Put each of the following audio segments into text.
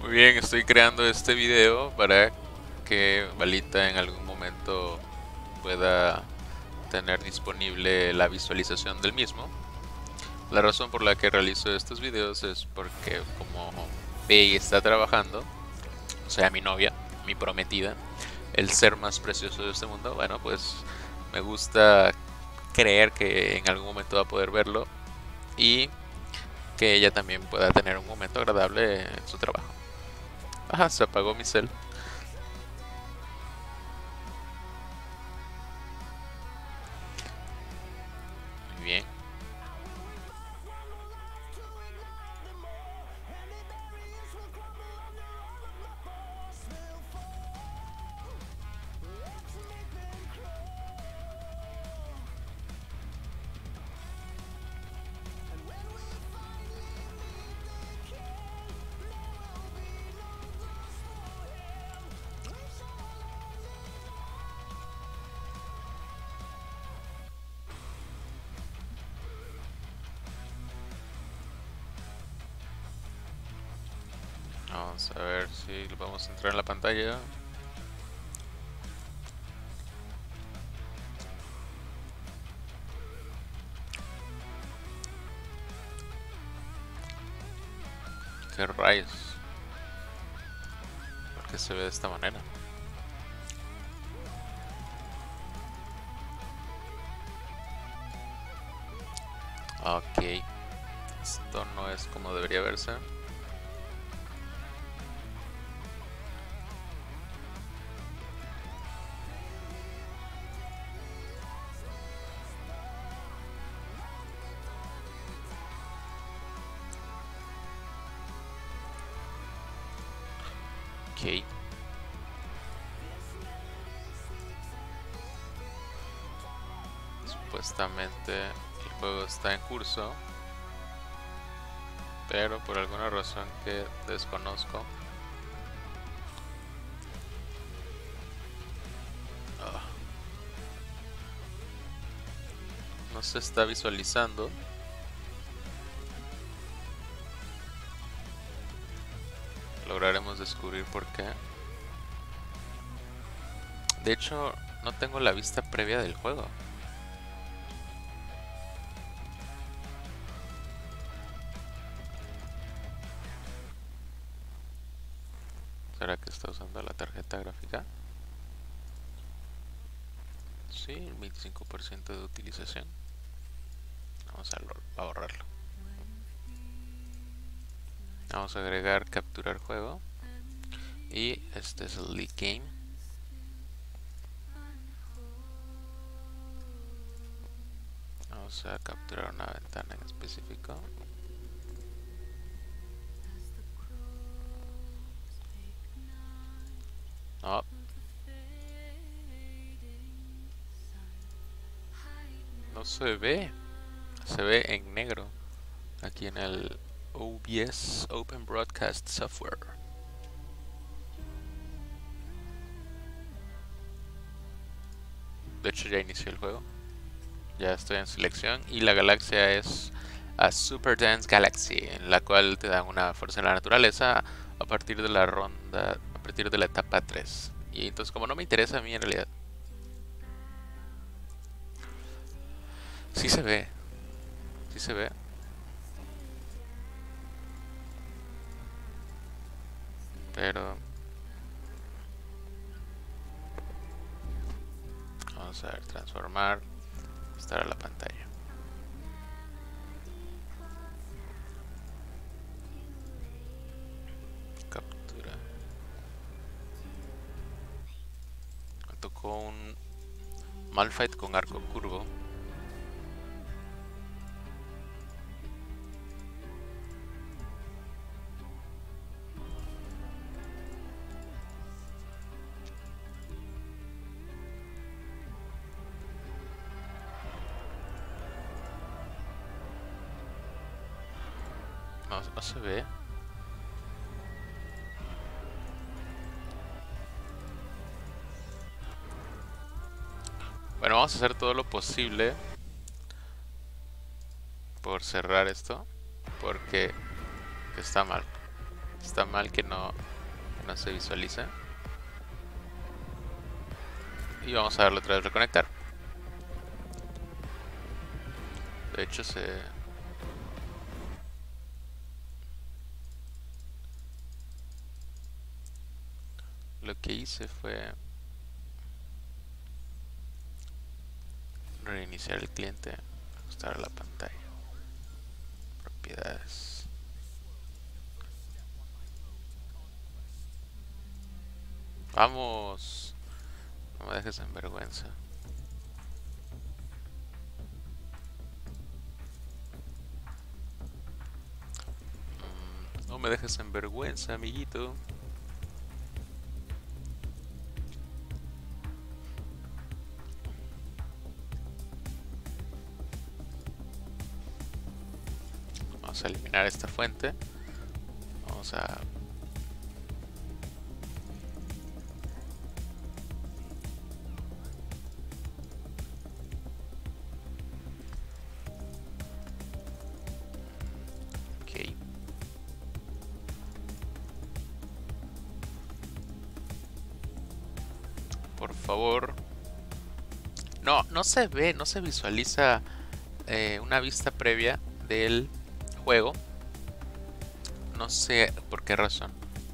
Muy bien, estoy creando este video para que Balita en algún momento pueda tener disponible la visualización del mismo. La razón por la que realizo estos videos es porque como Bey está trabajando, o sea, mi novia, mi prometida, el ser más precioso de este mundo, bueno, pues me gusta creer que en algún momento va a poder verlo y que ella también pueda tener un momento agradable en su trabajo. Ajá, se apagó mi cel. Muy bien. Vamos a ver si lo podemos entrar en la pantalla. ¿Qué rayos? ¿Por qué se ve de esta manera? Ok, esto no es como debería verse. Ok. Supuestamente el juego está en curso, pero por alguna razón que desconozco, ah, no se está visualizando. Lograremos descubrir por qué. De hecho, no tengo la vista previa del juego. ¿Será que está usando la tarjeta gráfica? Sí, el 25% de utilización. Vamos a borrarlo. Vamos a agregar capturar juego. Y este es el lead game. Vamos a capturar una ventana en específico. No. No se ve. Se ve en negro. Aquí en el OBS, Open Broadcast Software. De hecho ya inició el juego. Ya estoy en selección. Y la galaxia es a Super Dance Galaxy, en la cual te dan una fuerza en la naturaleza a partir de la ronda, a partir de la etapa 3. Y entonces como no me interesa a mí en realidad. Sí se ve. Sí se ve. Pero vamos a ver, transformar, estar a la pantalla. Captura. Me tocó un Malphite con arco curvo. No se ve. Bueno, vamos a hacer todo lo posible por cerrar esto, porque está mal. Está mal que no se visualiza. Y vamos a darle otra vez reconectar. De hecho lo que hice fue reiniciar el cliente, ajustar la pantalla, propiedades. Vamos, no me dejes en vergüenza. No me dejes en vergüenza, amiguito. Vamos a eliminar esta fuente. Vamos a por favor. No se ve, no se visualiza una vista previa del juego. No sé por qué razón.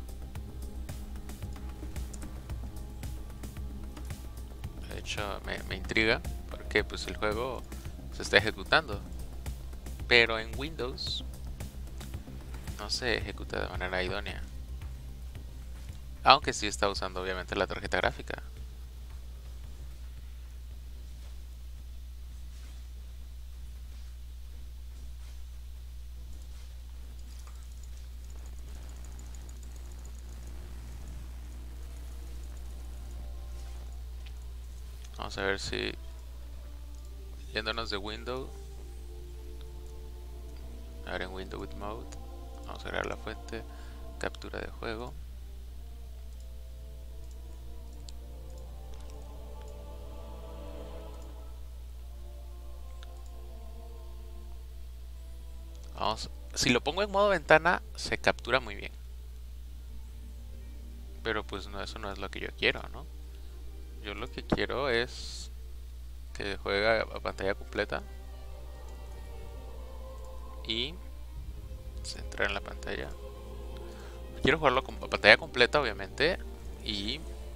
De hecho, me intriga porque pues el juego se está ejecutando. Pero en Windows no se ejecuta de manera idónea. Aunque sí está usando obviamente la tarjeta gráfica. Vamos a ver si, yéndonos de Window, ahora en Window with Mode, vamos a agregar la fuente, captura de juego. Vamos, si lo pongo en modo ventana, se captura muy bien. Pero pues no, eso no es lo que yo quiero, ¿no? Yo lo que quiero es que juegue a pantalla completa y centrar en la pantalla. Quiero jugarlo a pantalla completa, obviamente, y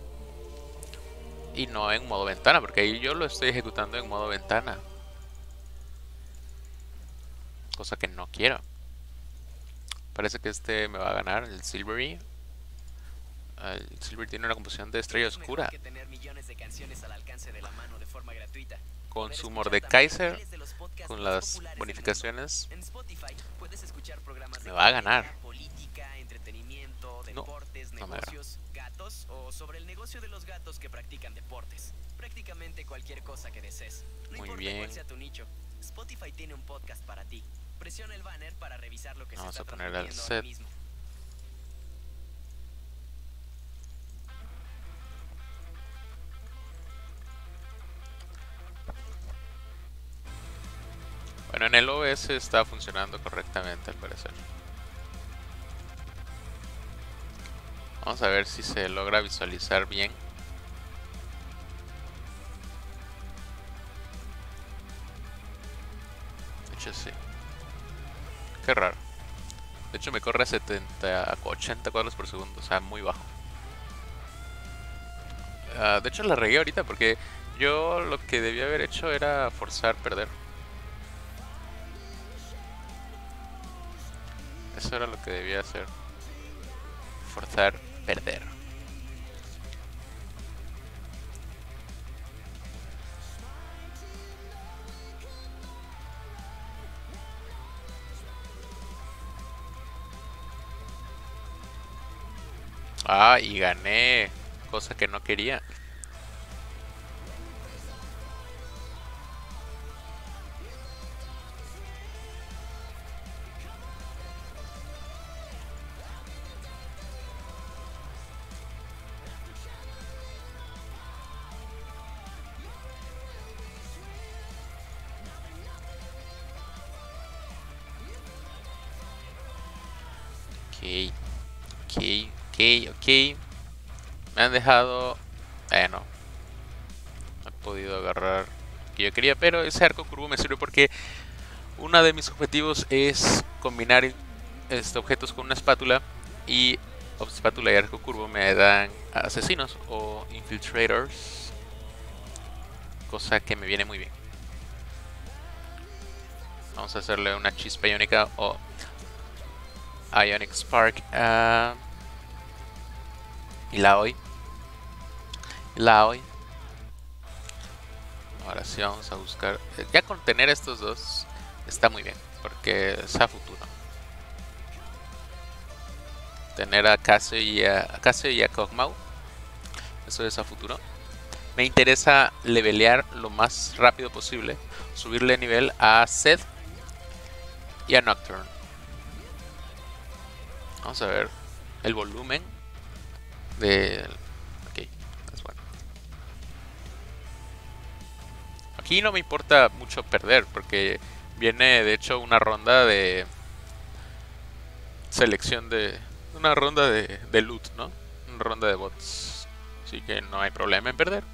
no en modo ventana, porque ahí yo lo estoy ejecutando en modo ventana, cosa que no quiero. Parece que este me va a ganar, el Silvery. El Silver tiene una composición de estrella oscura con su Mordekaiser, con las bonificaciones. Me va a ganar. No, no me gana. Gatos o sobre el negocio de los gatos que practican deportes. Prácticamente cualquier cosa que desees. No Muy importa bien. cuál sea tu nicho. Spotify tiene un podcast para ti. Presiona el banner para revisar lo que Vamos se está a poner al transmitiendo ahora set. mismo. Bueno, en el OBS está funcionando correctamente al parecer. Vamos a ver si se logra visualizar bien. De hecho sí. Qué raro. De hecho me corre a 80 cuadros por segundo, o sea, muy bajo. De hecho la regué ahorita porque yo lo que debía haber hecho era forzar perder. Eso era lo que debía hacer. Forzar perder. Ah, y gané. Cosa que no quería. Ok. Ok. Me han dejado... no he podido agarrar lo que yo quería, pero ese arco curvo me sirve porque uno de mis objetivos es combinar objetos con una espátula, y espátula y arco curvo me dan asesinos o infiltrators, cosa que me viene muy bien. Vamos a hacerle una chispa iónica o Ionic Spark y la hoy. Ahora sí vamos a buscar. Ya con tener estos dos está muy bien, porque es a futuro. Tener a Casio y a Kog'Maw, eso es a futuro. Me interesa levelear lo más rápido posible, subirle nivel a Zed y a Nocturne. Vamos a ver el volumen de... Ok, es bueno. Aquí no me importa mucho perder, porque viene de hecho una ronda de selección de... Una ronda de loot, ¿no? Una ronda de bots. Así que no hay problema en perder.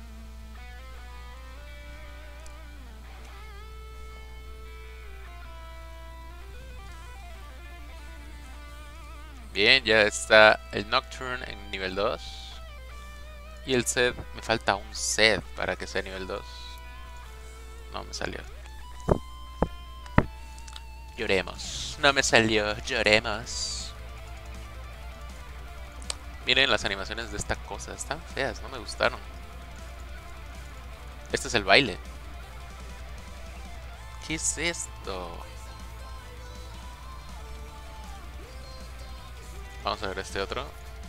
Bien, ya está el Nocturne en nivel 2. Y el Zed, me falta un Zed para que sea nivel 2. No me salió. Lloremos. No me salió, lloremos. Miren las animaciones de esta cosa, están feas, no me gustaron. Este es el baile. ¿Qué es esto? Vamos a ver este otro.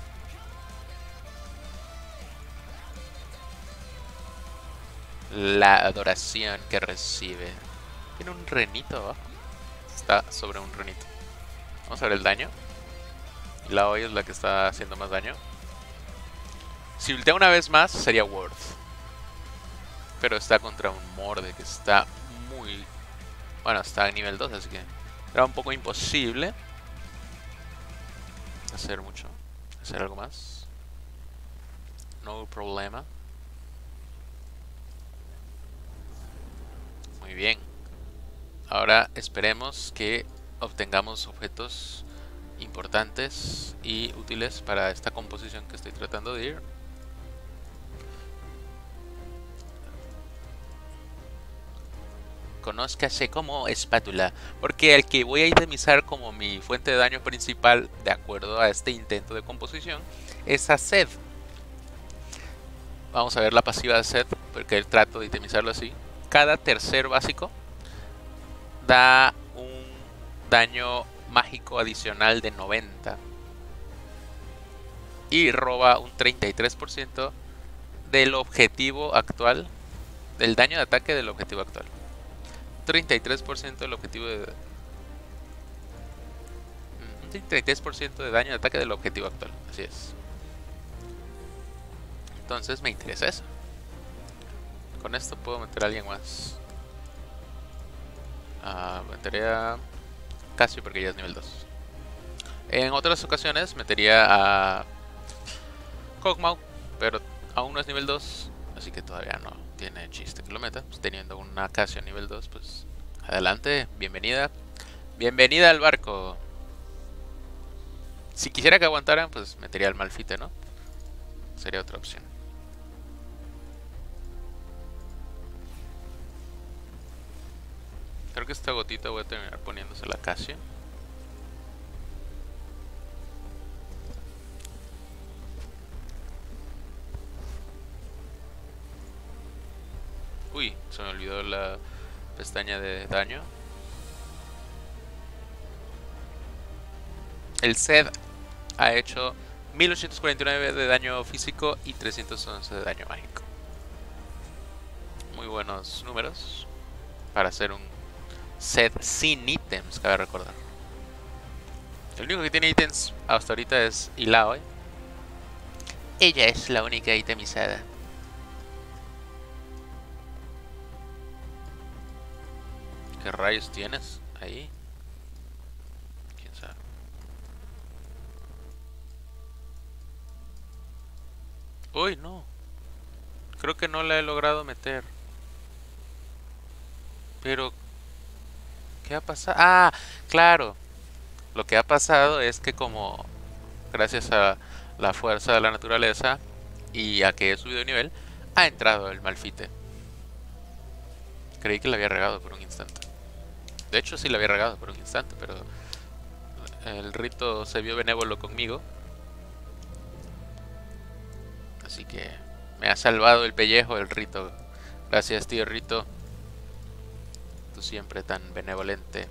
La adoración que recibe. Tiene un renito abajo. Está sobre un renito. Vamos a ver el daño. Y la hoy es la que está haciendo más daño. Si ultea una vez más sería Worth. Pero está contra un Morde que está muy... Bueno, está a nivel 2, así que era un poco imposible hacer mucho. Hacer algo más. No problema. Muy bien. Ahora esperemos que obtengamos objetos importantes y útiles para esta composición que estoy tratando de ir. Conózcase como espátula, porque el que voy a itemizar como mi fuente de daño principal, de acuerdo a este intento de composición, es a Zed. Vamos a ver la pasiva de Zed, porque trato de itemizarlo así. Cada tercer básico da un daño mágico adicional de 90 y roba un 33% del objetivo actual, del daño de ataque del objetivo actual. 33% del objetivo de... Un 33% de daño de ataque del objetivo actual, así es. Entonces me interesa eso. Con esto puedo meter a alguien más. Metería a Casio porque ya es nivel 2. En otras ocasiones metería a Kog'Maw, pero aún no es nivel 2, así que todavía no tiene chiste que lo meta. Pues teniendo una Casio nivel 2, pues adelante, bienvenida. Bienvenida al barco. Si quisiera que aguantaran, pues metería al Malfite, ¿no? Sería otra opción. Creo que esta gotita voy a terminar poniéndose la Casio. Uy, se me olvidó la pestaña de daño. El Zed ha hecho 1849 de daño físico y 311 de daño mágico. Muy buenos números para hacer un Zed sin ítems, cabe recordar. El único que tiene ítems hasta ahorita es Illaoi. Ella es la única itemizada. ¿Qué rayos tienes ahí? ¿Quién sabe? Uy, no. Creo que no la he logrado meter. Pero, ¿qué ha pasado? Ah, claro. Lo que ha pasado es que como gracias a la fuerza de la naturaleza y a que he subido de nivel, ha entrado el Malfite. Creí que la había regado por un instante. De hecho, sí la había regado por un instante, pero el Rito se vio benévolo conmigo. Así que me ha salvado el pellejo el Rito. Gracias, tío Rito. Tú siempre tan benevolente.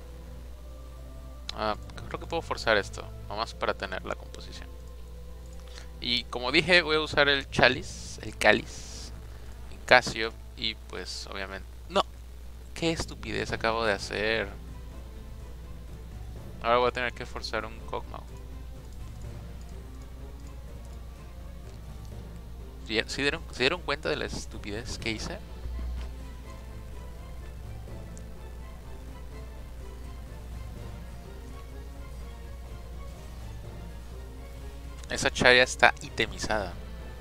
Creo que puedo forzar esto, nomás para tener la composición. Y como dije, voy a usar el chalice, el cáliz, en Casio. Y pues obviamente... No, qué estupidez acabo de hacer. Ahora voy a tener que forzar un Kog'Maw. ¿Se dieron cuenta de la estupidez que hice? Esa chaya está itemizada.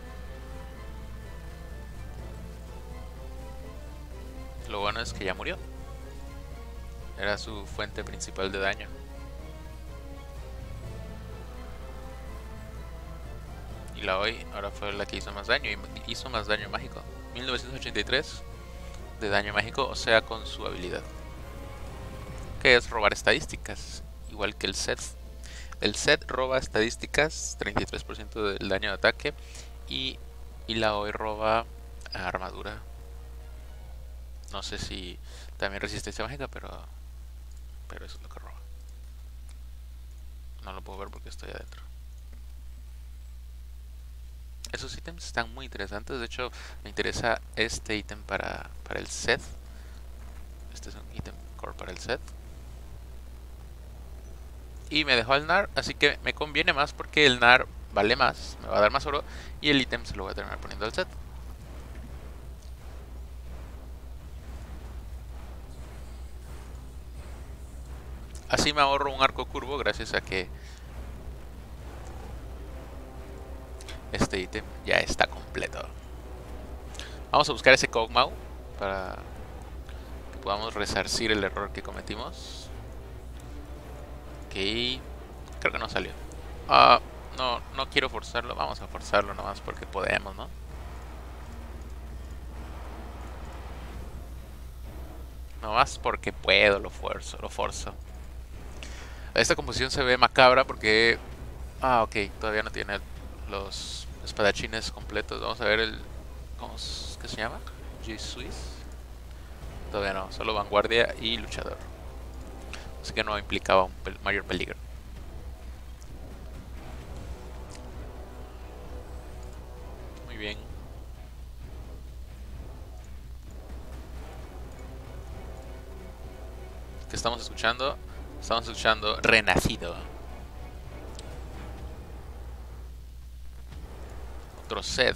Lo bueno es que ya murió. Era su fuente principal de daño. Y la hoy ahora fue la que hizo más daño. Y hizo más daño mágico. 1983 de daño mágico, o sea, con su habilidad. Que es robar estadísticas. Igual que el set. El set roba estadísticas, 33% del daño de ataque. Y la hoy roba armadura. No sé si también resistencia mágica, pero eso es lo que roba. No lo puedo ver porque estoy adentro. Esos ítems están muy interesantes. De hecho, me interesa este ítem para el set. Este es un ítem core para el set. Y me dejó al NAR, así que me conviene más porque el NAR vale más, me va a dar más oro. Y el ítem se lo voy a terminar poniendo al set. Así me ahorro un arco curvo gracias a que este ítem ya está completo. Vamos a buscar ese Kog'Maw para que podamos resarcir el error que cometimos. Ok, creo que no salió. No quiero forzarlo, vamos a forzarlo nomás porque podemos, ¿no? Nomás porque puedo, lo forzo. Esta composición se ve macabra porque... ok, todavía no tiene los espadachines completos. Vamos a ver el... ¿Cómo es que se llama? G-Swiss. Todavía no, solo vanguardia y luchador. Así que no implicaba un mayor peligro. Muy bien. ¿Qué estamos escuchando? Estamos escuchando Renacido. Otro Seth.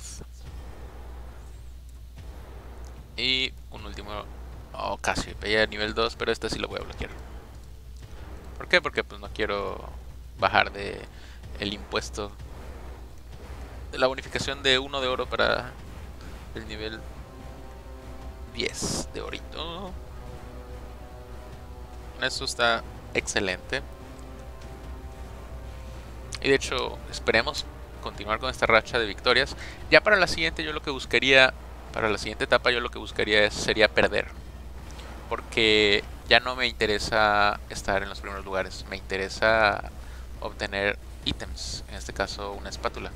Y un último... Oh, casi. Veía nivel 2, pero este sí lo voy a bloquear. ¿Por qué? Porque pues no quiero bajar de el impuesto de la bonificación de 1 de oro para el nivel 10 de orito. Eso está excelente. Y de hecho, esperemos continuar con esta racha de victorias. Ya para la siguiente yo lo que buscaría, para la siguiente etapa yo lo que buscaría sería perder. Porque ya no me interesa estar en los primeros lugares, me interesa obtener ítems, en este caso una espátula.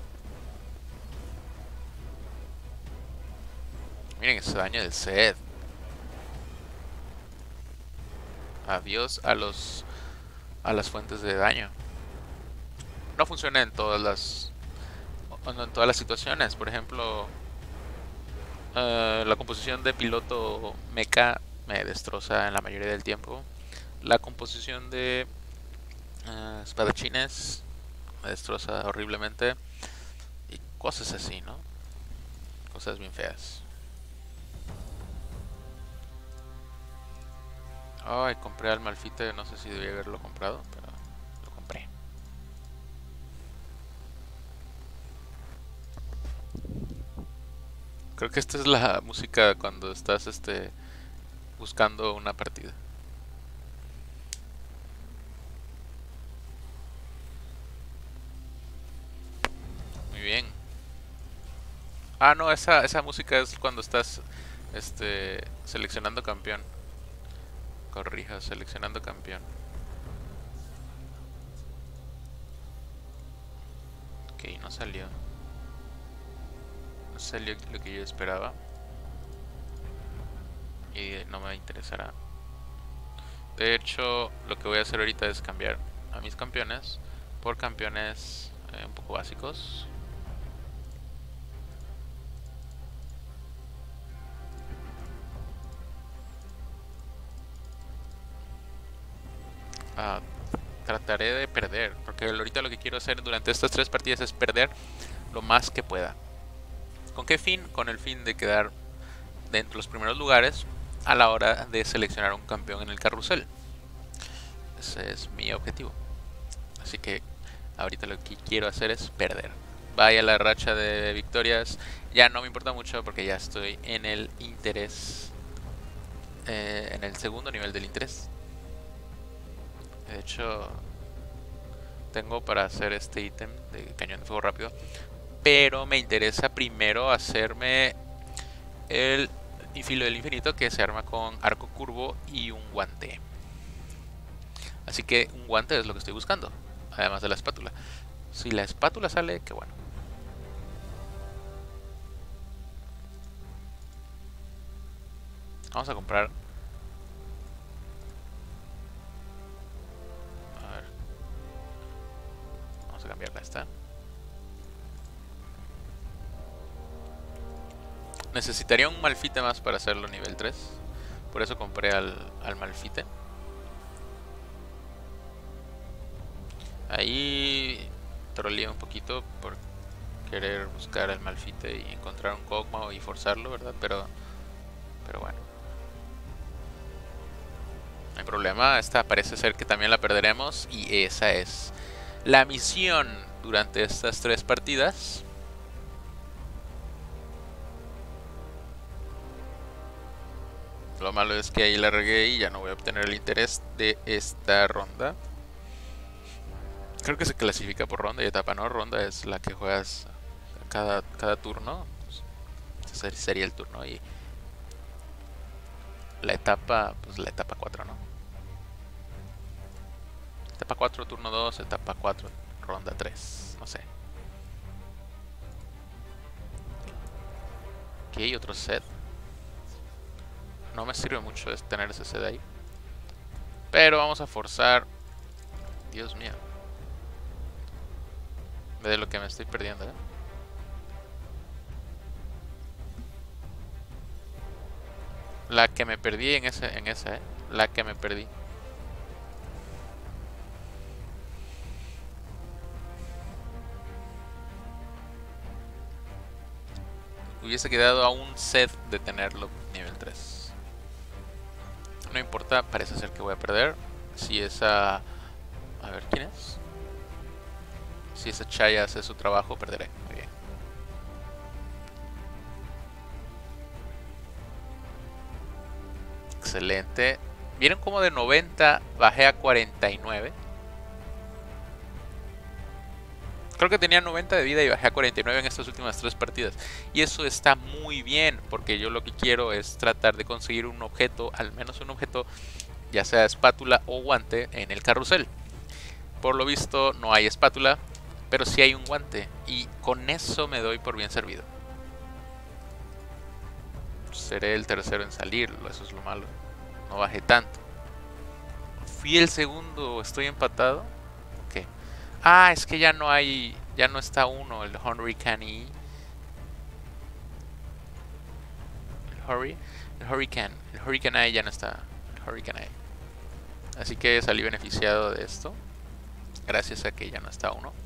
Miren ese daño del set. Adiós a las fuentes de daño. No funciona en todas las situaciones. Por ejemplo, la composición de piloto mecha me destroza en la mayoría del tiempo. La composición de espadachines me destroza horriblemente. Y cosas así, ¿no? Cosas bien feas. Ay, compré al Malfite, no sé si debía haberlo comprado, pero lo compré. Creo que esta es la música cuando estás buscando una partida. Muy bien. Ah, no, esa música es cuando estás seleccionando campeón. Corrija, seleccionando campeón. Ok, no salió. No salió lo que yo esperaba. Y no me interesará. De hecho, lo que voy a hacer ahorita es cambiar a mis campeones por campeones un poco básicos. Trataré de perder, porque ahorita lo que quiero hacer durante estas 3 partidas es perder lo más que pueda. ¿Con qué fin? Con el fin de quedar dentro de los primeros lugares a la hora de seleccionar un campeón en el carrusel. Ese es mi objetivo. Así que ahorita lo que quiero hacer es perder. Vaya la racha de victorias. Ya no me importa mucho porque ya estoy en el interés. En el segundo nivel del interés. De hecho, tengo para hacer este ítem de cañón de fuego rápido. Pero me interesa primero hacerme el filo del infinito, que se arma con arco curvo y un guante. Así que un guante es lo que estoy buscando, además de la espátula. Si la espátula sale, qué bueno. Vamos a comprar. A ver. Vamos a cambiarla esta. Necesitaría un malfite más para hacerlo nivel 3. Por eso compré al malfite. Ahí troleé un poquito por querer buscar al malfite y encontrar un Kog'Maw y forzarlo, ¿verdad? Pero bueno. No hay problema, esta parece ser que también la perderemos y esa es la misión durante estas 3 partidas. Lo malo es que ahí la regué y ya no voy a obtener el interés de esta ronda. Creo que se clasifica por ronda y etapa, ¿no? Ronda es la que juegas cada turno. Ese sería el turno y la etapa, pues la etapa 4, ¿no? Etapa 4, turno 2, etapa 4, ronda 3, no sé. Ok, otro set. No me sirve mucho tener ese set ahí. Pero vamos a forzar. Dios mío. Ve de lo que me estoy perdiendo, ¿eh? La que me perdí en esa, ¿eh? La que me perdí. Hubiese quedado a un set de tenerlo nivel 3. No importa, parece ser que voy a perder. Si esa... A ver, ¿quién es? Si esa Chaya hace su trabajo, perderé. Muy bien. Excelente. ¿Vieron cómo de 90 bajé a 49? Creo que tenía 90 de vida y bajé a 49 en estas últimas 3 partidas. Y eso está muy bien, porque yo lo que quiero es tratar de conseguir un objeto, al menos un objeto, ya sea espátula o guante, en el carrusel. Por lo visto no hay espátula, pero sí hay un guante. Y con eso me doy por bien servido. Seré el tercero en salir, eso es lo malo. No bajé tanto. Fui el segundo, estoy empatado. Ok. Ah, es que ya no hay, ya no está uno, el Hurricane. El Hurricane ya no está. El Hurricane. Así que salí beneficiado de esto. Gracias a que ya no está uno.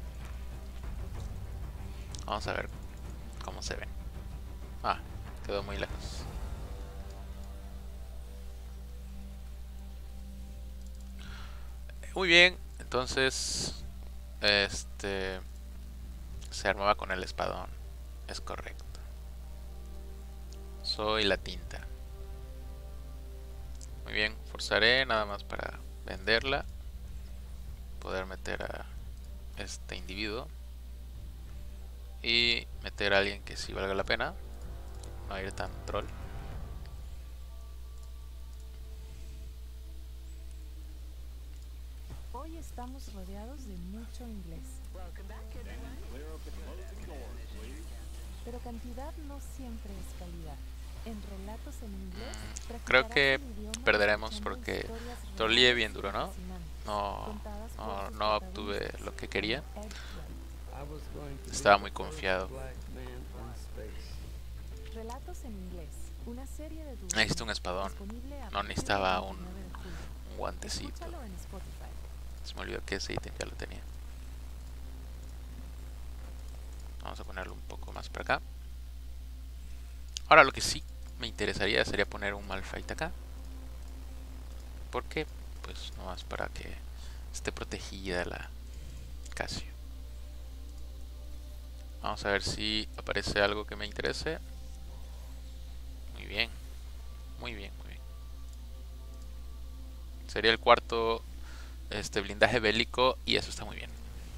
Vamos a ver cómo se ve. Ah, quedó muy lejos. Muy bien, entonces se armaba con el espadón. Es correcto. Soy la tinta. Muy bien, forzaré nada más para venderla. Poder meter a este individuo. Y meter a alguien que sí valga la pena. No ir tan troll. Hoy estamos rodeados de mucho inglés. Pero cantidad no siempre es calidad. En relatos en inglés, Creo que practicarás el idioma perderemos escuchando porque historias troleé reales bien y duro, ¿no? fascinantes, No, contadas por no, sus no obtuve protagonistas, lo que quería. como Ed Wells. Estaba muy confiado. Relatos en inglés, una serie de dúos Necesito un espadón. disponible a No partir del necesitaba 29 de julio. un guantecito. Escúchalo en Spotify. Se me olvidó que ese ítem ya lo tenía. Vamos a ponerlo un poco más para acá. Ahora lo que sí me interesaría sería poner un Malphite acá. ¿Por qué? Pues nomás para que esté protegida la Casio. Vamos a ver si aparece algo que me interese. Muy bien. Muy bien, muy bien. Sería el cuarto blindaje bélico y eso está muy bien.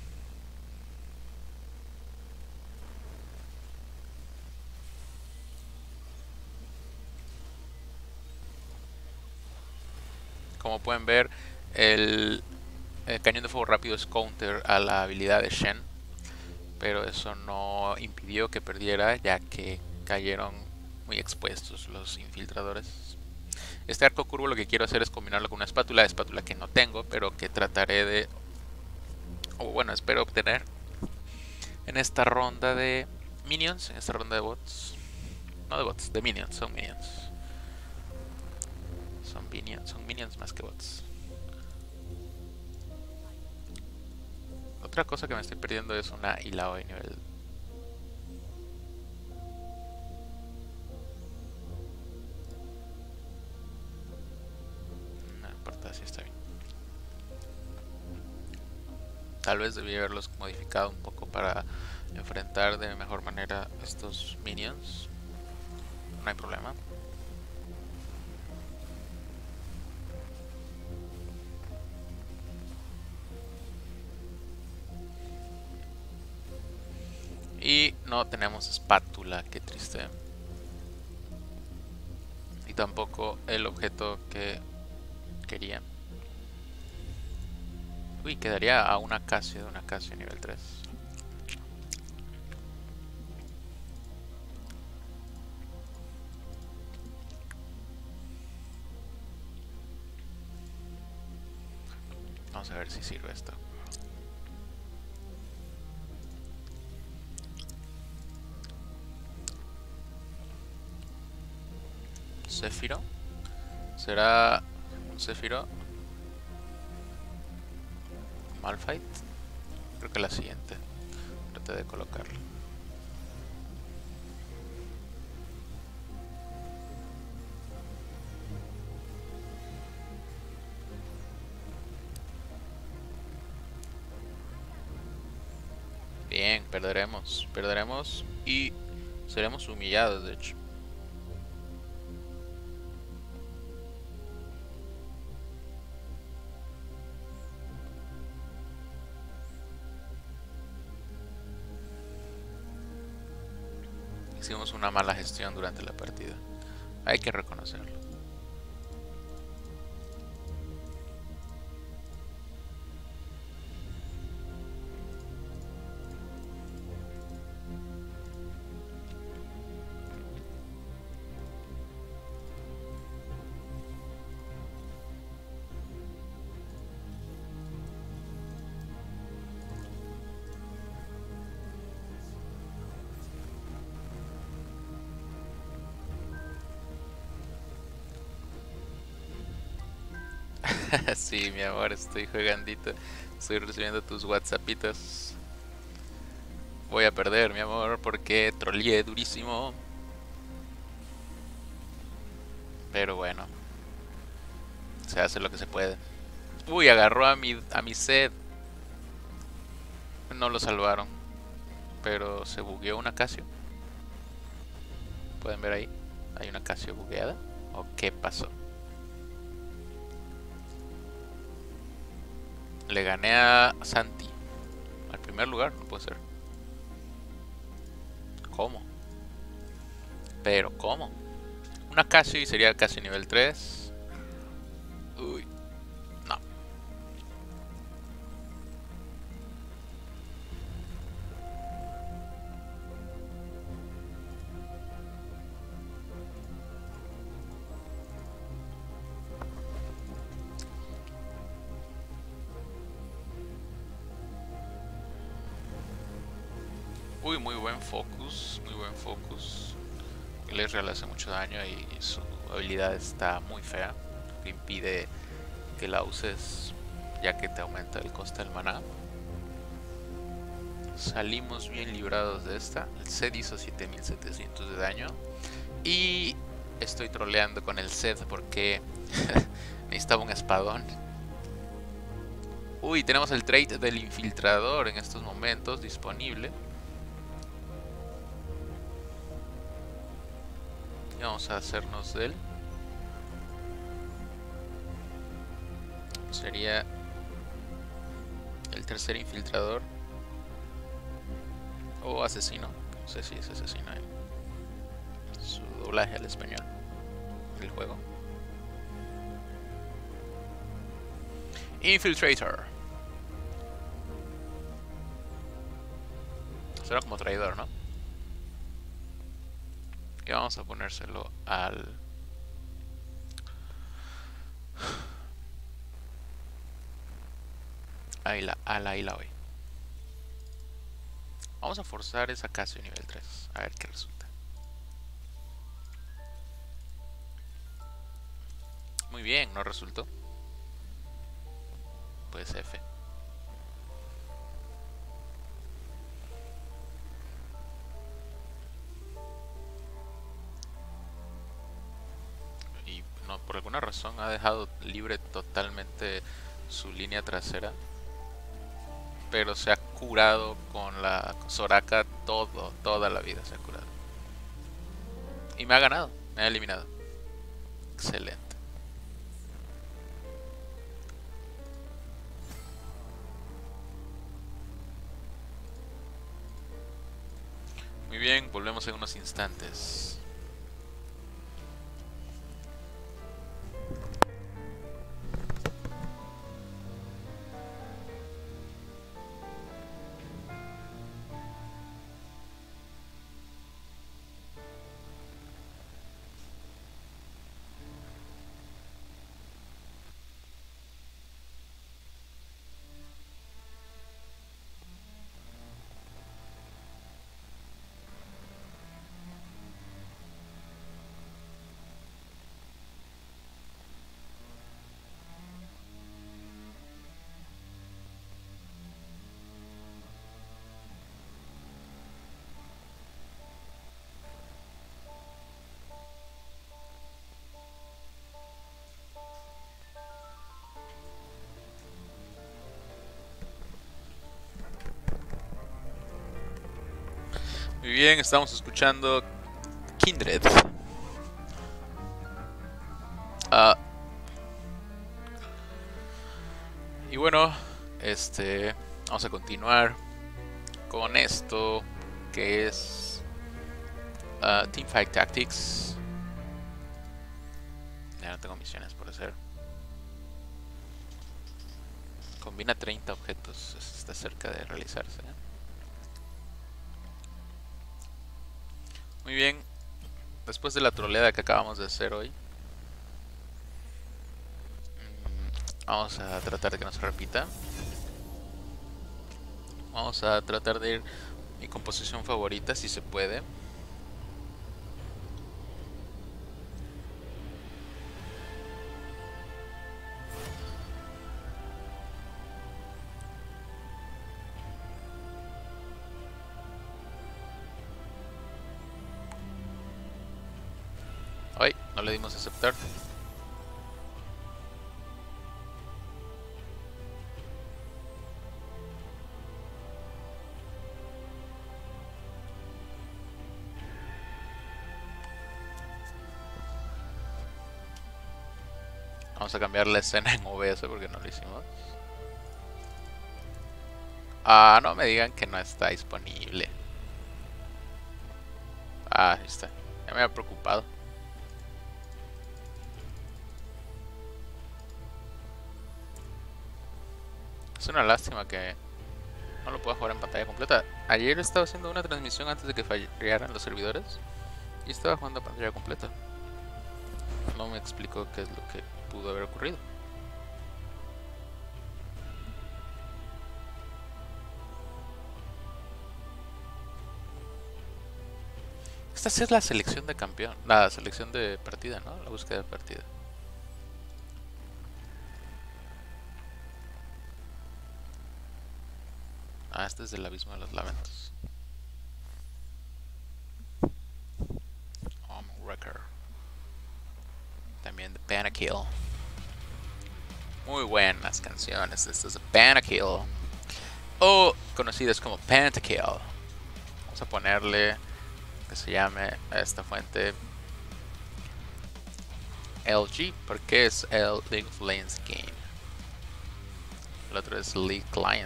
Como pueden ver, el cañón de fuego rápido es counter a la habilidad de Shen, pero eso no impidió que perdiera, ya que cayeron muy expuestos los infiltradores. Este arco curvo lo que quiero hacer es combinarlo con una espátula que no tengo, pero que trataré de, o bueno, espero obtener en esta ronda de minions, en esta ronda de bots. No de bots, de minions, son minions. Son minions más que bots. Otra cosa que me estoy perdiendo es una Illaoi de nivel. No importa, así está bien. Tal vez debí haberlos modificado un poco para enfrentar de mejor manera estos minions. No hay problema. Y no tenemos espátula, qué triste. Y tampoco el objeto que quería. Uy, quedaría a una Casio de una Casio nivel 3. Vamos a ver si sirve esto. Zephyro. ¿Será un Zephyro? Malphite. Creo que la siguiente. Traté de colocarlo. Bien, perderemos y seremos humillados, de hecho. Hicimos una mala gestión durante la partida. Hay que reconocerlo. Sí, mi amor, estoy jugandito. Estoy recibiendo tus whatsappitos. Voy a perder, mi amor, porque troleé durísimo. Pero bueno, se hace lo que se puede. Uy, agarró a mi Zed. No lo salvaron, pero se bugueó una Casio. Pueden ver ahí. ¿Hay una Casio bugueada? ¿O qué pasó? Le gané a Santi. Al primer lugar, no puede ser. ¿Cómo? Pero ¿cómo? Una Casio y sería casi nivel 3. Uy. No. Uy, muy buen focus. Muy buen focus. El Ezreal hace mucho daño y su habilidad está muy fea. Que impide que la uses, ya que te aumenta el coste del maná. Salimos bien librados de esta. El Zed hizo 7700 de daño. Y estoy troleando con el Zed porque necesitaba un espadón. Uy, tenemos el trait del infiltrador en estos momentos disponible. Y vamos a hacernos de él. Sería el tercer infiltrador. O asesino. No sé si es asesino en su doblaje al español del juego. Infiltrator. Será como traidor, ¿no? Y vamos a ponérselo al... al Illaoi. Vamos a forzar esa Casio nivel 3. A ver qué resulta. Muy bien, no resultó. Pues F. Y no, por alguna razón ha dejado libre totalmente su línea trasera. Pero se ha curado con la Soraka toda la vida se ha curado. Y me ha ganado, me ha eliminado. Excelente. Muy bien, volvemos en unos instantes. Muy bien, estamos escuchando Kindred. Y bueno, vamos a continuar con esto que es Teamfight Tactics. Ya no tengo misiones por hacer. Combina 30 objetos, está cerca de realizarse. Muy bien, después de la troleada que acabamos de hacer hoy, vamos a tratar de que no se repita. Vamos a tratar de ir mi composición favorita, si se puede. Ay, no le dimos a aceptar. Vamos a cambiar la escena en OBS porque no lo hicimos. Ah, no me digan que no está disponible. Ah, ahí está. Ya me había preocupado. Es una lástima que no lo pueda jugar en pantalla completa. Ayer estaba haciendo una transmisión antes de que fallaran los servidores y estaba jugando a pantalla completa. No me explicó qué es lo que pudo haber ocurrido. Esta sí es la selección de campeón, la selección de partida, ¿no? La búsqueda de partida. Ah, este es del Abismo de los Lamentos. Wrecker. También The Panakill. Muy buenas canciones. Este es The Panakill. O conocidas como Pentakill. Vamos a ponerle que se llame a esta fuente LG, porque es el League of Legends Game. El otro es League Client.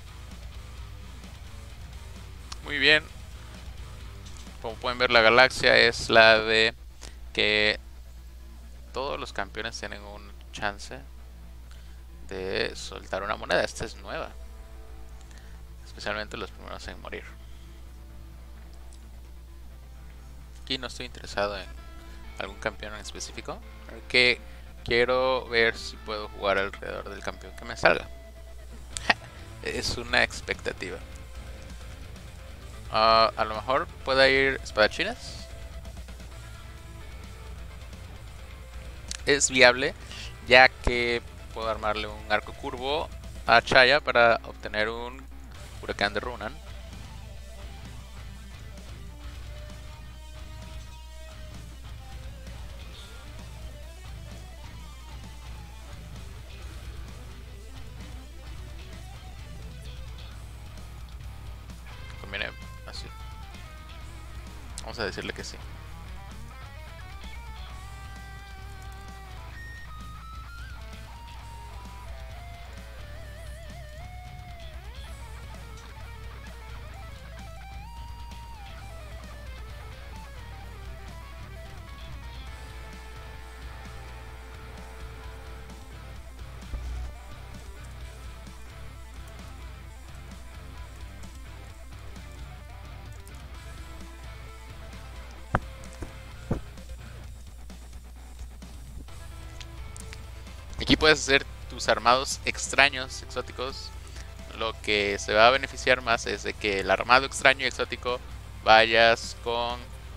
Muy bien. Como pueden ver, la galaxia es la de que todos los campeones tienen un chance de soltar una moneda. Esta es nueva, especialmente los primeros en morir. Aquí no estoy interesado en algún campeón en específico, porque quiero ver si puedo jugar alrededor del campeón que me salga. Es una expectativa. A lo mejor pueda ir espadachines. Es viable, ya que puedo armarle un arco curvo a Chaya para obtener un huracán de Runan. Conviene así. Vamos a decirle que sí. Aquí puedes hacer tus armados extraños, exóticos. Lo que se va a beneficiar más es de que el armado extraño y exótico vayas con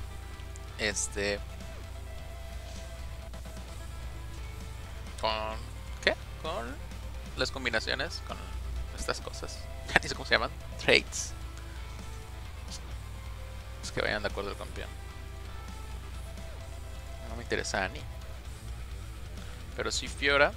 con ¿qué? Con las combinaciones, con estas cosas. Ya ni sé cómo se llaman. Traits. Es que vayan de acuerdo al campeón. No me interesa ni. Pero si Fiora.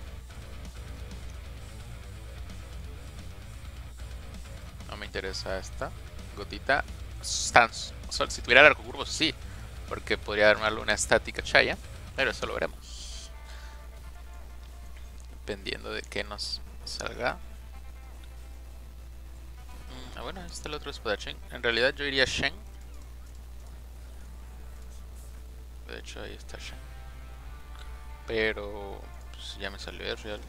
No me interesa esta. Gotita. Si tuviera el arco curvo, sí. Porque podría armarle una estática Chaya. Pero eso lo veremos. Dependiendo de qué nos salga. Bueno, este es el otro espadachín. En realidad yo iría Shen. De hecho ahí está Shen. Pero pues, ya me salió Ezreal.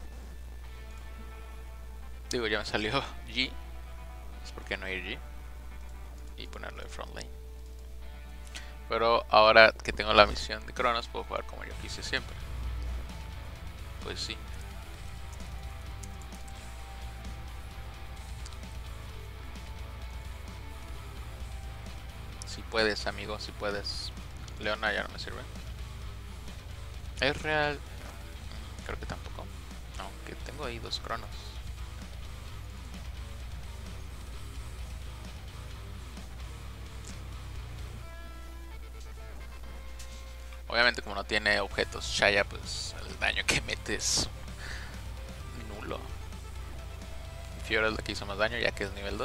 Digo, ya me salió G. Es porque no ir G y ponerlo de front lane. Pero ahora que tengo la misión de Cronos, puedo jugar como yo quise siempre. Pues sí. Si puedes, amigo, si puedes. Leona ya no me sirve. Es real. Creo que tampoco. Aunque tengo ahí 2 Cronos. Obviamente como no tiene objetos Shaya, pues el daño que mete es nulo. Fiora es la que hizo más daño ya que es nivel 2.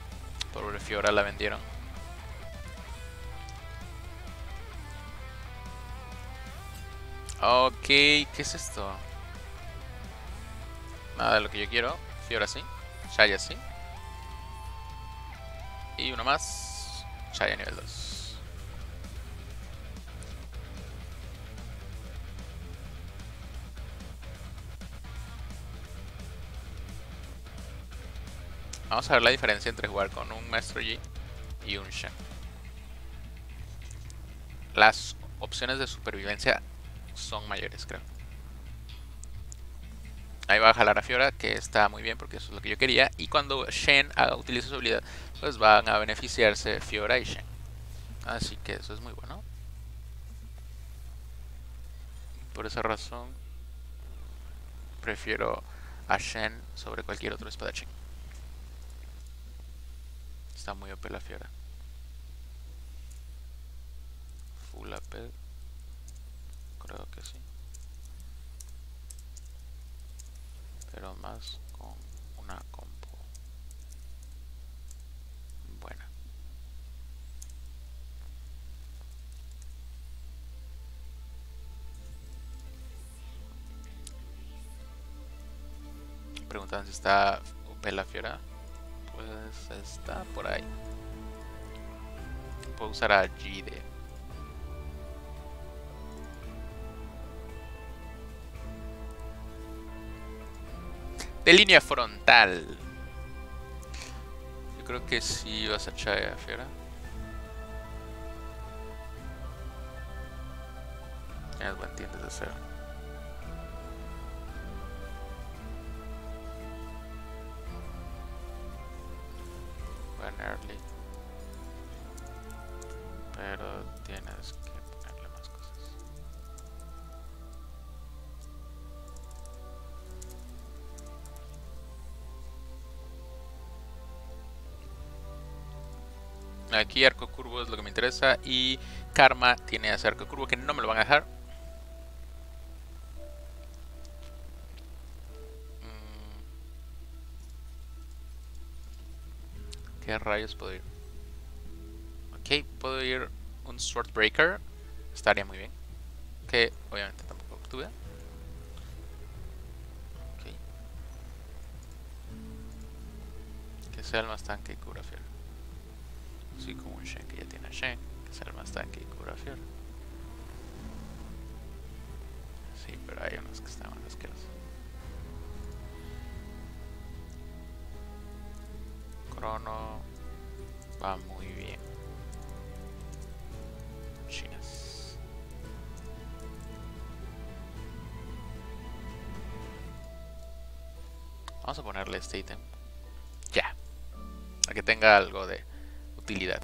Pobre Fiora, la vendieron. Ok, ¿qué es esto? Nada de lo que yo quiero. Fiora sí. Shaya sí. Y uno más. Shaya nivel 2. Vamos a ver la diferencia entre jugar con un Maestro Yi y un Shen. Las opciones de supervivencia son mayores, creo. Ahí va a jalar a Fiora, que está muy bien porque eso es lo que yo quería. Y cuando Shen utilice su habilidad, pues van a beneficiarse Fiora y Shen. Así que eso es muy bueno. Por esa razón, prefiero a Shen sobre cualquier otro espadachín. Está muy OP la Fiora. Full AP. Creo que sí. Pero más con una combo buena. Preguntan si está OP la Fiora. Pues está por ahí. Puedo usar a Jide. De línea frontal. Yo creo que sí vas a echar a Fiora. Tienes buen tiende de hacer. Buen early. Pero tienes que ponerle más cosas. Aquí arco curvo es lo que me interesa. Y Karma tiene ese arco curvo que no me lo van a dejar. ¿Qué rayos puedo ir? Ok, puedo ir un Swordbreaker. Estaría muy bien. Que obviamente tampoco obtuve. Ok. Que sea el más tanque y cubra Fiora. Así como un Shen que ya tiene a Shen. Que sea el más tanque y cubra Fiora. Sí, pero hay unos que están más asquerosos. Crono va muy bien. Chinas. Vamos a ponerle este ítem. Ya. Para que tenga algo de utilidad.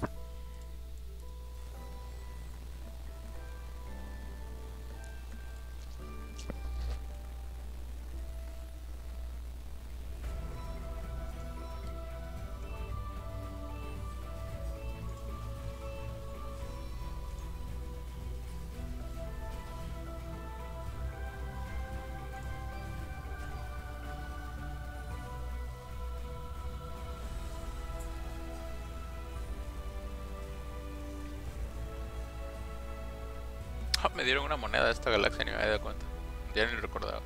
Oh, me dieron una moneda de esta galaxia y ni me había dado cuenta. Ya ni recordaba.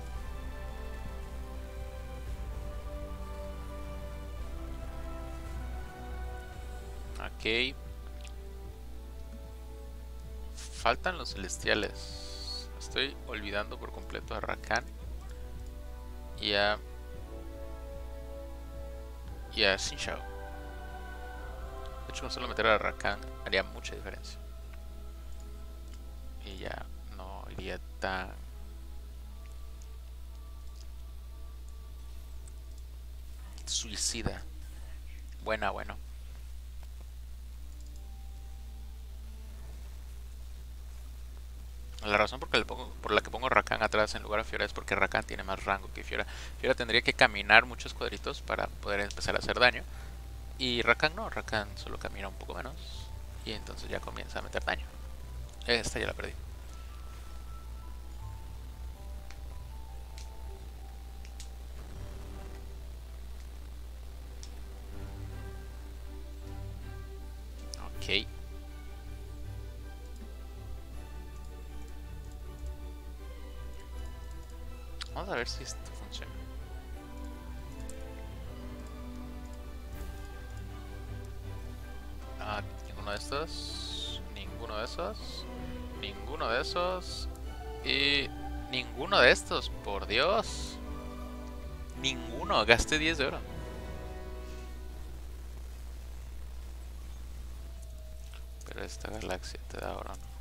Ok. Faltan los celestiales. Estoy olvidando por completo a Rakan y a Xin Shao. De hecho, con solo meter a Rakan haría mucha diferencia. Y ya no iría tan... suicida. Bueno. La razón por la que pongo Rakan atrás en lugar de Fiora es porque Rakan tiene más rango que Fiora. Fiora tendría que caminar muchos cuadritos para poder empezar a hacer daño. Y Rakan no, Rakan solo camina un poco menos. Y entonces ya comienza a meter daño. Esta ya la perdí. Ok. Vamos a ver si esto funciona. Ninguno de estos. Ninguno de esos. Ninguno de esos. Y ninguno de estos. Por Dios. Ninguno. Gasté 10 de oro. Pero esta galaxia te da oro, ¿no?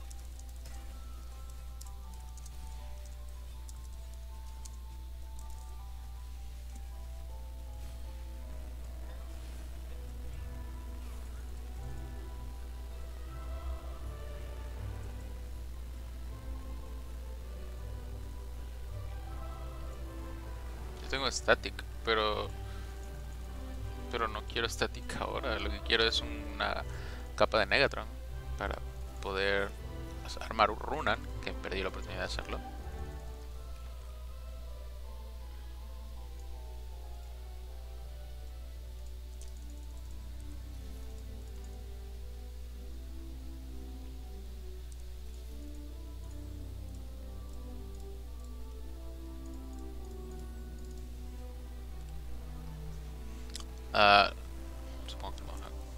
Yo tengo static, pero no quiero static ahora. Lo que quiero es una capa de Negatron para poder armar un Runan, que perdí la oportunidad de hacerlo. Supongo que no.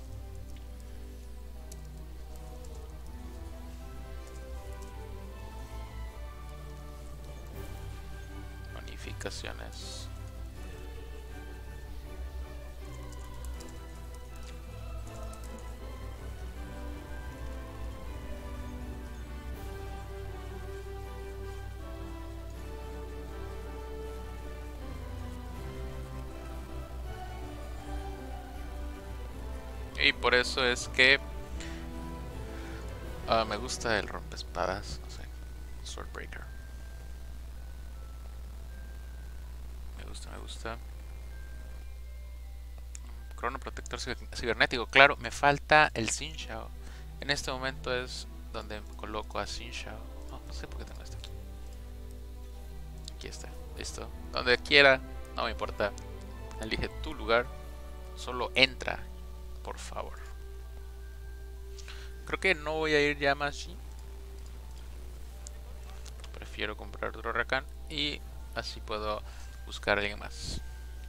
Bonificaciones. Y por eso es que me gusta el rompespadas, no sé, Swordbreaker. Me gusta. Crono protector cibernético. Claro, me falta el Xin Shao. En este momento es donde coloco a Xin Shao. No sé por qué tengo esto aquí. Aquí está, listo. Donde quiera, no me importa. Elige tu lugar. Solo entra, por favor. Creo que no voy a ir ya más allí. Prefiero comprar otro Rakan y así puedo buscar a alguien más.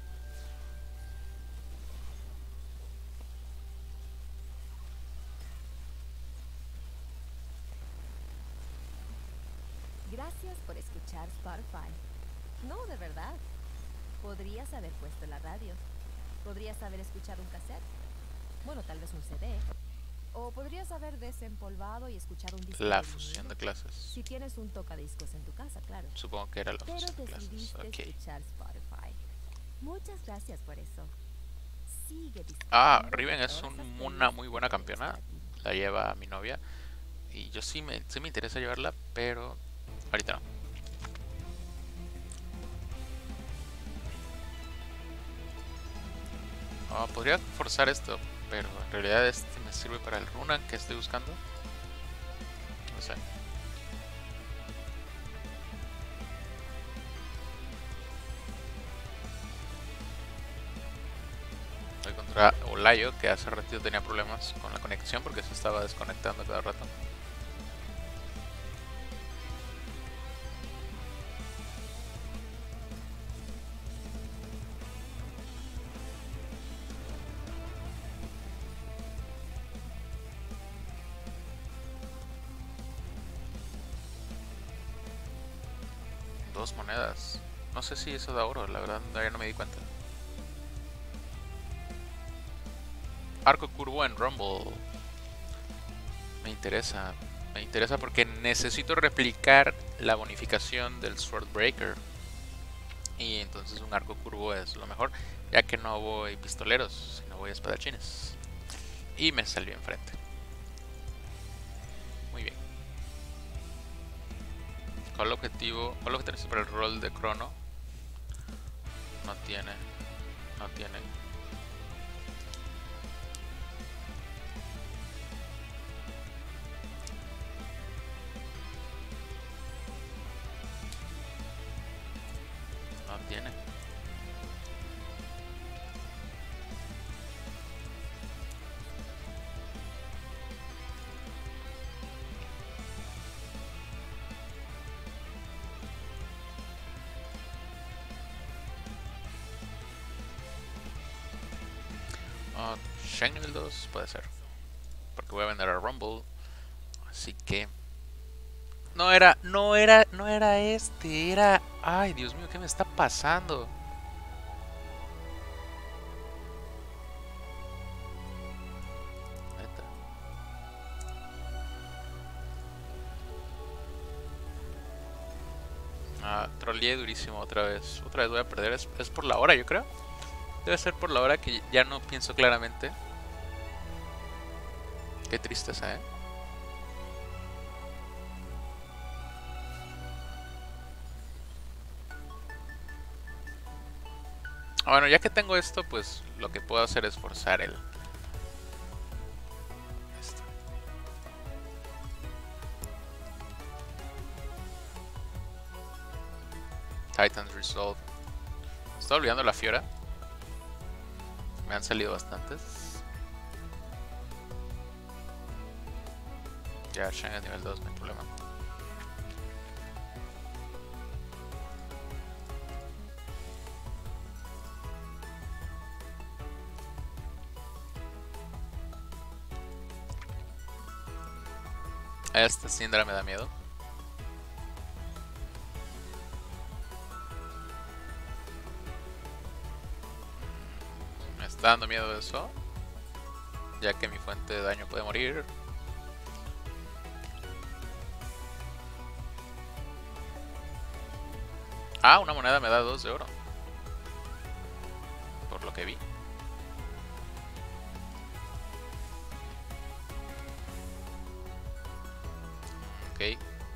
Gracias por escuchar Spotify. No, de verdad. Podrías haber puesto la radio. Podrías haber escuchado un cassette. Bueno, tal vez un CD. O podrías haber desempolvado y escuchado un disco. La fusión de clases. Si tienes un tocadiscos en tu casa, claro. Supongo que era la Pero fusión de clases. decidiste escuchar Spotify. Muchas gracias por eso. Sigue disfrutando. Riven es una muy buena campeona. La lleva mi novia. Y yo sí me interesa llevarla, pero ahorita no. Podría forzar esto, pero en realidad este me sirve para el Runan que estoy buscando. No sé. Voy contra Olayo, que hace ratito tenía problemas con la conexión porque se estaba desconectando cada rato. Dos monedas. No sé si eso da oro, la verdad todavía no me di cuenta. Arco curvo en Rumble. Me interesa porque necesito replicar la bonificación del Swordbreaker. Y entonces un arco curvo es lo mejor, ya que no voy pistoleros, sino voy espadachines. Y me salió enfrente. Muy bien. ¿Cuál objetivo? ¿Cuál objetivo tienes para el rol de Crono? No tiene. No tiene. No tiene. Shen nivel 2 puede ser. Porque voy a vender a Rumble. Así que... No era este, era... Ay, Dios mío, ¿qué me está pasando? Neta. Troleé durísimo otra vez. Otra vez voy a perder. Es por la hora, yo creo. Debe ser por la hora que ya no pienso claramente. Qué tristeza, ¿eh? Bueno, ya que tengo esto, pues lo que puedo hacer es forzar el... esto. Titans Resolve. Estoy olvidando la Fiora. Me han salido bastantes. Ya, Shen es nivel 2, no hay problema. Esta Syndra me da miedo. Me está dando miedo eso, ya que mi fuente de daño puede morir. Una moneda me da 2 de oro. Por lo que vi. Ok.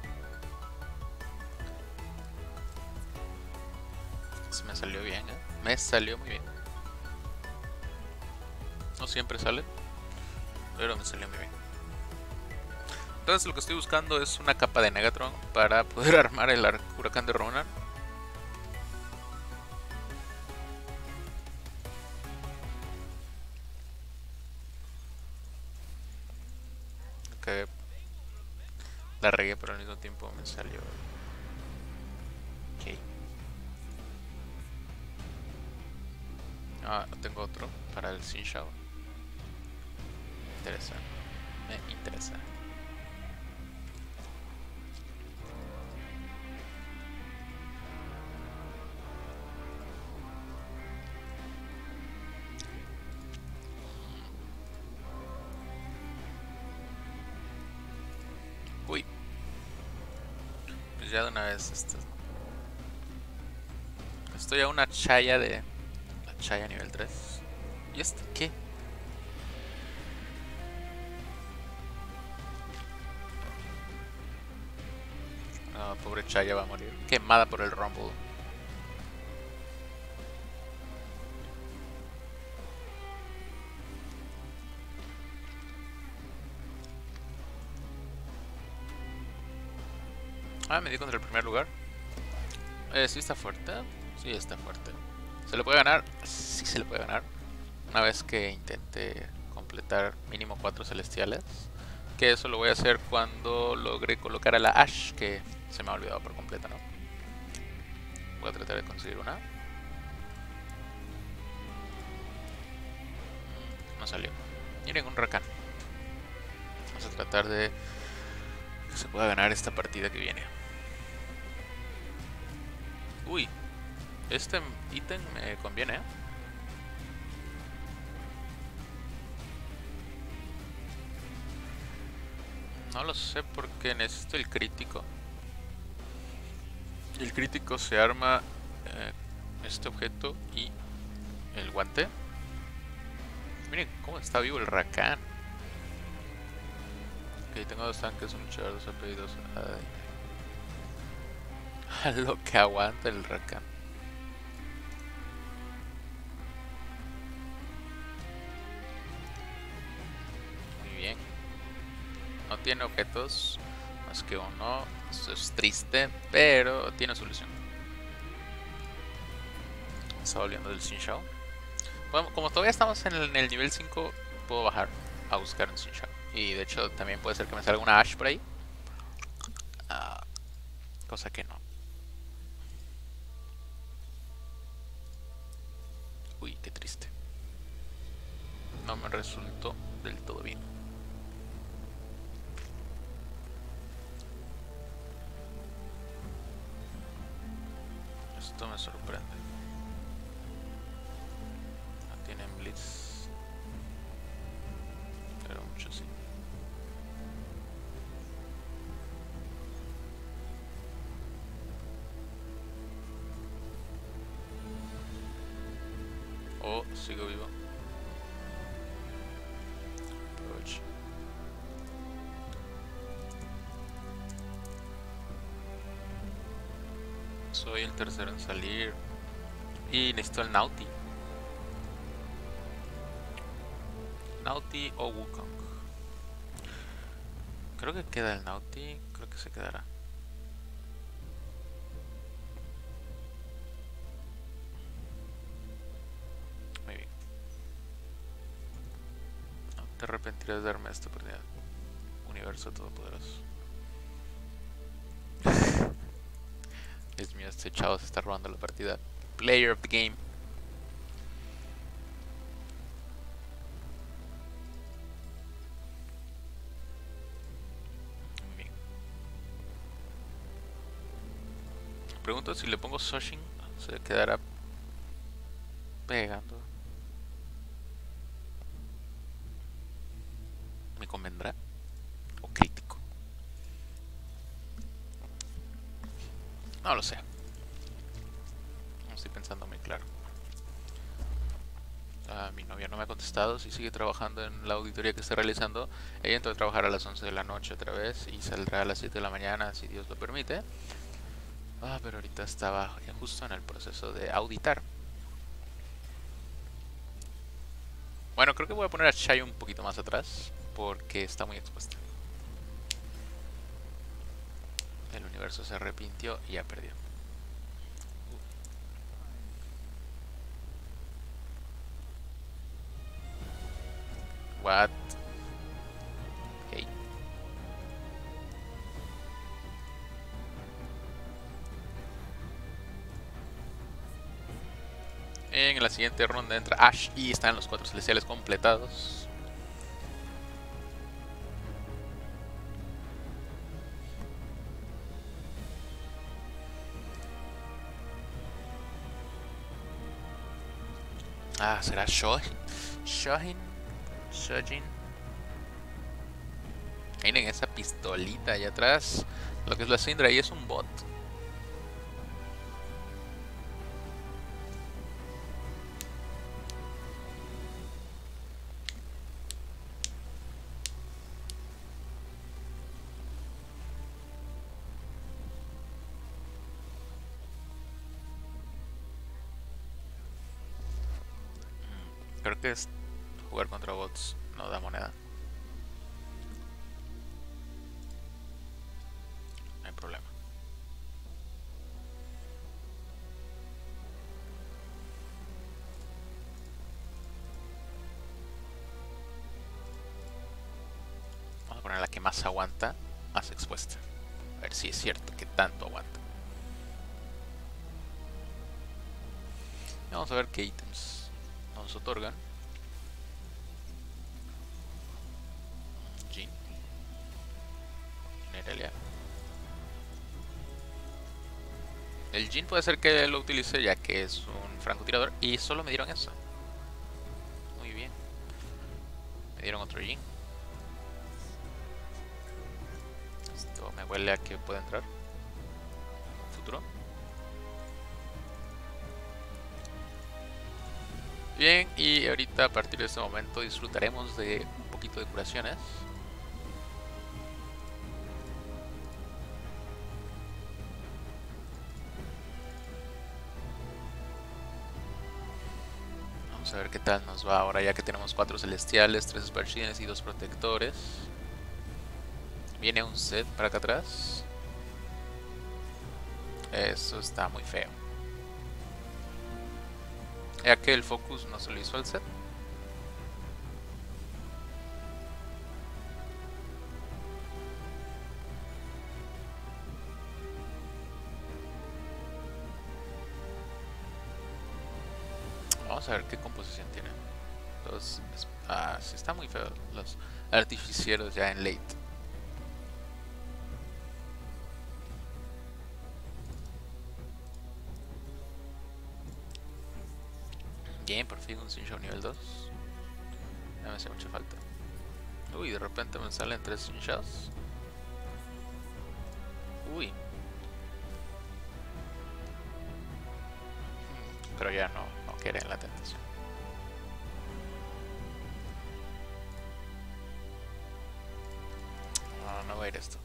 Eso me salió bien, ¿eh? Me salió muy bien. No siempre sale, pero me salió muy bien. Entonces lo que estoy buscando es una capa de Negatron para poder armar el huracán de Ronan. Que la regué, pero al mismo tiempo me salió. Ok. No tengo otro para el Xin Shao. Interesa. Me interesa. Uy. Pues ya de una vez estoy a una chaya de... La chaya nivel 3. ¿Y este qué? No, pobre chaya va a morir. Quemada por el Rumble. Me di contra el primer lugar. ¿Sí está fuerte? Sí está fuerte. ¿Se le puede ganar? Sí se le puede ganar. Una vez que intente completar mínimo 4 celestiales. Que eso lo voy a hacer cuando logre colocar a la Ash, que se me ha olvidado por completo, ¿no? Voy a tratar de conseguir una. No salió. Ni ningún Rakan. Vamos a tratar de que se pueda ganar esta partida que viene. Uy, este ítem me conviene, ¿eh? No lo sé porque necesito el crítico. El crítico se arma este objeto y el guante. Miren cómo está vivo el Rakan. Ok, tengo 2 tanques, un luchador, 2 AP y 2... Lo que aguanta el Rakan. Muy bien. No tiene objetos más que uno. Eso es triste, pero tiene solución. Está volviendo del Xin Shao. Bueno, como todavía estamos en el nivel 5, puedo bajar a buscar un Xin Shao. Y de hecho también puede ser que me salga una Ash por ahí. Cosa que no. Uy, qué triste. no me resultó del todo bien. Esto me sorprende. No tienen blitz, pero mucho sí. Oh, sigo vivo. Approach. Soy el tercero en salir. Y necesito el Naughty. Naughty o Wukong. Creo que queda el Naughty. Creo que se quedará. Muy bien. No te arrepentirás de darme esta oportunidad. Universo todopoderoso. Dios mío, este chavo se está robando la partida. Player of the game. Muy bien. Pregunto si le pongo Soshin, se quedará pegando. ¿Me convendrá? ¿O crítico? No lo sé. No estoy pensando muy claro. Mi novia no me ha contestado. Si sigue trabajando en la auditoría que está realizando. Ella entró a trabajar a las 11 de la noche otra vez y saldrá a las 7 de la mañana si Dios lo permite. Pero ahorita estaba justo en el proceso de auditar. Bueno, creo que voy a poner a Shai un poquito más atrás porque está muy expuesta. El universo se arrepintió y ya perdió. What? Okay. En la siguiente ronda entra Ash y están los 4 celestiales completados. ¿Será Shohin? Shojin. Miren esa pistolita allá atrás. Lo que es la Syndra y es un bot. Creo que es jugar contra bots no da moneda. No hay problema. Vamos a poner la que más aguanta, más expuesta. A ver si es cierto que tanto aguanta. Y vamos a ver qué ítems nos otorgan. Jhin, Nerelia. El Jhin puede ser que lo utilice ya que es un francotirador y solo me dieron eso. Muy bien. Me dieron otro Jhin. Esto me huele a que puede entrar. Futuro. Bien, y ahorita a partir de este momento disfrutaremos de un poquito de curaciones. Vamos a ver qué tal nos va ahora ya que tenemos 4 celestiales, 3 esparcines y 2 protectores. Viene un set para acá atrás. Eso está muy feo. Ya que el focus no se lo hizo al set. Vamos a ver qué composición tiene. Sí, está muy feo. Los artificieros ya en late. Bien, por fin un Sinshao nivel 2. Ya me hace mucha falta. Uy, de repente me salen 3 Sinshaos. Uy. Pero ya no quieren la tentación. No va a ir esto.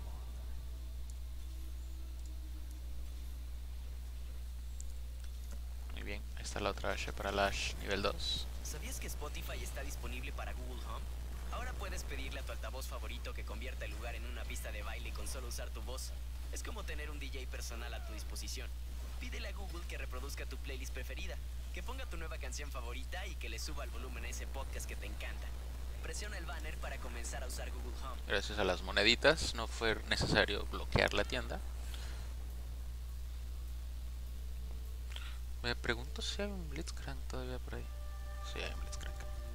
Muy bien, ahí está la otra H para Lash nivel 2. ¿Sabías que Spotify está disponible para Google Home? Ahora puedes pedirle a tu altavoz favorito que convierta el lugar en una pista de baile con solo usar tu voz. Es como tener un DJ personal a tu disposición. Pídele a Google que reproduzca tu playlist preferida, que ponga tu nueva canción favorita y que le suba el volumen a ese podcast que te encanta. Presiona el banner para comenzar a usar Google Home. Gracias a las moneditas no fue necesario bloquear la tienda. Me pregunto si hay un Blitzcrank todavía por ahí. Sí, hay un Blitzcrank.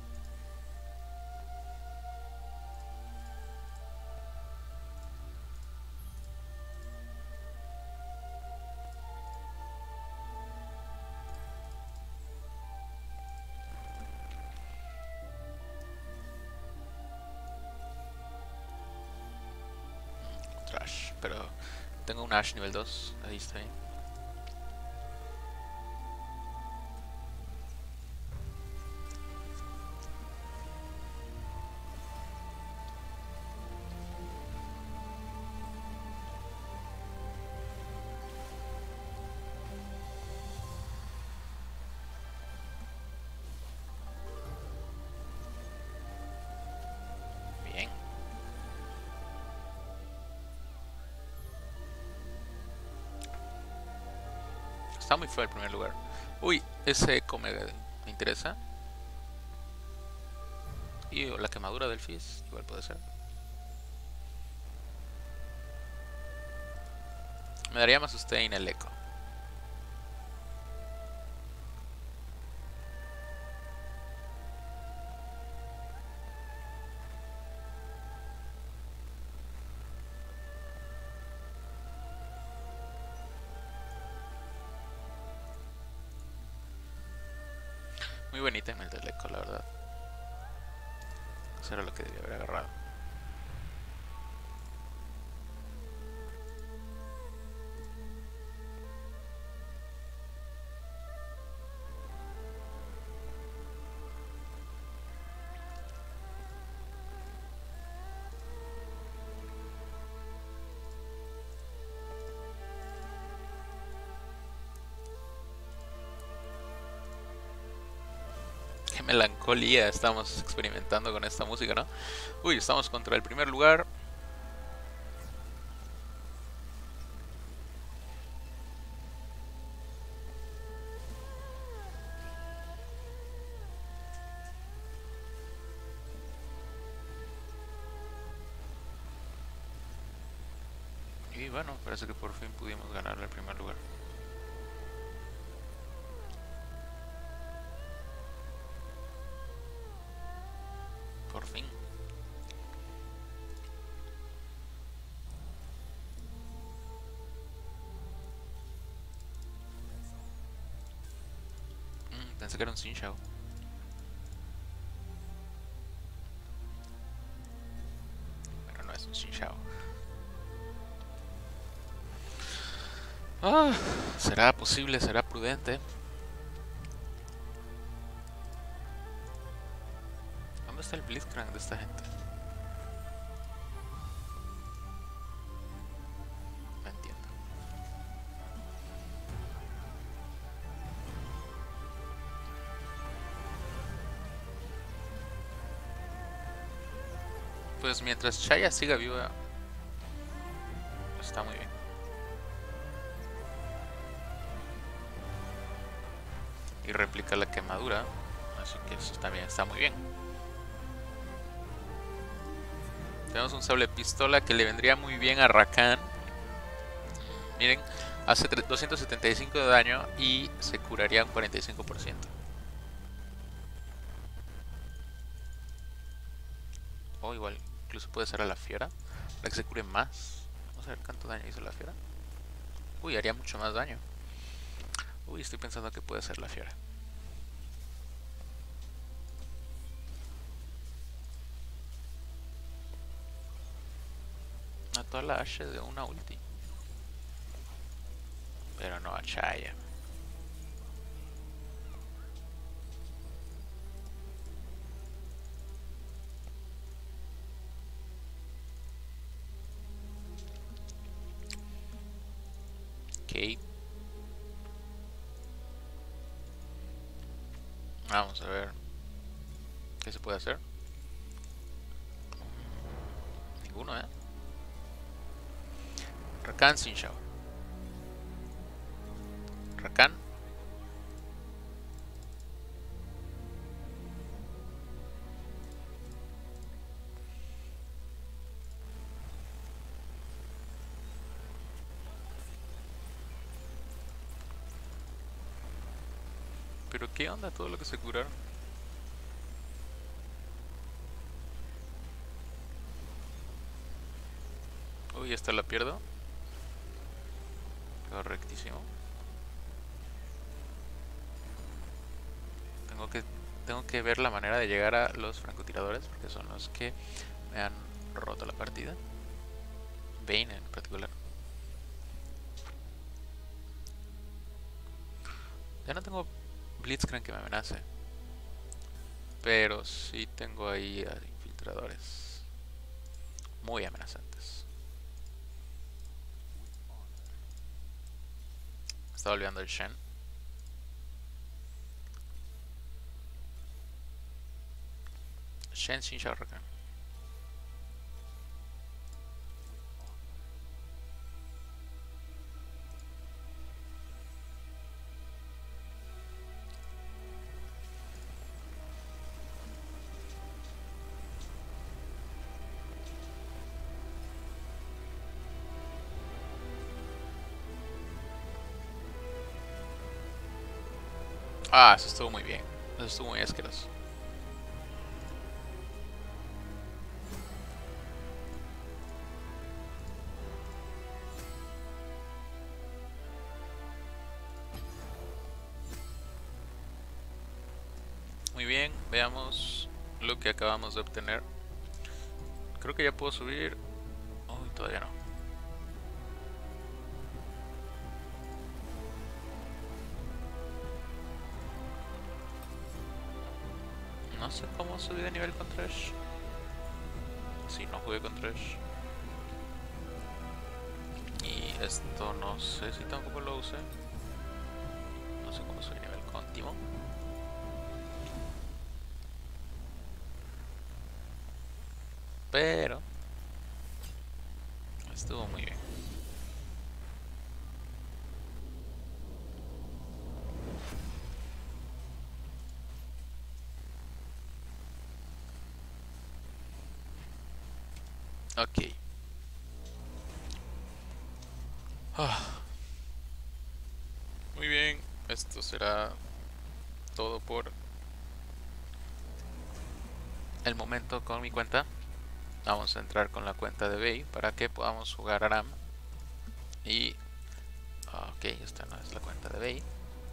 Trash, pero tengo un Ash nivel 2, ahí está bien. Bien. Está muy feo el primer lugar. Uy, ese eco me interesa. Y la quemadura del Fizz, igual puede ser. Me daría más sustain el eco. Muy buen ítem el del eco, la verdad. Eso era lo que debía haber agarrado. Qué melancolía estamos experimentando con esta música, ¿no? Uy, estamos contra el primer lugar. Y bueno, parece que por fin pudimos ganar el primer lugar. Por fin. Pensé que era un Sinshao. Pero no es un Sinshao. ¿Será posible? ¿Será prudente? ¿Dónde está el Blitzcrank de esta gente? No entiendo. Pues mientras Chaya siga viva, está muy bien. Y replica la quemadura, así que eso también está muy bien. Tenemos un sable pistola que le vendría muy bien a Rakan. Miren, hace 275 de daño y se curaría un 45%. O igual, incluso puede ser a la fiera. Para que se cure más. Vamos a ver cuánto daño hizo la fiera. Uy, haría mucho más daño. Uy, estoy pensando que puede ser la fiera. Mató a la Ashe de una ulti. Pero no a Chaya. Ok. Vamos a ver qué se puede hacer. Ninguno, Rakan sin Shao. Rakan. Pero qué onda todo lo que se curaron. Uy, esta la pierdo. Correctísimo. Tengo que ver la manera de llegar a los francotiradores, porque son los que me han roto la partida. Vayne en particular. Ya no tengo Blitzcrank que me amenace, pero sí tengo ahí a infiltradores muy amenazantes. Estaba olvidando el Shen. Shen sin Shao Rakan. Ah, eso estuvo muy bien. Eso estuvo muy asqueroso. Muy bien, veamos lo que acabamos de obtener. Creo que ya puedo subir. Uy, todavía no. No sé cómo subí de nivel con Thresh. Si no jugué con Thresh. Y esto no sé si tampoco lo usé. No sé cómo subí nivel con Timo. Pero estuvo muy bien. Ok. Muy bien. Esto será todo por el momento con mi cuenta. Vamos a entrar con la cuenta de Vayne para que podamos jugar ARAM. Y... ok, esta no es la cuenta de Vayne.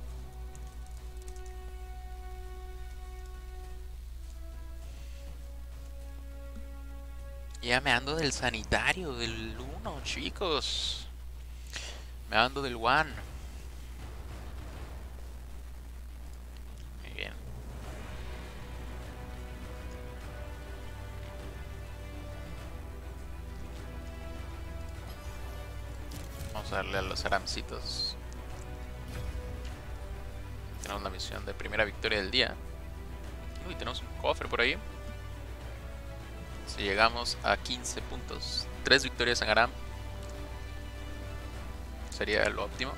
Ya me ando del sanitario, del 1, chicos. Me ando del 1. Muy bien. Vamos a darle a los aramcitos. Tenemos la misión de primera victoria del día. Uy, tenemos un cofre por ahí. Si llegamos a 15 puntos, 3 victorias en ARAM, sería lo óptimo.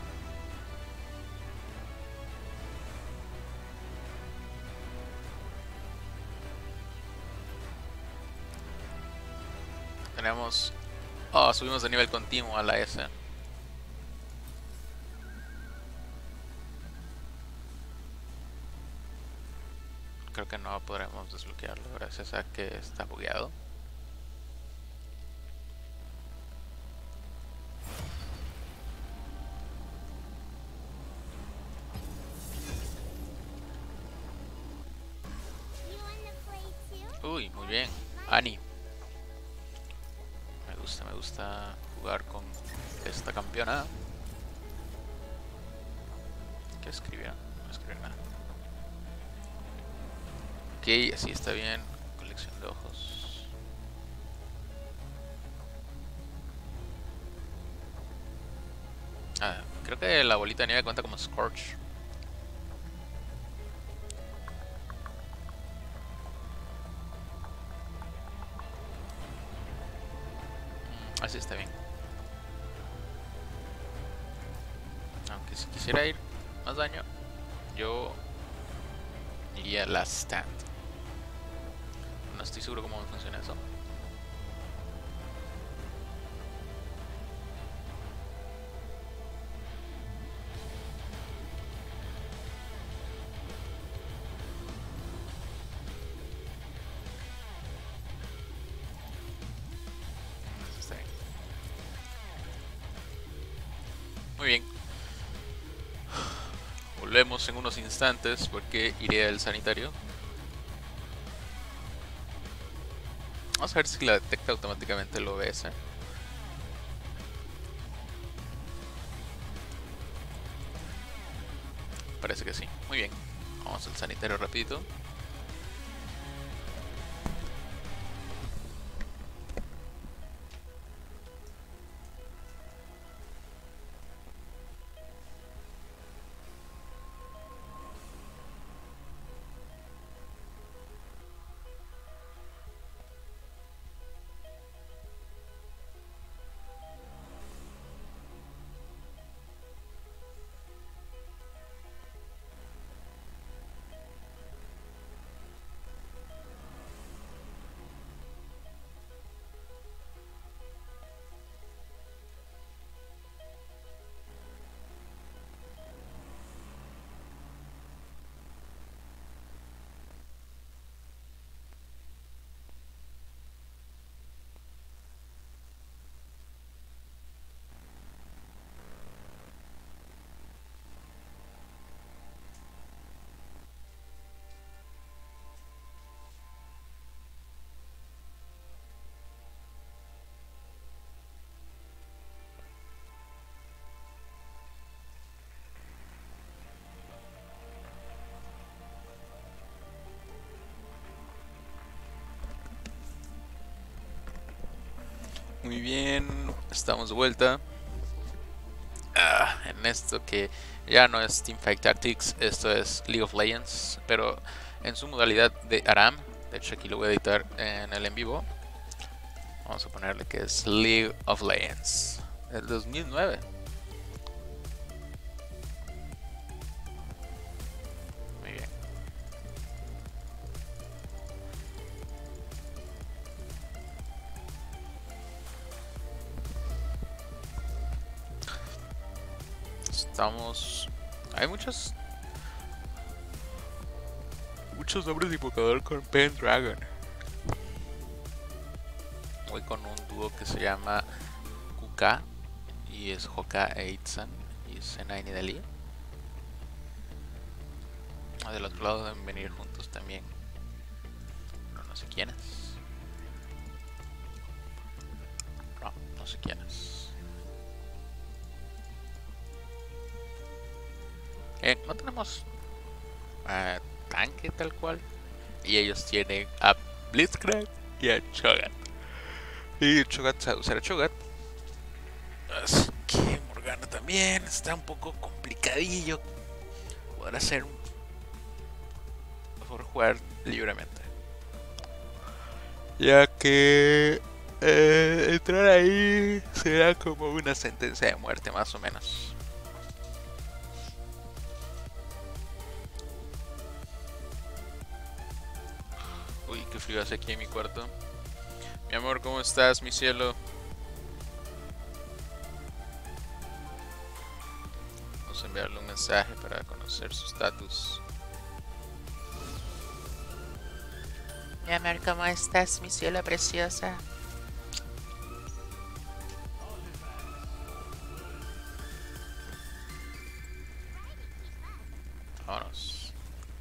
Tenemos... oh, subimos de nivel continuo a la S. Creo que no podremos desbloquearlo gracias a que está bugueado. Uy, muy bien. Annie. Me gusta jugar con esta campeona. ¿Qué escribieron? No escribieron nada. Ok, así está bien. Colección de ojos. Ah, creo que la bolita de nieve cuenta como Scorch. Así está bien. Aunque si quisiera ir más daño, yo iría Last Stand. No estoy seguro cómo funciona eso. Está bien. Muy bien. Volvemos en unos instantes porque iré al sanitario. Vamos a ver si la detecta automáticamente el OBS. Parece que sí. Muy bien. Vamos al sanitario rapidito. Muy bien, estamos de vuelta en esto que ya no es Teamfight Tactics, esto es League of Legends, pero en su modalidad de ARAM. De hecho aquí lo voy a editar en el en vivo. Vamos a ponerle que es League of Legends del 2009. Muy bien. Estamos... Hay muchos nombres de invocador con Pendragon. Voy con un dúo que se llama Kuka y es Hoka e Itzan y Senai Nidalee. Del otro lado deben venir juntos también, pero no sé quiénes. No sé quiénes. No tenemos tanque tal cual. Y ellos tienen a Blitzcrank y a Cho'Gath. Y Cho'Gath sabe usar a Cho'Gath. Así que Morgana también está un poco complicadillo. Podrá ser mejor jugar libremente, ya que entrar ahí será como una sentencia de muerte más o menos. Uy, qué frío hace aquí en mi cuarto. Mi amor, ¿cómo estás, mi cielo? Vamos a enviarle un mensaje para conocer su estatus. Mi amor, ¿cómo estás, mi cielo preciosa? Vámonos.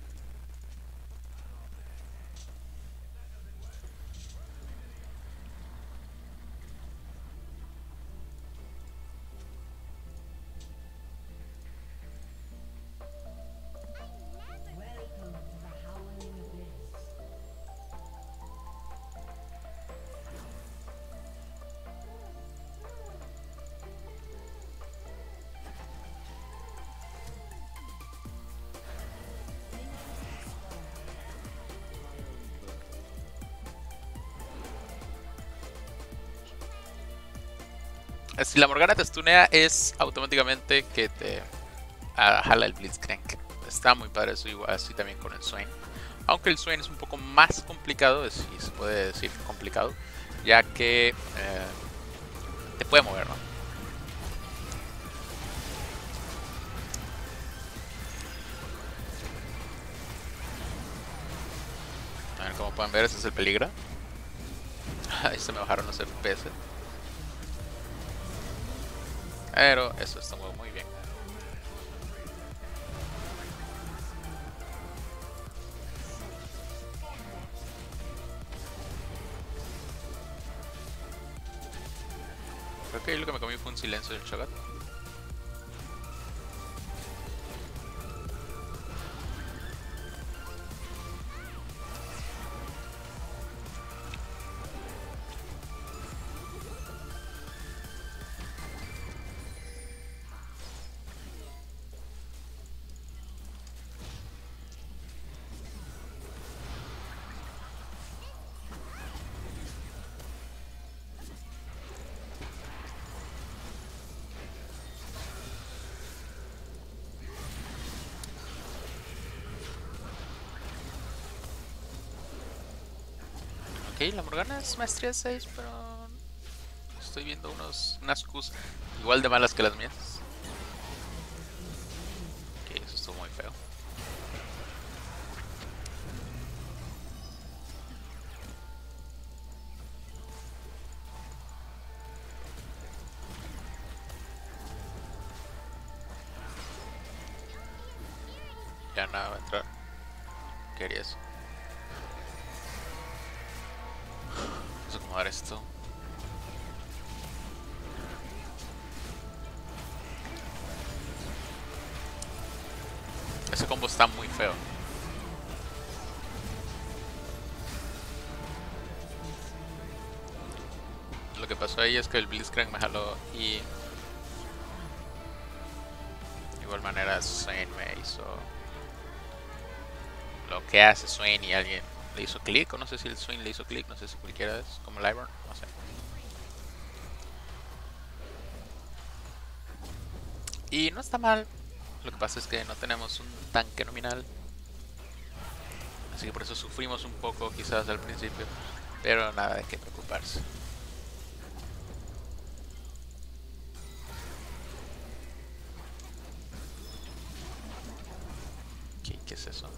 Si la Morgana te stunea es automáticamente que te jala el Blitzcrank. Está muy padre eso, igual así también con el Swain. Aunque el Swain es un poco más complicado, si se puede decir complicado, ya que te puede mover, ¿no? A ver, como pueden ver, ese es el peligro. Ahí se me bajaron los FPS. Pero eso está muy bien. Creo que lo que me comí fue un silencio del Shogat. Ok, la Morgana es maestría 6, pero estoy viendo unas Qs igual de malas que las mías. Ok, eso estuvo muy feo. Ya nada va a entrar. ¿Qué haría eso? Vamos a acomodar esto. Ese combo está muy feo. Lo que pasó ahí es que el Blitzcrank me jaló y de igual manera Swain me hizo lo que hace Swain y alguien le hizo clic, o no sé si el Swain le hizo clic, no sé si cualquiera es como Lyburn, no sé. Y no está mal, lo que pasa es que no tenemos un tanque nominal, así que por eso sufrimos un poco quizás al principio, pero nada de qué preocuparse. ¿Qué es eso?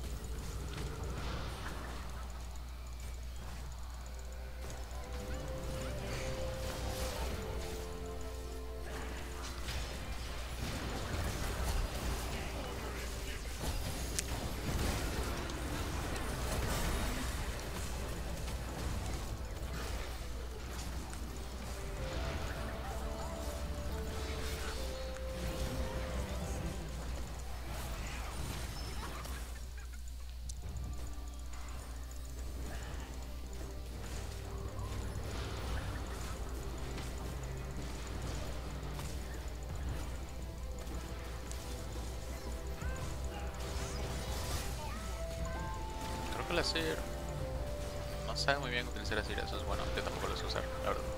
La Sir no sabe muy bien utilizar la Sir, eso es bueno, yo tampoco lo sé usar, la verdad.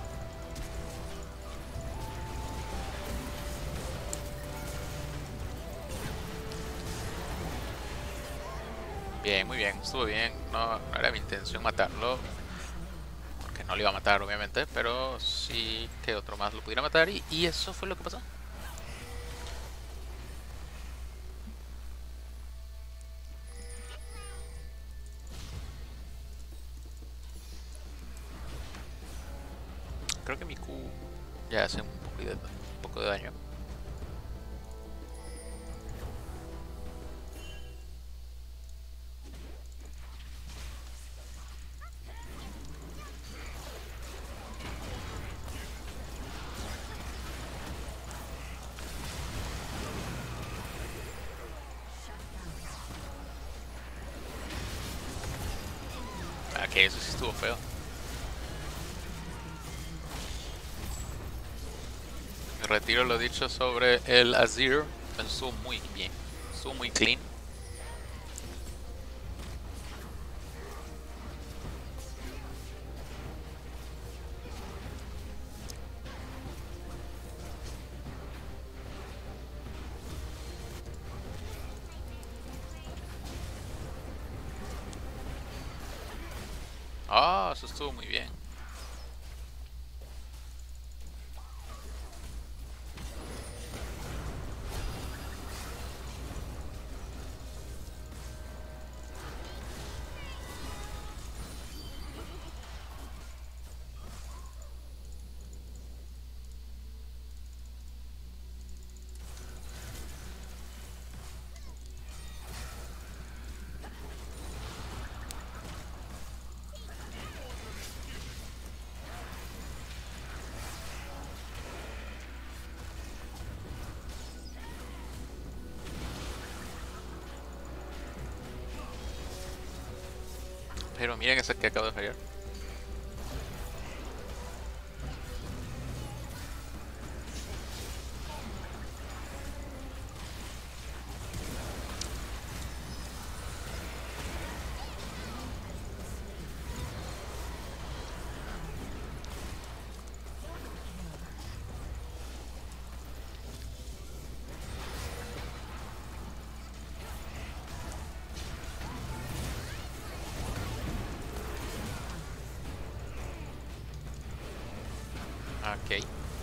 Bien, muy bien, estuvo bien, no era mi intención matarlo, porque no lo iba a matar obviamente, pero sí que otro más lo pudiera matar y eso fue lo que pasó. Creo que mi Q ya hace un poco de daño. Ok, eso sí estuvo feo. Retiro lo dicho sobre el Azir. Estuvo muy bien. Estuvo muy clean. Ah, eso estuvo muy bien. Pero miren esa que acabo de fallar. Ok.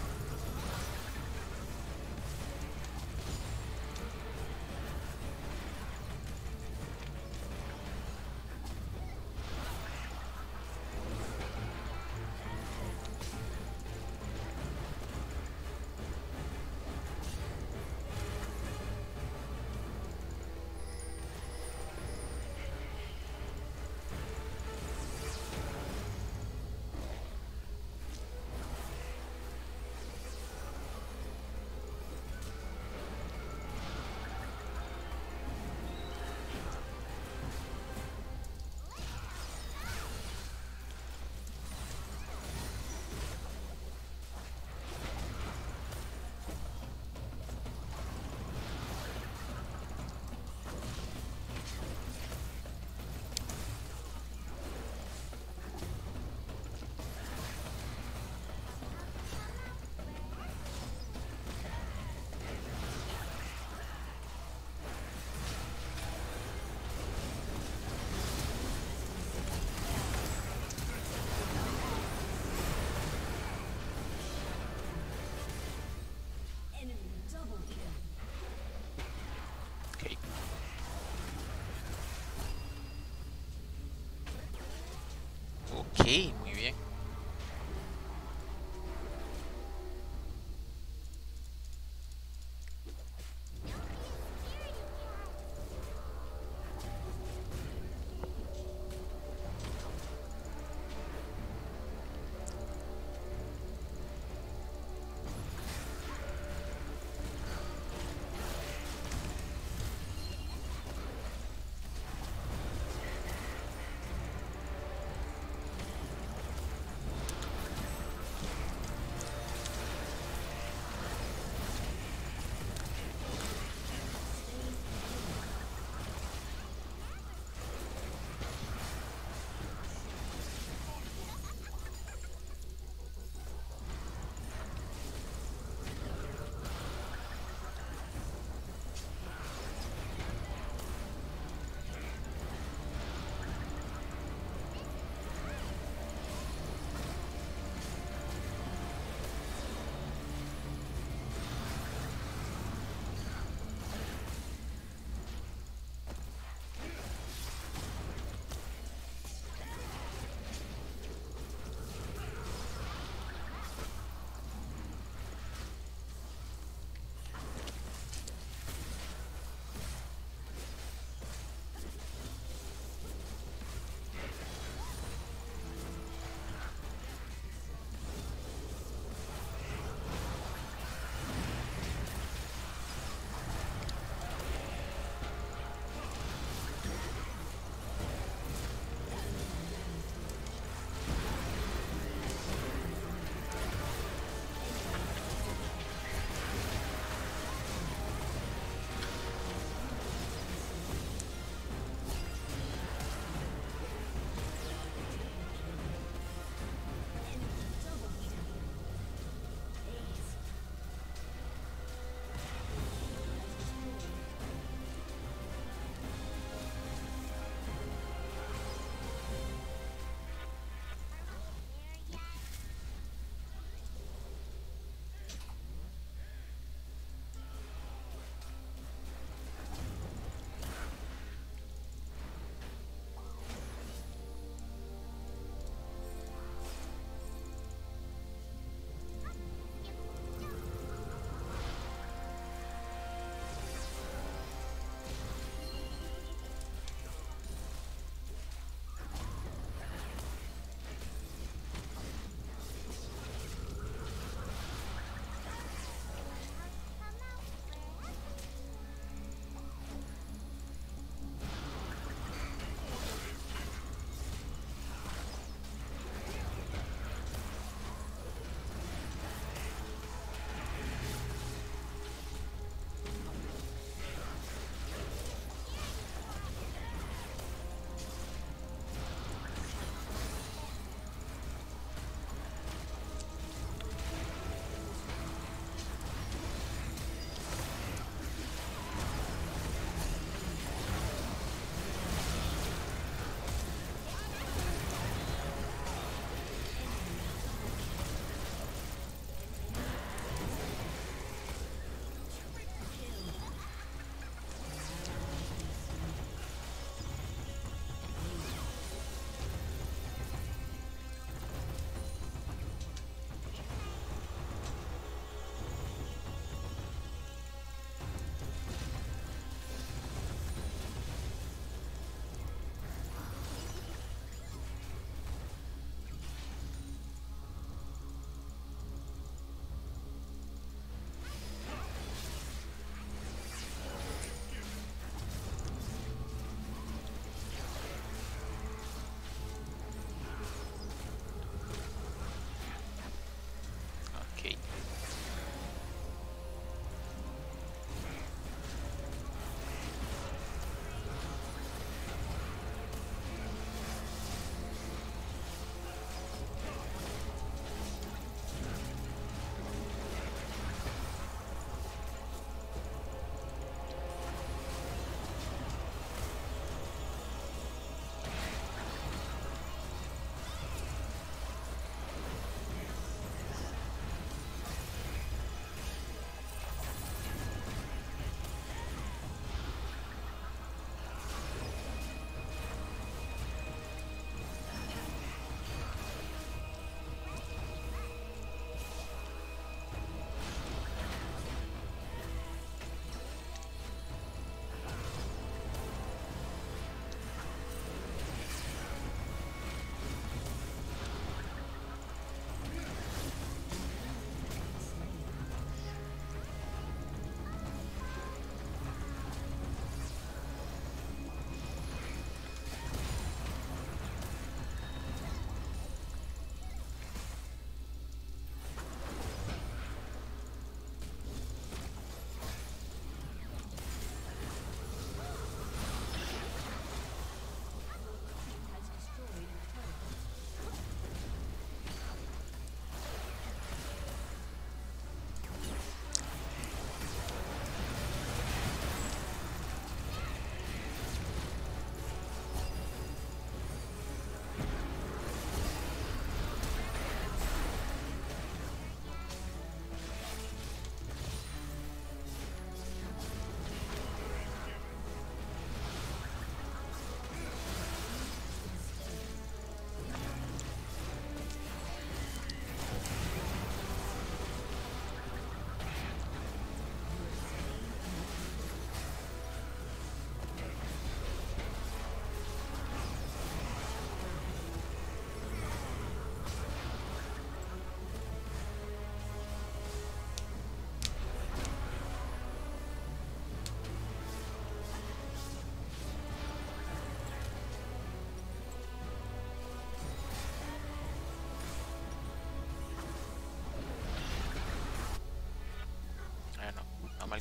Ok. Ok, muy bien.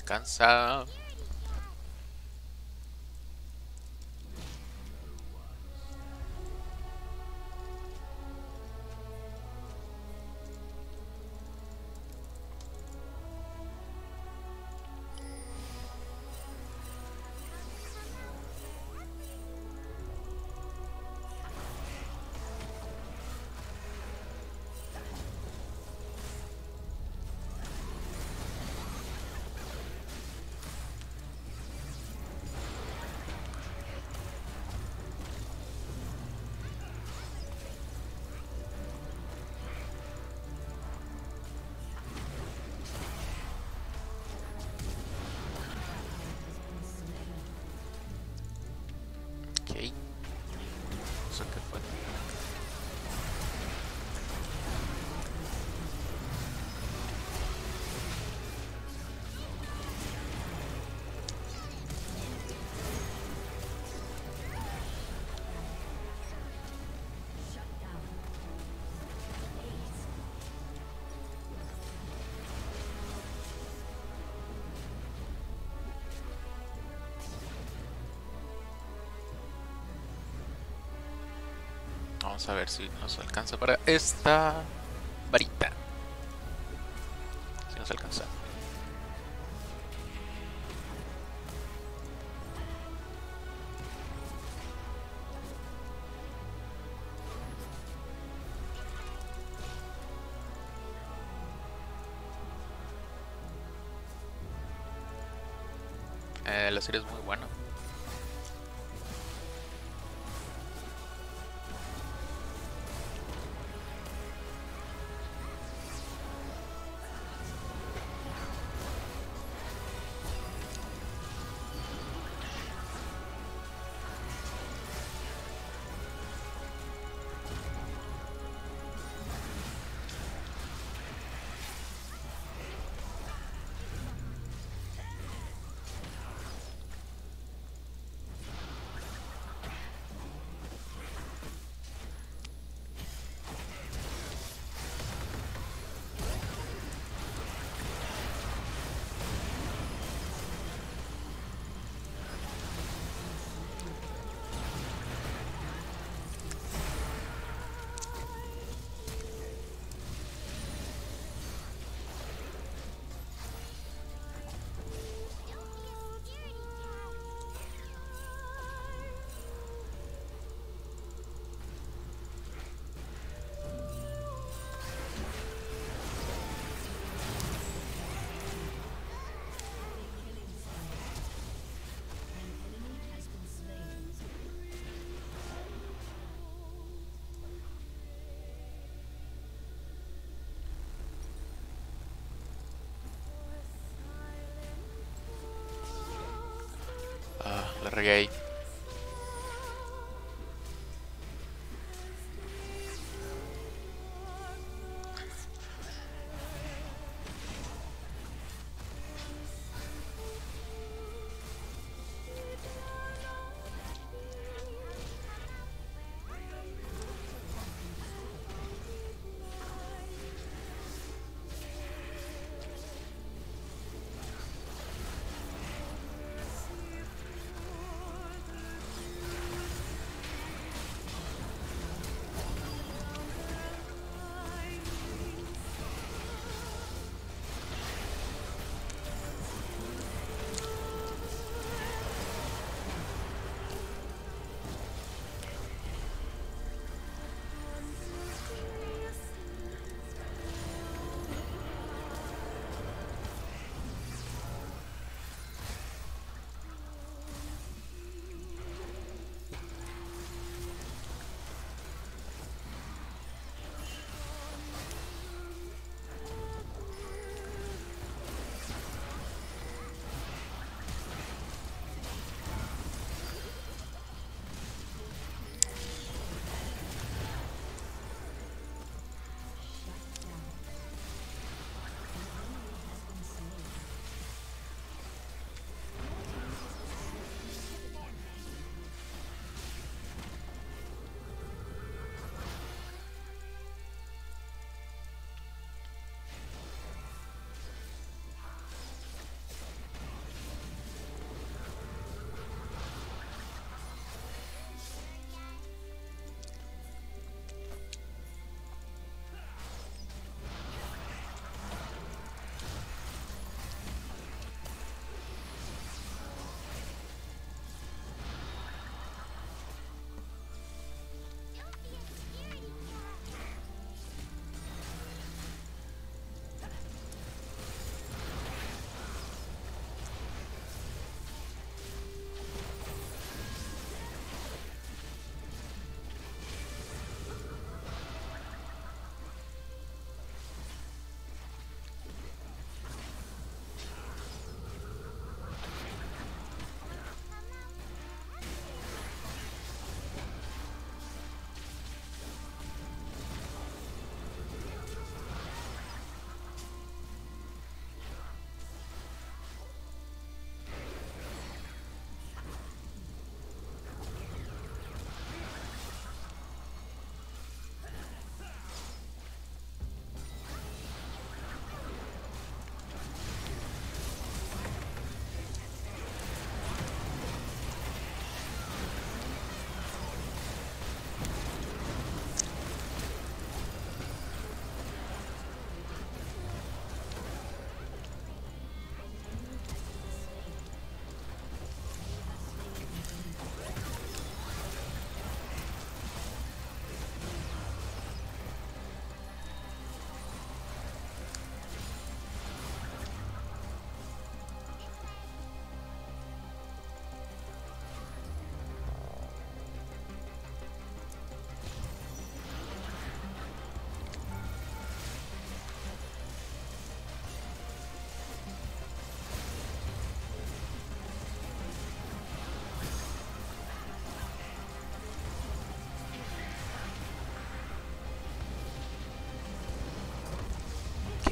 alcanza. Ok. ¿Eso qué fue? Vamos a ver si nos alcanza para esta varita. Si nos alcanza. La serie es muy buena. La regué ahí.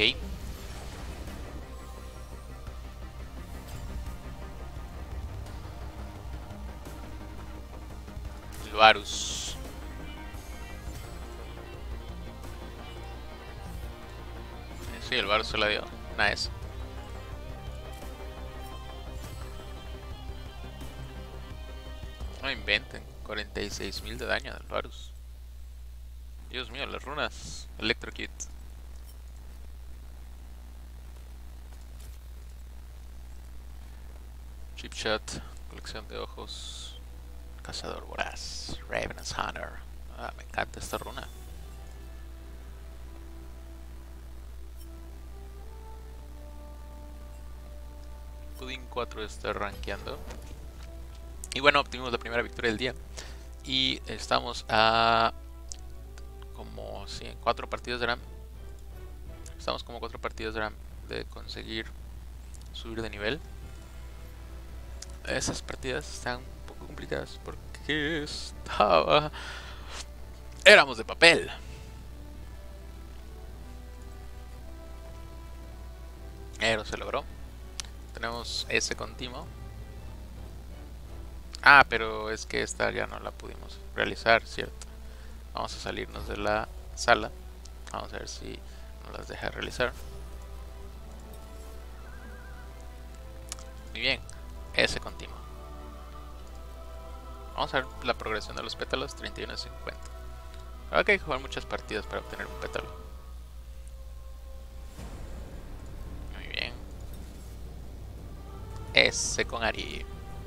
El Varus. Sí, el Varus se la dio. Nice. No inventen. 46.000 de daño del Varus. Dios mío, las runas. Electrocute. Chip Shot. Colección de ojos. Cazador voraz. Ravenous Hunter. Ah, me encanta esta runa. Pudding 4 está rankeando. Y bueno, obtuvimos la primera victoria del día. Y estamos a como 4 partidas de RAM. Estamos como 4 partidas de RAM de conseguir subir de nivel. Esas partidas están un poco complicadas porque éramos de papel. Pero se logró. Tenemos ese continuo. Ah, pero es que esta ya no la pudimos realizar, ¿cierto? Vamos a salirnos de la sala. Vamos a ver si nos las deja realizar. Muy bien, ese continuo. Vamos a ver la progresión de los pétalos, 31 a 50. Hay que jugar muchas partidas para obtener un pétalo. Muy bien. Ese con Ari.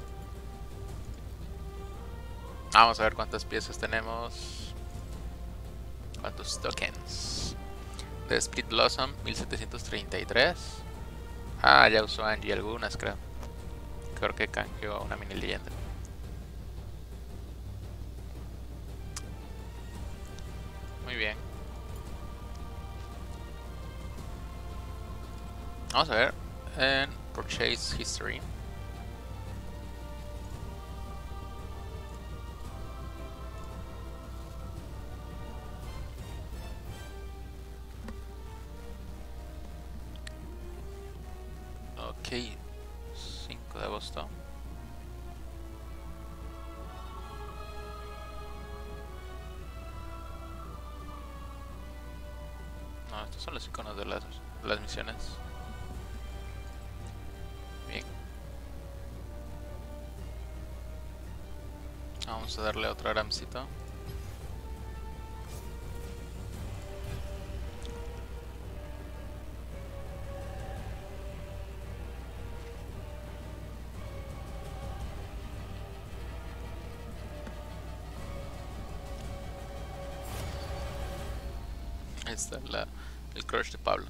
Vamos a ver cuántas piezas tenemos. Cuántos tokens. De Split Blossom, 1733. Ah, ya usó Angie algunas, creo. Creo que canjeó una mini leyenda. Muy bien. Vamos a ver en Purchase History. Ok, 5 de agosto. No, estos son los iconos de las misiones. Bien. Vamos a darle otro aramcito. Ahí está el crush de Pablo.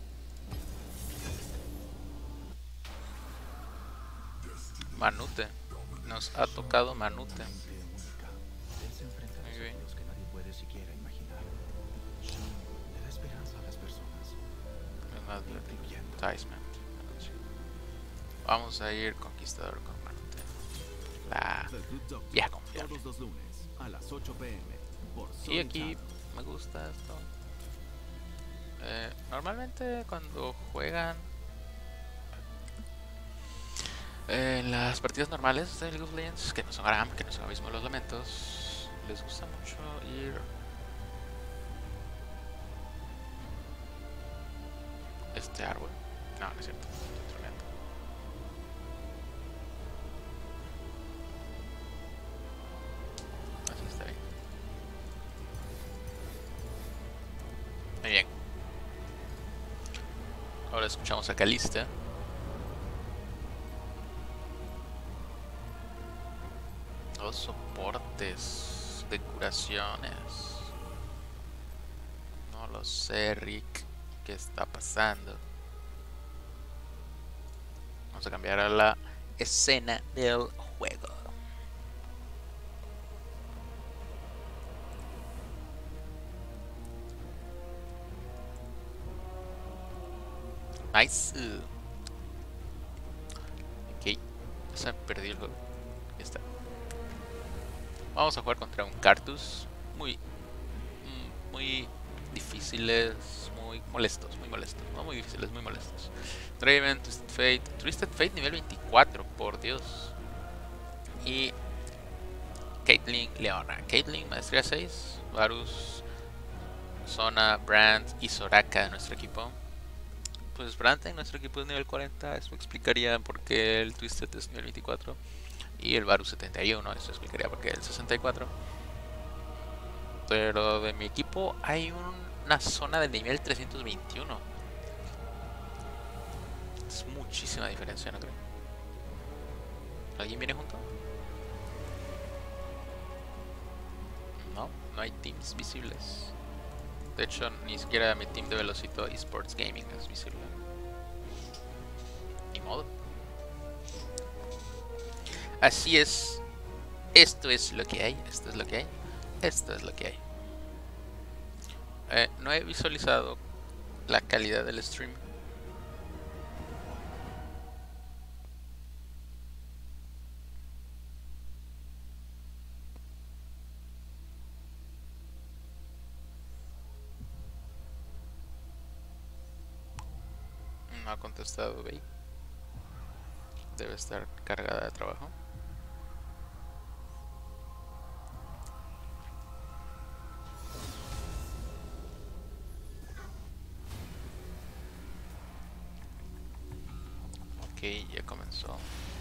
Manute. Nos ha tocado Manute. Muy bien. Vamos a ir conquistador con Manute. La vieja confiable. Y aquí me gusta esto. Normalmente cuando juegan en las partidas normales de League of Legends, que no son ARAM, que no son Abismo de los Lamentos, les gusta mucho ir este árbol. No, no es cierto, estoy troleando. Así está bien. Muy bien. Ahora escuchamos a Calista. Los soportes de curaciones. No lo sé, Rick. ¿Qué está pasando? Vamos a cambiar a la escena del juego. Nice. Ok, se me perdió el juego. Ya está. Vamos a jugar contra un Cartus muy difíciles, muy molestos, no muy difíciles, muy molestos. Draven, Twisted Fate nivel 24, por Dios. Y Caitlyn, Leona. Caitlyn, maestría 6, Varus, Zona, Brand y Soraka de nuestro equipo. Pues Brand en nuestro equipo es nivel 40, eso explicaría por qué el Twisted es nivel 24 y el Varus 71, eso explicaría por qué el 64. Pero de mi equipo hay una zona de nivel 321. Es muchísima diferencia, ¿no creo? ¿Alguien viene junto? No, no hay teams visibles. De hecho, ni siquiera mi team de Velocito Esports Gaming es visible. Ni modo. Así es. Esto es lo que hay. Esto es lo que hay. Esto es lo que hay. No he visualizado la calidad del stream. No ha contestado Bey. Debe estar cargada de trabajo. Ok, ya comenzó.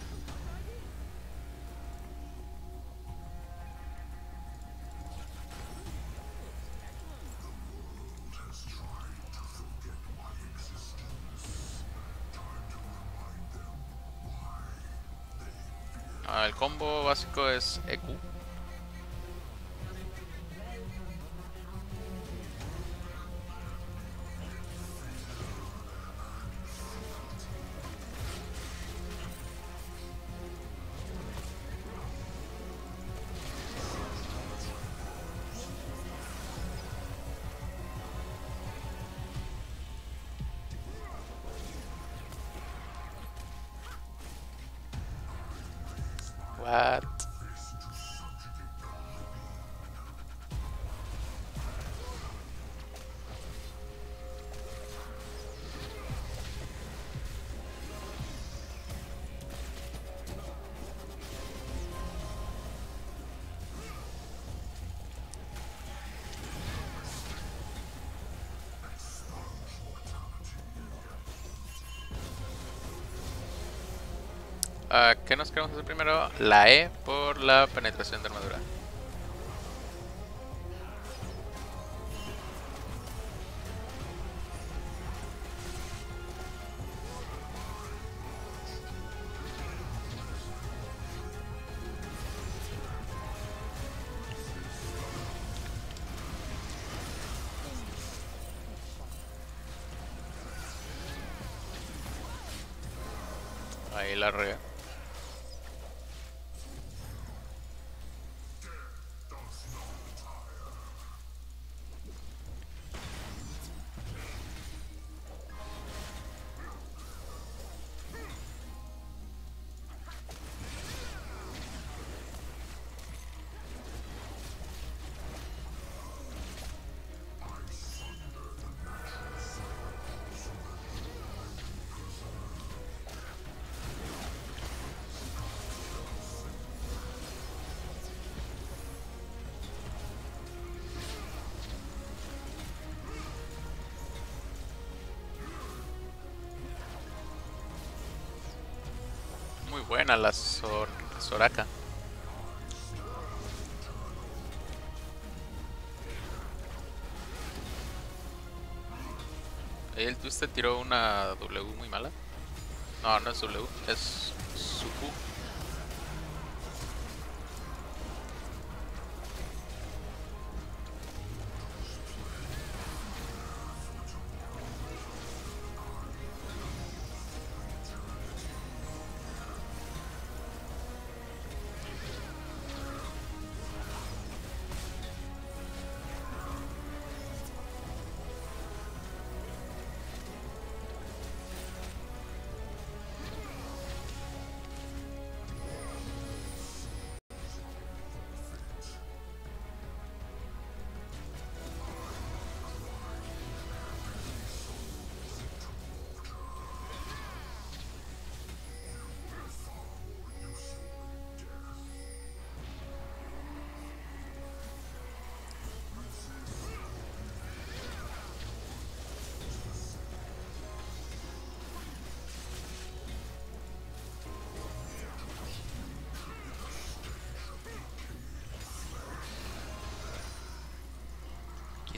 El combo básico es EQ. What? ¿Qué nos queremos hacer primero? La E por la penetración de armadura. Ahí la rega. Muy buena la Soraka. El Twisted tiró una W muy mala. No, no es W, es su Q.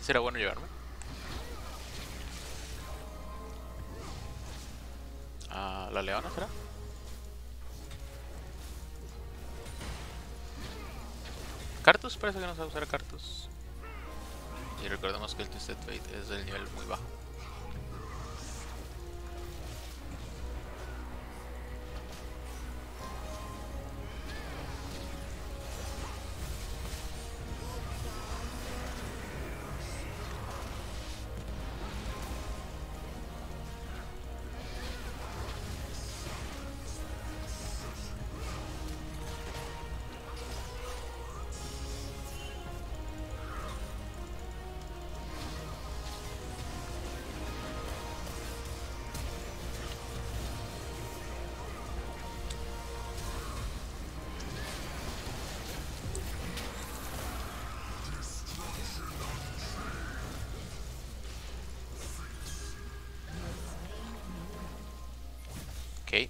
será bueno llevarme? ¿A la leona será? Cartus, parece que no sabe usar Cartus. Y recordemos que el Twisted Fate es del nivel muy bajo. Ok.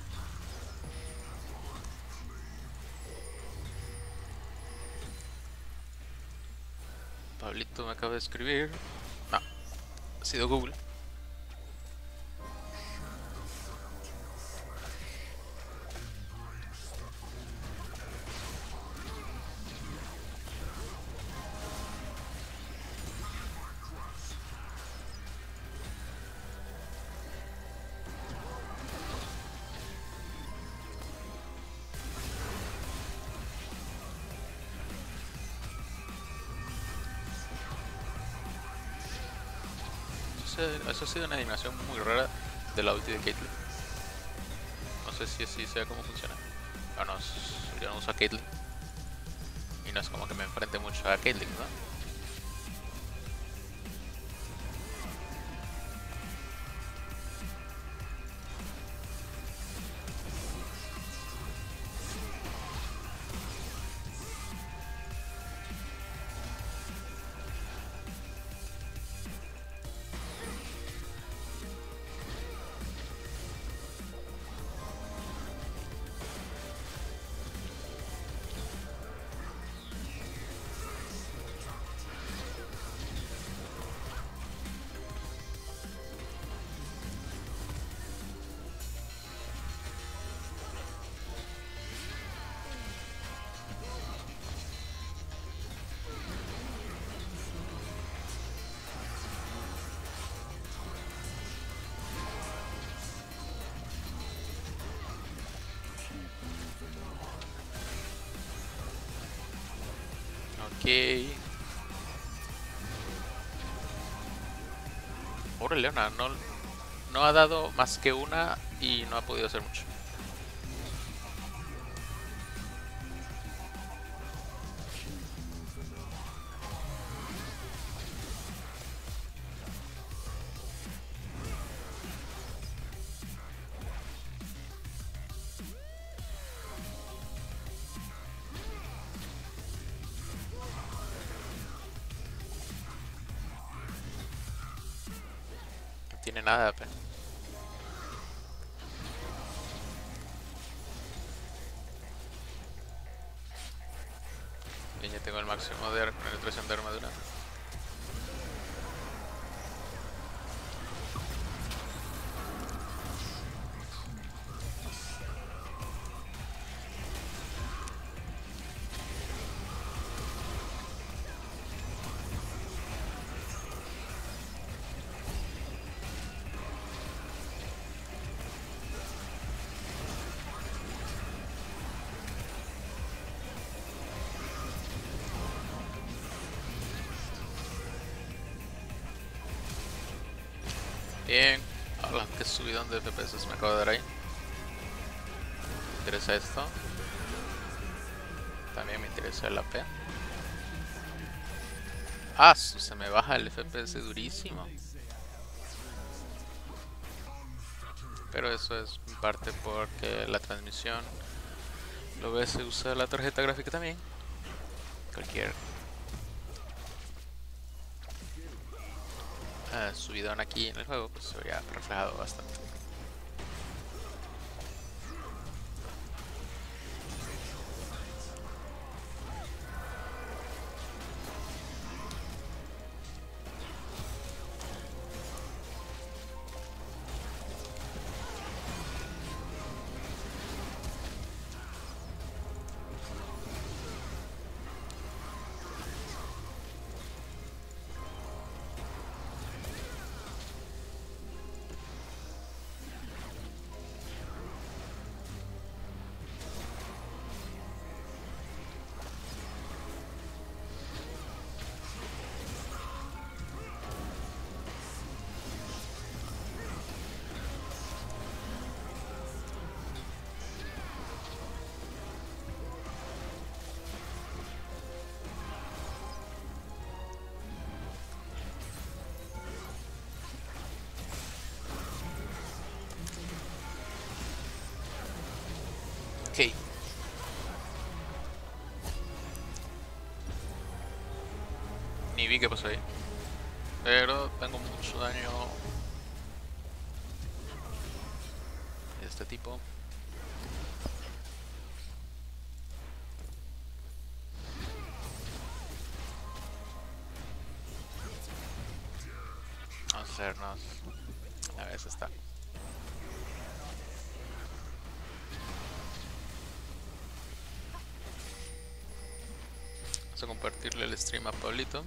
Pablito me acaba de escribir. No, ha sido Google. Eso ha sido una animación muy rara de la ulti de Caitlyn. No sé si así sea como funciona. Bueno, yo no uso a Caitlyn. Y no es como que me enfrente mucho a Caitlyn, ¿no? Ok. Pobre Leona, no ha dado más que una y no ha podido hacer mucho. No tiene nada de AP. Bien, ya tengo el máximo de penetración de armadura. Bien, hola, qué subidón de FPS me acabo de dar ahí. Me interesa esto. También me interesa el AP. Ah, se me baja el FPS durísimo. Pero eso es en parte porque la transmisión luego se usa la tarjeta gráfica también. Cualquier subidón aquí en el juego pues se vería reflejado bastante. Ni vi qué pasó ahí. Pero tengo mucho daño. Este tipo. Vamos a hacernos. A ver, está. Vamos a compartirle el stream a Pablito.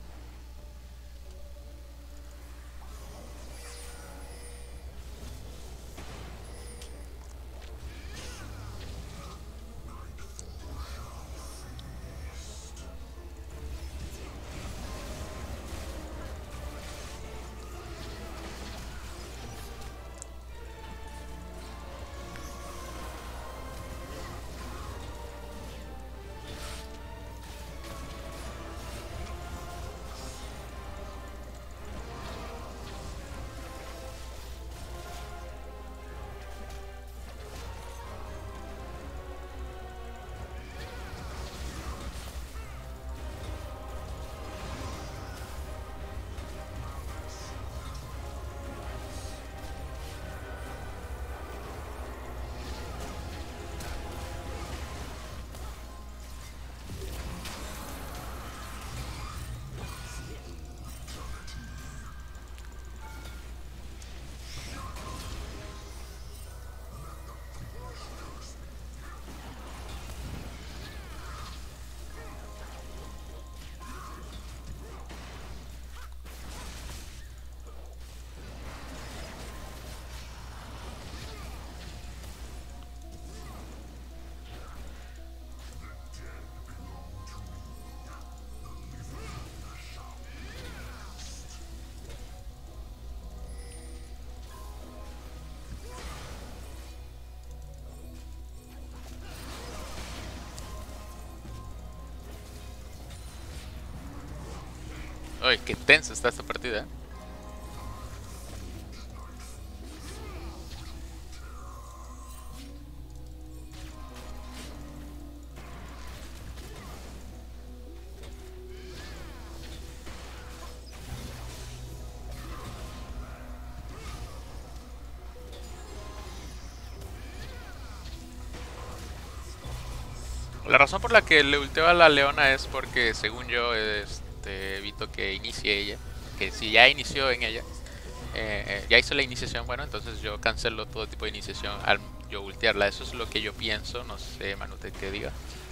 Uy, qué tensa está esta partida. La razón por la que le ulteo a la leona es porque, según yo, evito que inicie ella. Que si ya inició en ella, ya hizo la iniciación, bueno, entonces yo cancelo todo tipo de iniciación al yo ultearla. Eso es lo que yo pienso, no sé, Manute, qué diga.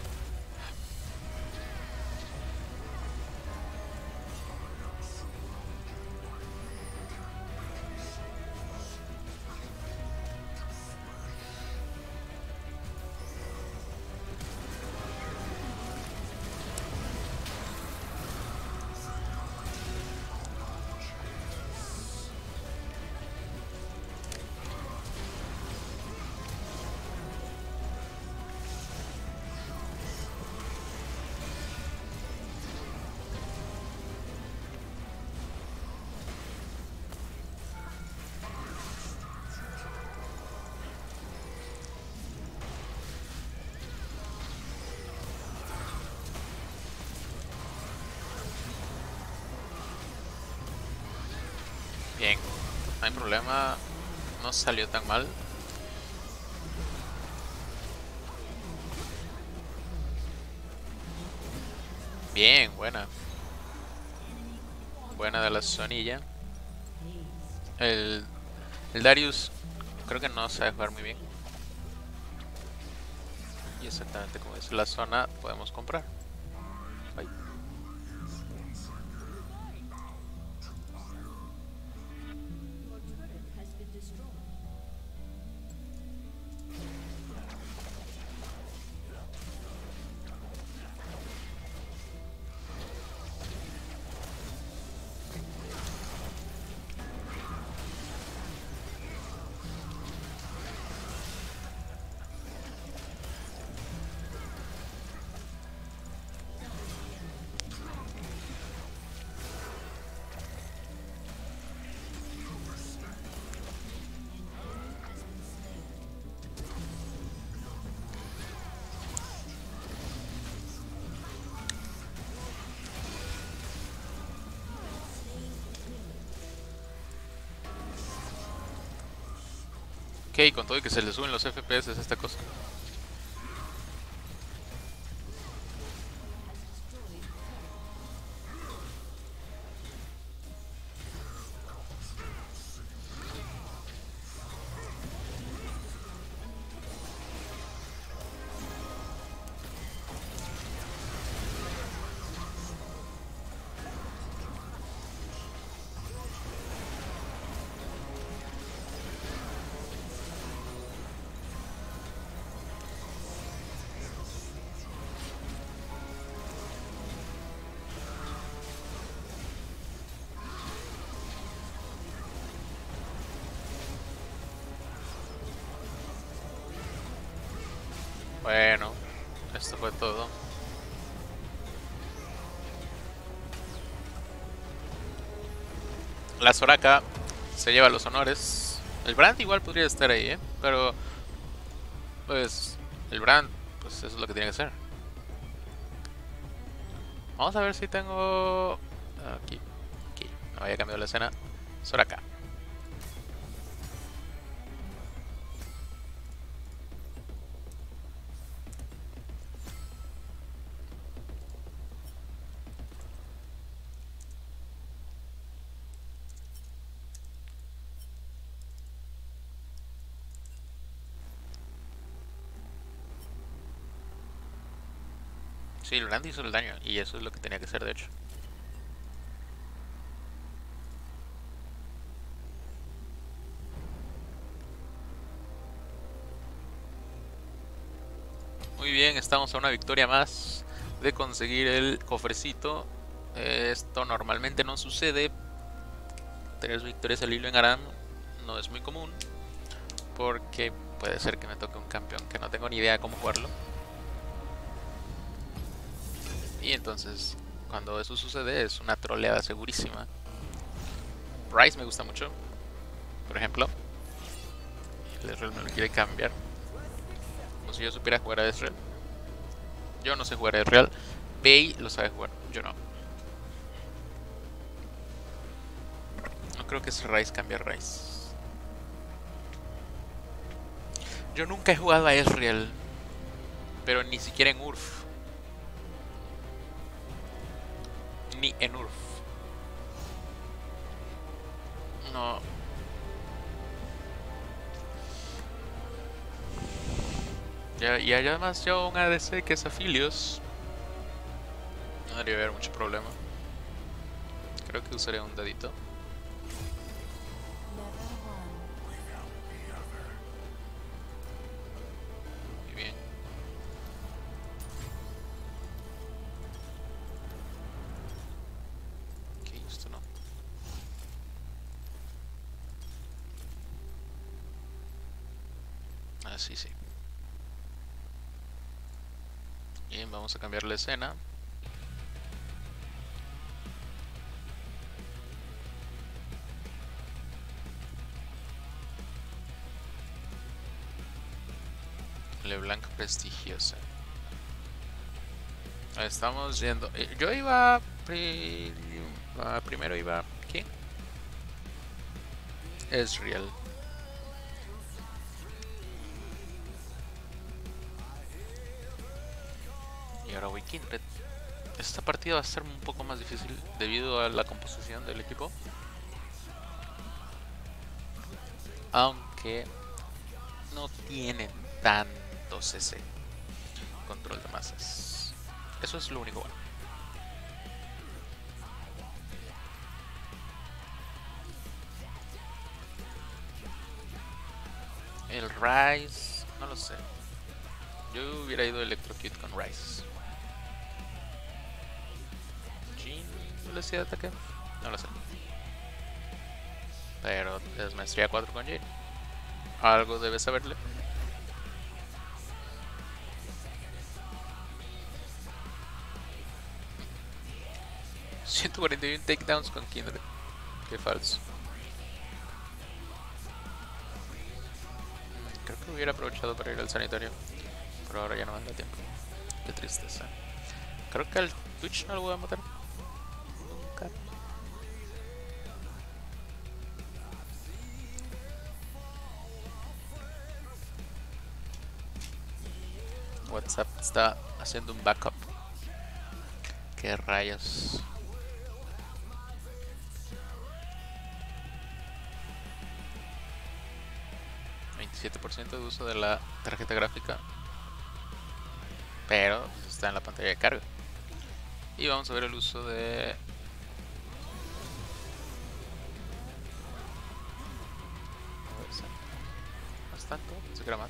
Bien, no hay problema, no salió tan mal. Bien, buena. Buena de la sonilla. El Darius creo que no sabe jugar muy bien. Y exactamente como es la zona, podemos comprar. Bye. Ok, con todo y que se le suben los FPS a esta cosa. Bueno, esto fue todo. La Soraka se lleva los honores. El Brand igual podría estar ahí, pero pues el Brand, pues eso es lo que tiene que ser. Vamos a ver si tengo aquí, no había cambiado la escena. Soraka. Sí, el Brand hizo el daño y eso es lo que tenía que ser, de hecho. Muy bien, estamos a una victoria más de conseguir el cofrecito. Esto normalmente no sucede. 3 victorias al hilo en Aram no es muy común, porque puede ser que me toque un campeón que no tengo ni idea de cómo jugarlo. Y entonces, cuando eso sucede, es una troleada segurísima. Ryze me gusta mucho, por ejemplo. El Ezreal me lo quiere cambiar. Como si yo supiera jugar a Ezreal. Yo no sé jugar a Ezreal. Bey lo sabe jugar, yo no. No creo que es Ryze cambiar Ryze. Yo nunca he jugado a Ezreal, pero ni siquiera en URF. Ni en URF. No. Y además yo un ADC que es Aphelios. No debería haber mucho problema. Creo que usaré un dadito. Muy bien. Ok, esto no. Ah, sí, sí. Bien, vamos a cambiar la escena. LeBlanc prestigiosa. Estamos yendo. Yo iba. Primero iba. ¿Quién? Ezreal. Y ahora voy Kindred. Esta partida va a ser un poco más difícil debido a la composición del equipo. Aunque no tienen tanto CC. Control de masas. Eso es lo único bueno. El Ryze, no lo sé. Yo hubiera ido Electrocute con Ryze. Jean, velocidad de ataque, no lo sé. Pero es maestría 4 con Jean. Algo debes saberle. ...141 takedowns con Kindred. Qué falso. Creo que hubiera aprovechado para ir al sanitario, pero ahora ya no me da tiempo. Qué tristeza. Creo que al Twitch no lo voy a matar nunca. WhatsApp está haciendo un backup. ¿Qué rayos? ...27% de uso de la tarjeta gráfica, pero pues, está en la pantalla de carga. Y vamos a ver el uso de... No es tanto, pensé que era más.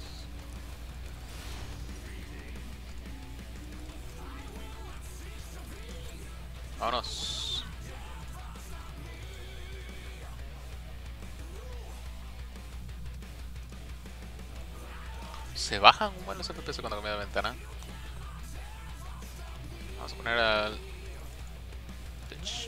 Vámonos. Se bajan un buen los FPS cuando cambia de ventana. Vamos a poner al... Pitch.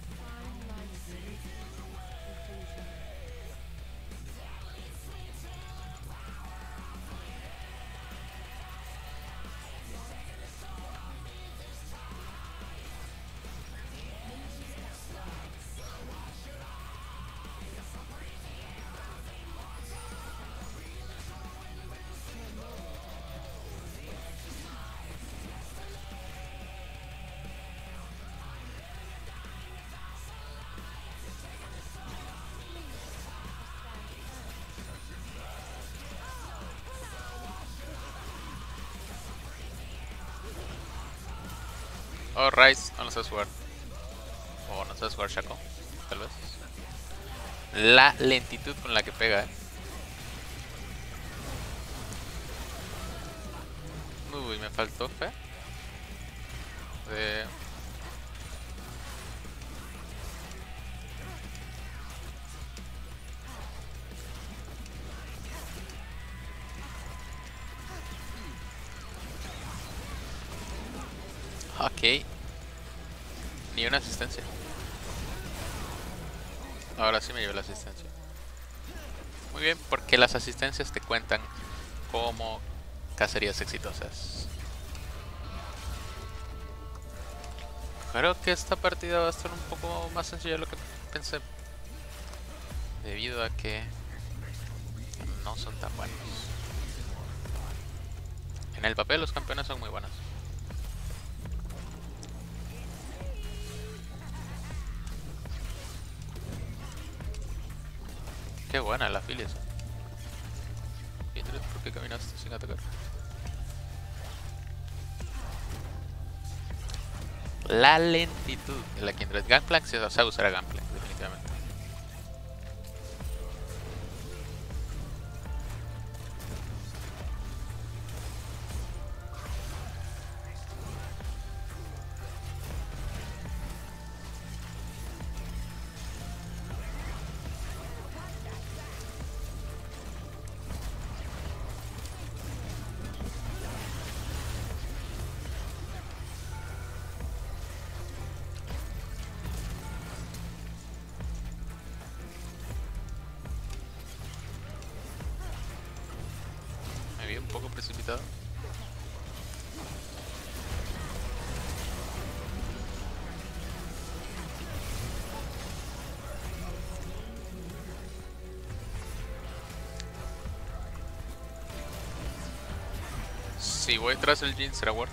Oh, Rice, no lo sabes jugar. O no sabes jugar Shaco, tal vez. La lentitud con la que pega, Uy, me faltó fe. De... Ok. Ni una asistencia. Ahora sí me llevé la asistencia. Muy bien, porque las asistencias te cuentan como cacerías exitosas. Creo que esta partida va a estar un poco más sencilla de lo que pensé, debido a que no son tan buenos. En el papel los campeones son muy buenos. Qué buena la filia esa. ¿Por qué caminaste sin atacar? La lentitud de la Kindred. Gangplank se sabe usar a Gangplank, definitivamente. Un poco precipitado. Si voy tras el Jhin será Ward.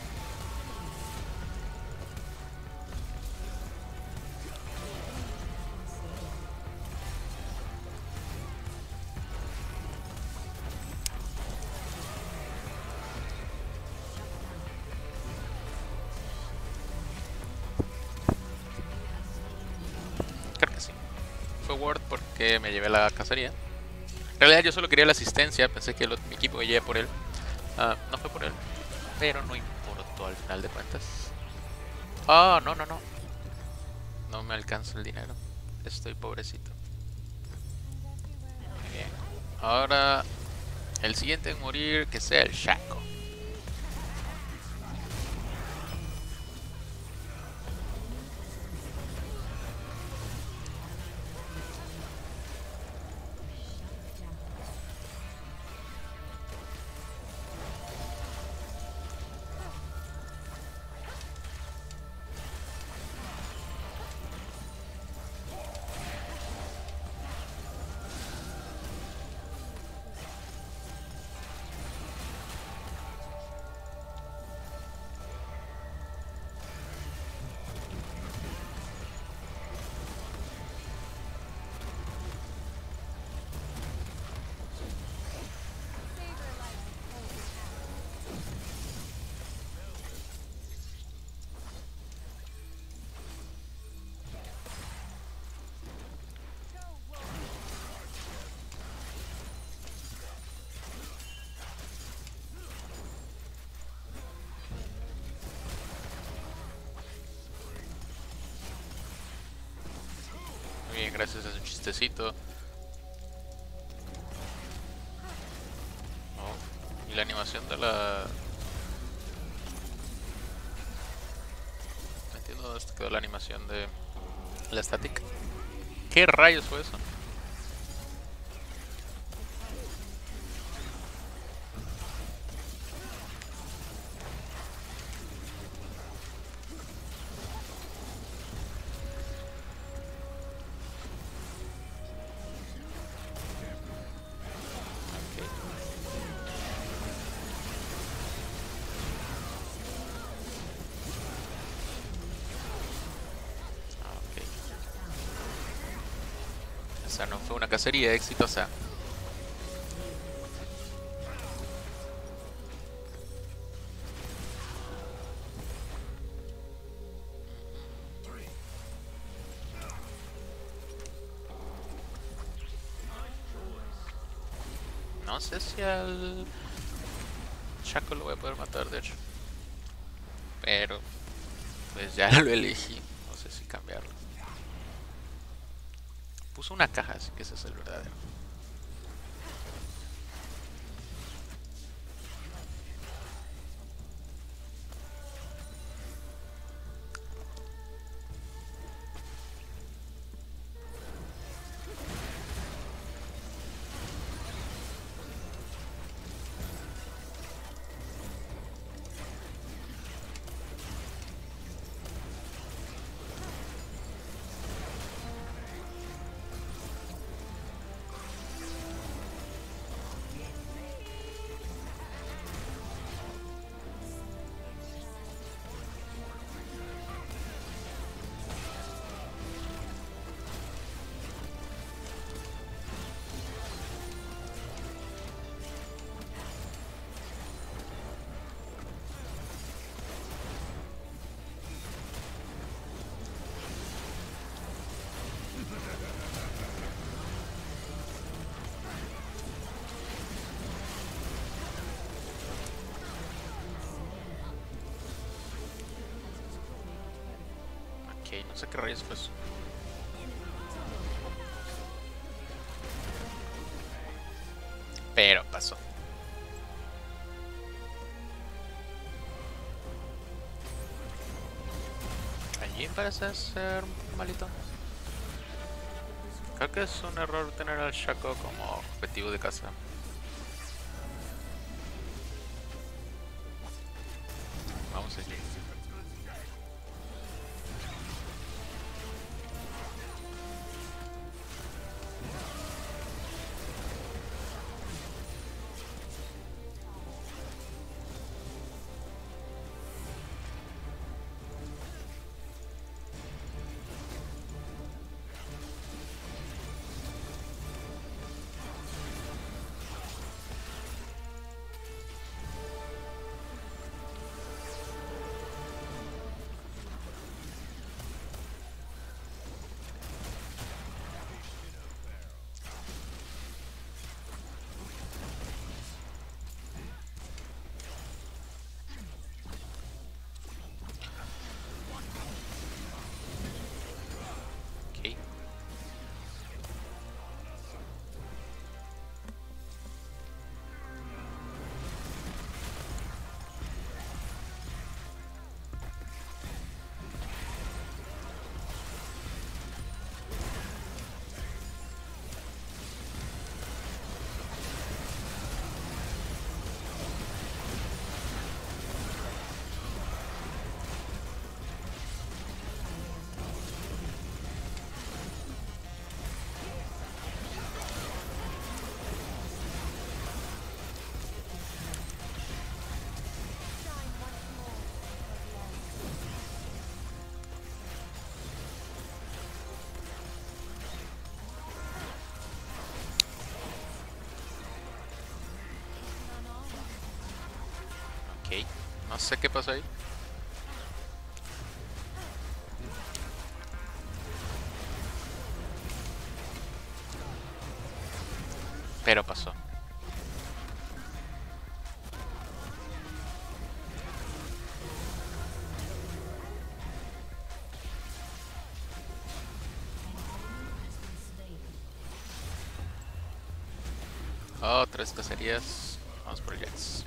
Ward porque me llevé la cacería. En realidad yo solo quería la asistencia, pensé que mi equipo iba por él. No fue por él, pero no importó al final de cuentas. Oh, no. No me alcanza el dinero. Estoy pobrecito. Muy bien. Ahora el siguiente en morir que sea el Shaco. gracias a su chistecito. Oh, y la animación de la... No entiendo dónde quedó la animación de la estática. ¿Qué rayos fue eso? Esa no fue una cacería exitosa. No sé si al Shaco lo voy a poder matar, de hecho. Pero pues ya lo elegí. No sé si cambiarlo. Puso una caja, así que ese es el verdadero. Ok, no sé qué rayos fue eso. Pero pasó. Allí parece ser malito. Creo que es un error tener al Shaco como objetivo de caza. Vamos allí. Ok. Ok, no sé qué pasó ahí. Pero pasó. Oh, 3 cacerías. Vamos por Jax.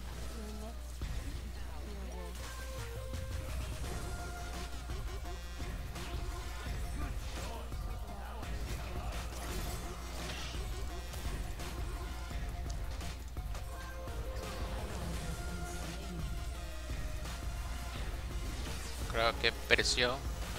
Creo que pereció.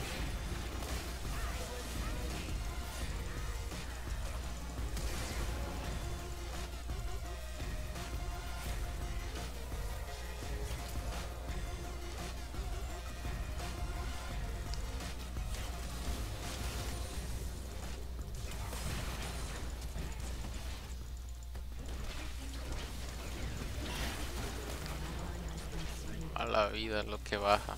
A la vida lo que baja.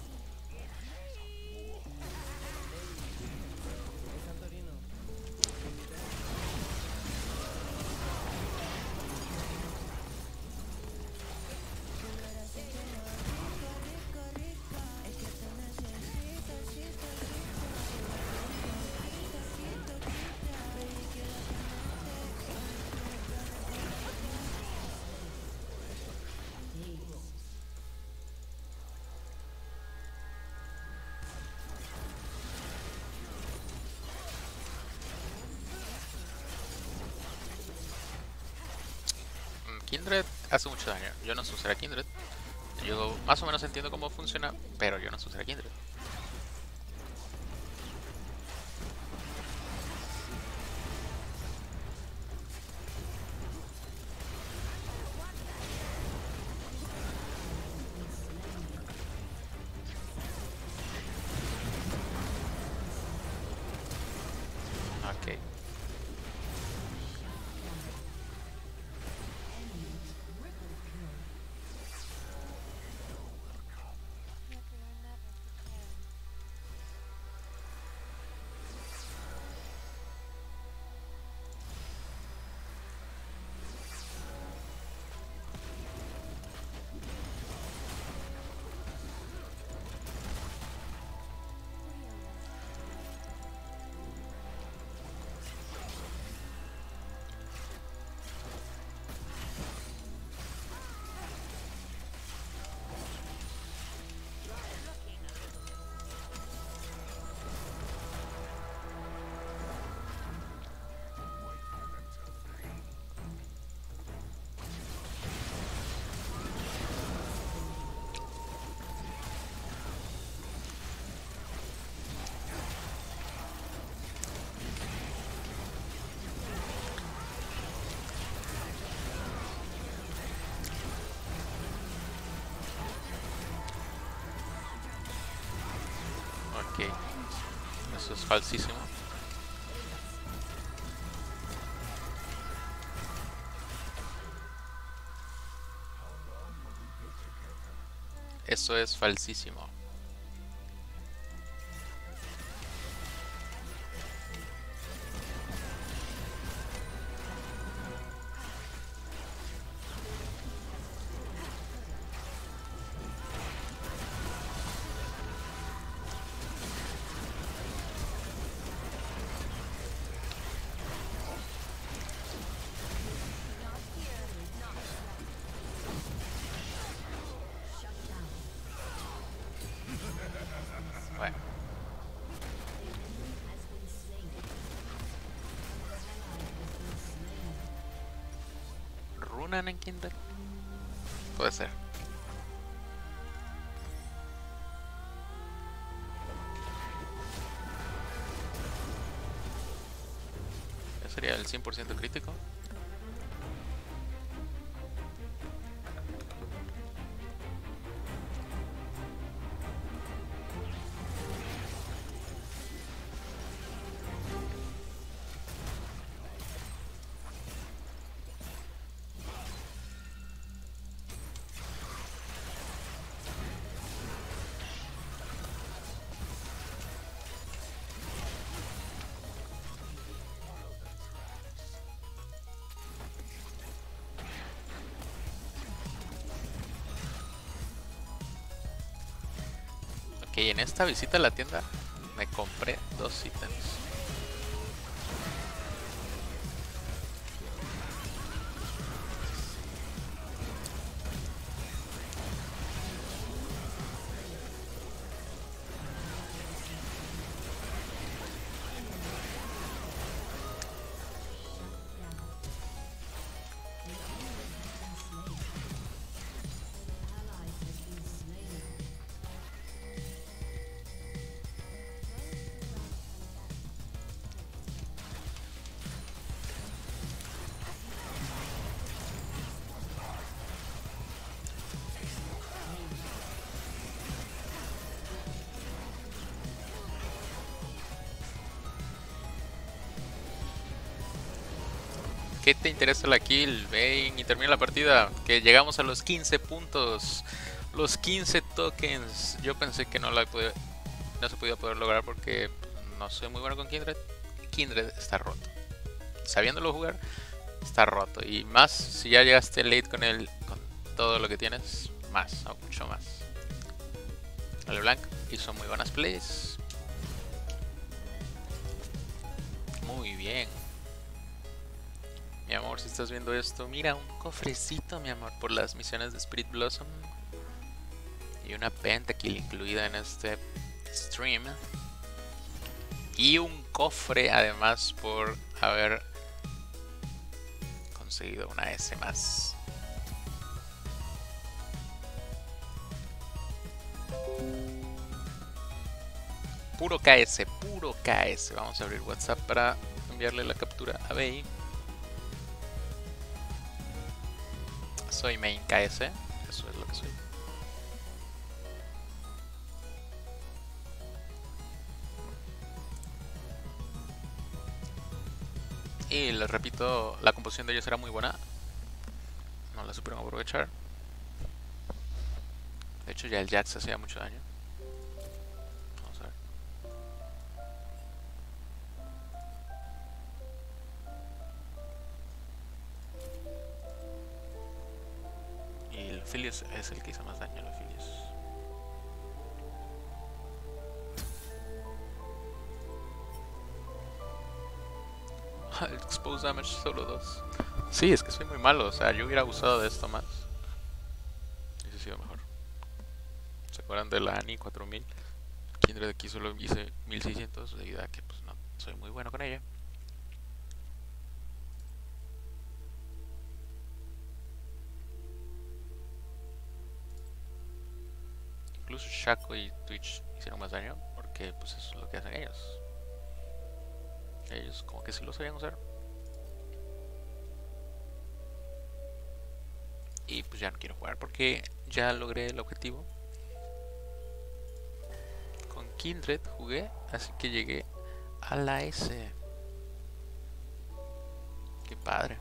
Kindred hace mucho daño. Yo no sé usar a Kindred. Yo más o menos entiendo cómo funciona, pero yo no sé usar a Kindred. Ok. Ok. Eso es falsísimo. Eso es falsísimo. Bueno. ¿Runan en Kindred? Puede ser. ¿Ya sería el 100% crítico? Ok, en esta visita a la tienda me compré 2 ítems. ¿Qué te interesa la kill? Ven y termina la partida. Que llegamos a los 15 puntos. Los 15 tokens. Yo pensé que no se podía poder lograr porque no soy muy bueno con Kindred. Kindred está roto. Sabiéndolo jugar, está roto. Y más, si ya llegaste late con todo lo que tienes, más, o mucho más. LeBlanc hizo muy buenas plays. Muy bien. Mi amor, si estás viendo esto, mira, un cofrecito, mi amor, por las misiones de Spirit Blossom. Y una pentakill incluida en este stream. Y un cofre además por haber conseguido una S más. Puro KS, puro KS. Vamos a abrir WhatsApp para enviarle la captura a Bey. Soy main KS, eso es lo que soy. Y les repito, la composición de ellos era muy buena. No la supieron aprovechar. De hecho ya el Jax hacía mucho daño. Vamos a ver. Y el Philios es el que hizo más daño, el Philios. El Expose Damage solo 2. Sí, es que soy muy malo, o sea, yo hubiera abusado de esto más. Hubiese sido mejor. ¿Se acuerdan de la Annie 4000? Kindred aquí solo hice 1600 debido a que pues no soy muy bueno con ella. Incluso Shaco y Twitch hicieron más daño porque pues eso es lo que hacen ellos. Ellos como que sí lo sabían usar. Y pues ya no quiero jugar porque ya logré el objetivo. Con Kindred jugué, así que llegué a la S. Qué padre.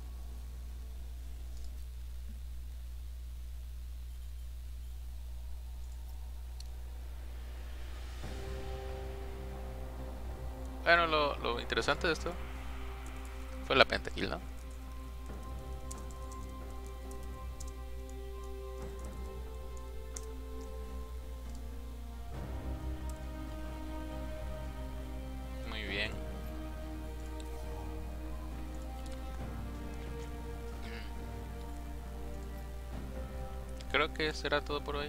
Bueno, lo interesante de esto fue la pentakill, ¿no? Muy bien. Creo que será todo por hoy.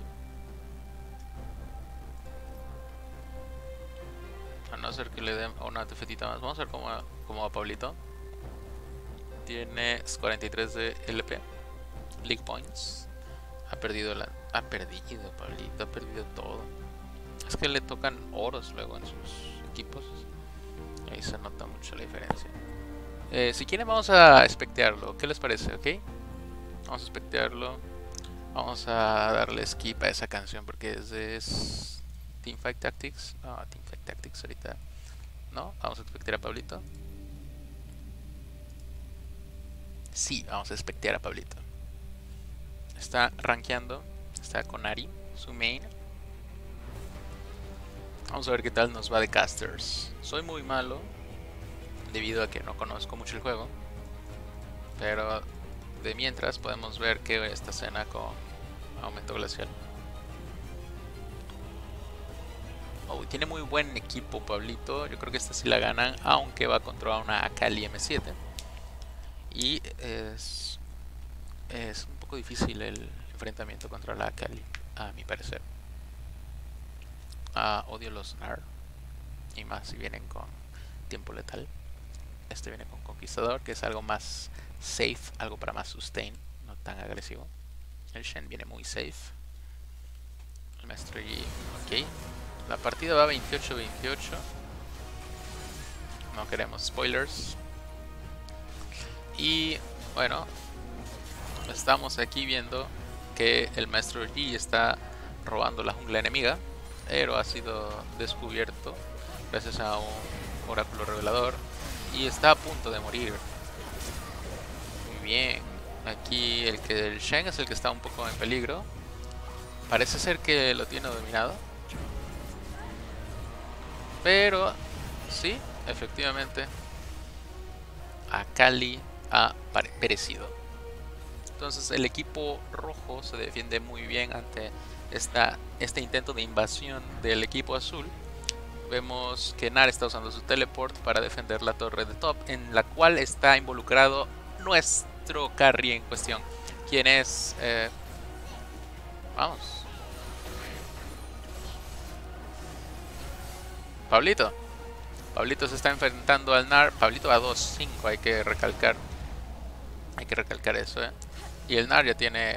A no ser que le den una tefetita más. Vamos a ver cómo va Pablito. Tiene 43 de LP. League Points. Ha perdido Pablito. Ha perdido todo. Es que le tocan oros luego en sus equipos. Ahí se nota mucho la diferencia. Si quieren vamos a espectearlo. ¿Qué les parece? ¿Ok? Vamos a espectearlo. Vamos a darle skip a esa canción porque es Teamfight Tactics. No, Teamfight Tactics ahorita no. Vamos a espectear a Pablito. Sí, vamos a espectear a Pablito. Está rankeando. Está con Ari, su main. Vamos a ver qué tal nos va de casters. Soy muy malo debido a que no conozco mucho el juego. Pero de mientras podemos ver que esta escena con aumento glacial. Oh, tiene muy buen equipo Pablito. Yo creo que esta sí la ganan, aunque va contra una Akali M7. Y es un poco difícil el enfrentamiento contra la Akali, a mi parecer. Odio los NAR. Y más si vienen con tiempo letal. Este viene con Conquistador, que es algo más safe, algo para más sustain, no tan agresivo. El Shen viene muy safe. El Maestro Yi, ok. La partida va 28-28. No queremos spoilers. Y bueno, estamos aquí viendo que el Maestro Yi está robando la jungla enemiga, pero ha sido descubierto gracias a un oráculo revelador y está a punto de morir. bien. Aquí el Shen es el que está un poco en peligro. Parece ser que lo tiene dominado. Pero sí, efectivamente, Akali ha perecido. Entonces el equipo rojo se defiende muy bien ante este intento de invasión del equipo azul. Vemos que Nar está usando su teleport para defender la torre de top, en la cual está involucrado nuestro carry en cuestión, quien es... vamos. Pablito. Pablito se está enfrentando al Nar. Pablito a 2-5, hay que recalcar. Hay que recalcar eso, Y el Nar ya tiene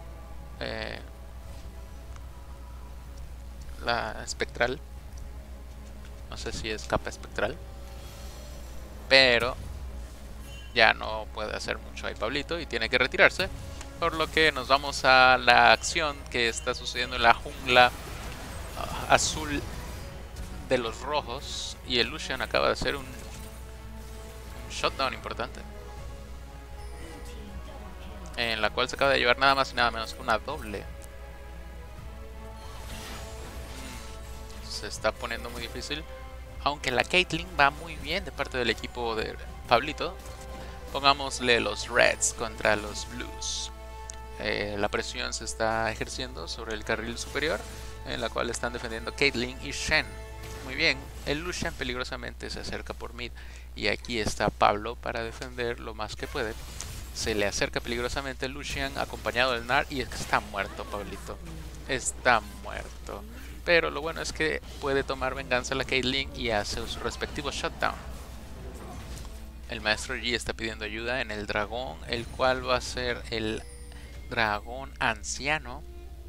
la espectral. No sé si es capa espectral, pero ya no puede hacer mucho ahí Pablito y tiene que retirarse. Por lo que nos vamos a la acción que está sucediendo en la jungla azul de los rojos. Y el Lucian acaba de hacer un shutdown importante, en la cual se acaba de llevar nada más y nada menos que una doble. Se está poniendo muy difícil, aunque la Caitlyn va muy bien de parte del equipo de Pablito. Pongámosle los Reds contra los Blues. La presión se está ejerciendo sobre el carril superior, en la cual están defendiendo Caitlyn y Shen. Muy bien, el Lucian peligrosamente se acerca por mid, y aquí está Pablo para defender lo más que puede. Se le acerca peligrosamente el Lucian acompañado del Nar, y está muerto Pablito. Está muerto. Pero lo bueno es que puede tomar venganza la Caitlyn y hace su respectivo shutdown. El maestro Yi está pidiendo ayuda en el dragón, el cual va a ser el dragón anciano.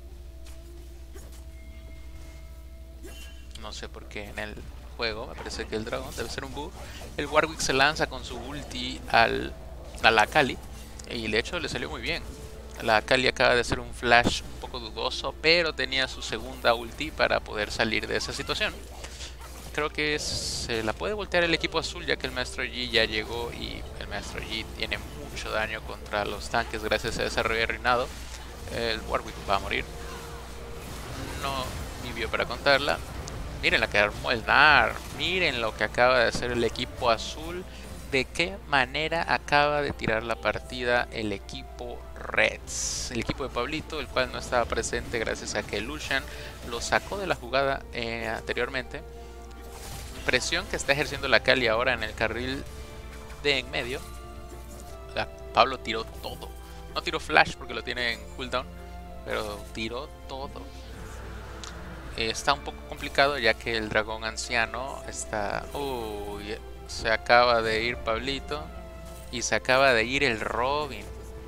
No sé por qué en el juego me parece que el dragón debe ser un bug. El Warwick se lanza con su ulti a la Akali, y de hecho le salió muy bien. La Akali acaba de hacer un flash un poco dudoso, pero tenía su segunda ulti para poder salir de esa situación. Creo que se la puede voltear el equipo azul, ya que el maestro Yi ya llegó, y el maestro Yi tiene mucho daño contra los tanques gracias a ese reinado. El Warwick va a morir. No ni vio para contarla. Miren la que armó el Nar. Miren lo que acaba de hacer el equipo azul. De qué manera acaba de tirar la partida el equipo Reds. El equipo de Pablito, el cual no estaba presente gracias a que Lucian lo sacó de la jugada anteriormente. Presión que está ejerciendo la Akali ahora en el carril de en medio. Pablo tiró todo. No tiró flash porque lo tiene en cooldown, pero tiró todo. Está un poco complicado ya que el dragón anciano está... Uy, se acaba de ir Pablito y se acaba de ir el Robin.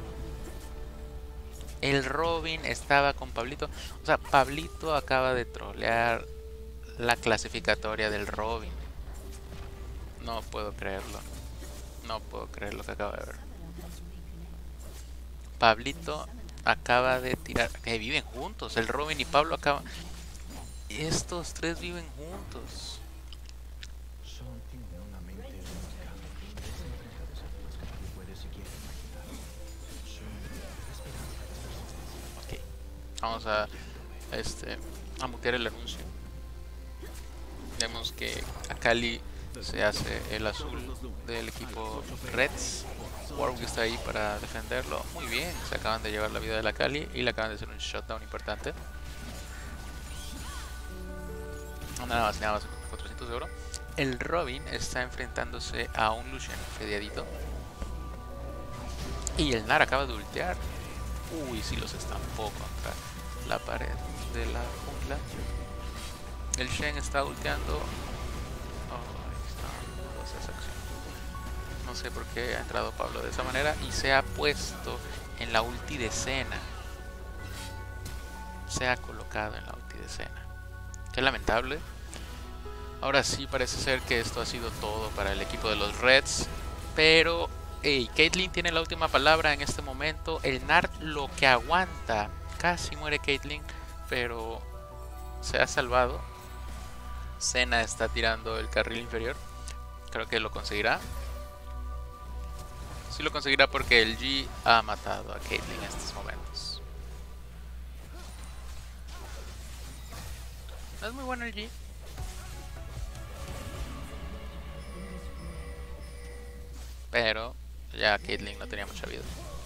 El Robin estaba con Pablito. O sea, Pablito acaba de trolear la clasificatoria del Robin. No puedo creerlo. No puedo creer lo que acabo de ver. Pablito acaba de tirar... Que viven juntos. El Robin y Pablo acaban... Estos tres viven juntos. Ok. Vamos a mutear el anuncio. Vemos que Akali se hace el azul del equipo Reds. Warwick está ahí para defenderlo. Muy bien, se acaban de llevar la vida de la Akali y le acaban de hacer un shutdown importante. Nada más 400 de oro. El Robin está enfrentándose a un Lucian fediadito. Y el Nar acaba de ultear. Uy, sí los estampó contra la pared de la jungla. El Shen está ulteando. Esa acción. No sé por qué ha entrado Pablo de esa manera y se ha puesto en la ulti de Senna. Se ha colocado en la ulti de Senna. Qué lamentable. Ahora sí parece ser que esto ha sido todo para el equipo de los Reds. Pero Caitlyn tiene la última palabra en este momento. El Nar lo que aguanta. Casi muere Caitlyn, pero se ha salvado. Senna está tirando el carril inferior. Creo que lo conseguirá. sí lo conseguirá porque el G ha matado a Caitlyn en estos momentos. No es muy bueno el G. Pero ya Caitlyn no tenía mucha vida.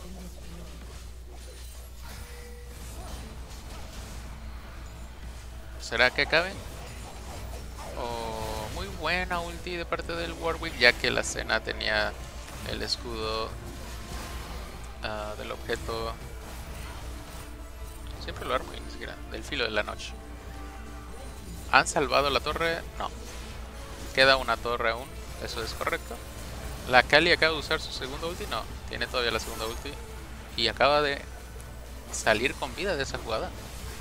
¿Será que acabe? Oh, muy buena ulti de parte del Warwick, ya que la Senna tenía el escudo del objeto. Siempre lo armo y ni siquiera. Del filo de la noche. ¿Han salvado la torre? No. Queda una torre aún. Eso es correcto. La Kali acaba de usar su segunda ulti. No, tiene todavía la segunda ulti. Y acaba de salir con vida de esa jugada.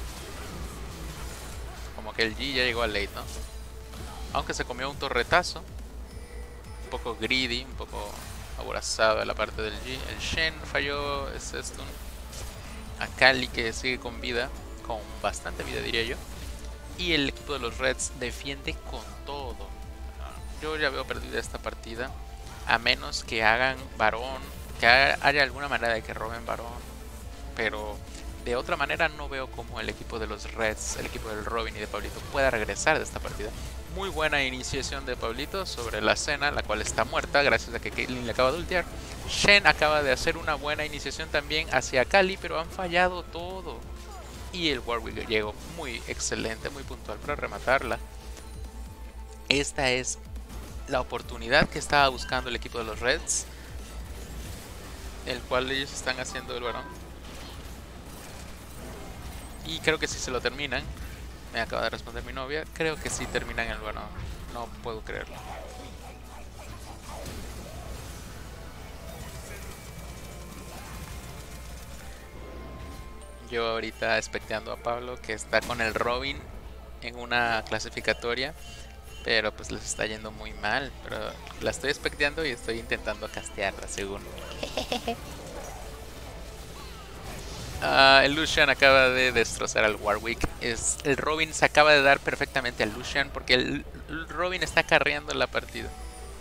Como que el G ya llegó al late, ¿no? Aunque se comió un torretazo. Un poco greedy, un poco aborazado de la parte del G. El Shen falló ese stun. A Kali que sigue con vida. Con bastante vida diría yo. Y el equipo de los Reds defiende con todo. Yo ya veo perdida esta partida. A menos que hagan varón. Que haya alguna manera de que roben varón. Pero de otra manera no veo cómo el equipo de los Reds, el equipo del Robin y de Pablito pueda regresar de esta partida. Muy buena iniciación de Pablito sobre la Senna, la cual está muerta gracias a que Caitlyn le acaba de ultear. Shen acaba de hacer una buena iniciación también hacia Kali, pero han fallado todo. Y el Warwick llegó muy excelente, muy puntual para rematarla. Esta es la oportunidad que estaba buscando el equipo de los Reds, el cual ellos están haciendo el varón. Y creo que si se lo terminan. Me acaba de responder mi novia. Creo que sí terminan el varón. No puedo creerlo. Yo ahorita expectando a Pablo, que está con el Robin en una clasificatoria, pero pues les está yendo muy mal. Pero la estoy expecteando y estoy intentando castearla según. El Lucian acaba de destrozar al Warwick. El Robin se acaba de dar perfectamente al Lucian porque el Robin está carreando la partida.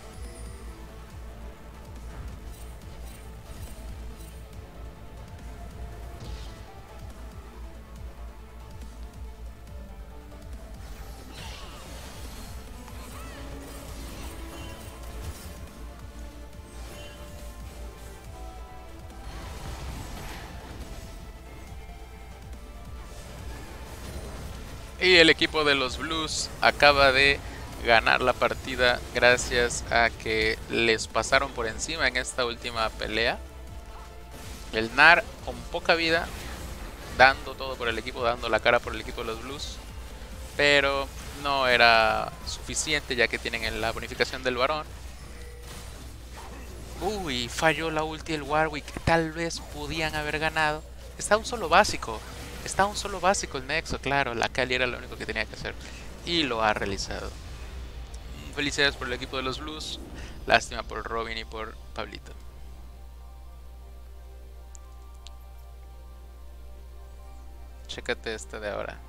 Y el equipo de los Blues acaba de ganar la partida gracias a que les pasaron por encima en esta última pelea. El Gnar con poca vida, dando todo por el equipo, dando la cara por el equipo de los Blues. Pero no era suficiente ya que tienen la bonificación del varón. Uy, falló la ulti del Warwick. Tal vez podían haber ganado. Está un solo básico. Está un solo básico el Nexo, claro. La Kali era lo único que tenía que hacer. Y lo ha realizado. Felicidades por el equipo de los Blues. Lástima por Robin y por Pablito. Chécate esta de ahora.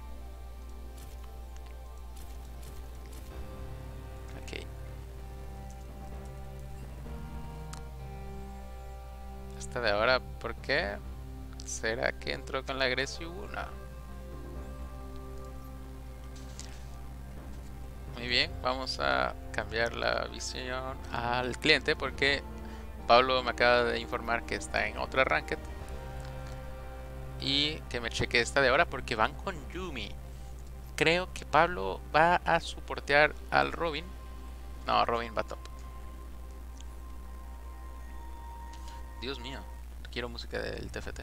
Ok. Esta de ahora, ¿por qué? ¿Será que entró con la agresión? No. Muy bien, vamos a cambiar la visión al cliente porque Pablo me acaba de informar que está en otra ranked. Y que me cheque esta de ahora porque van con Yuumi. Creo que Pablo va a soportear al Robin. No, Robin va top. Dios mío, quiero música del TFT.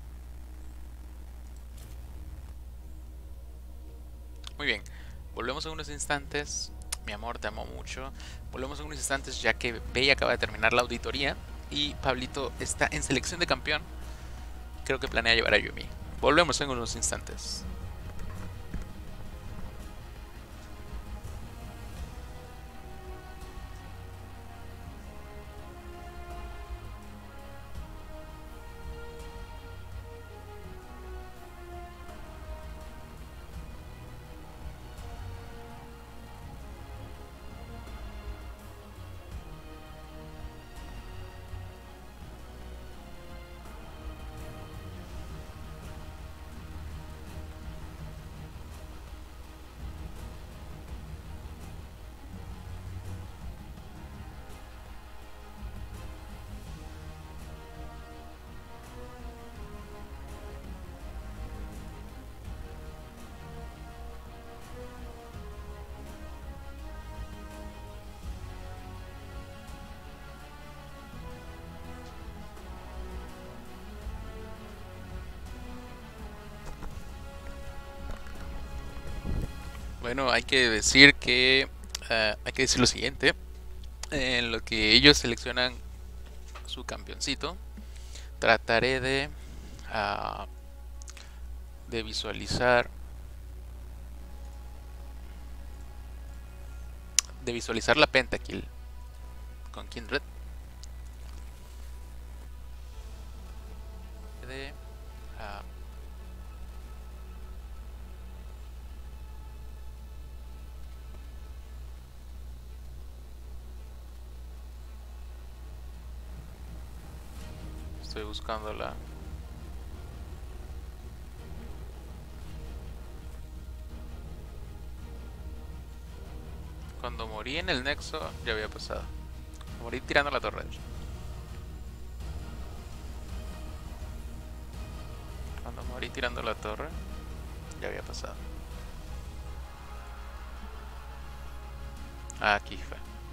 Muy bien, volvemos en unos instantes. Mi amor, te amo mucho. Volvemos en unos instantes ya que Bey acaba de terminar la auditoría y Pablito está en selección de campeón. Creo que planea llevar a Yuumi. Volvemos en unos instantes. Bueno, hay que decir que hay que decir lo siguiente. En lo que ellos seleccionan su campeoncito, trataré ah, de visualizar la pentakill con Kindred. Ah, estoy buscándola. Cuando morí en el nexo ya había pasado. Morí tirando la torre. Cuando morí tirando la torre ya había pasado. Aquí fue.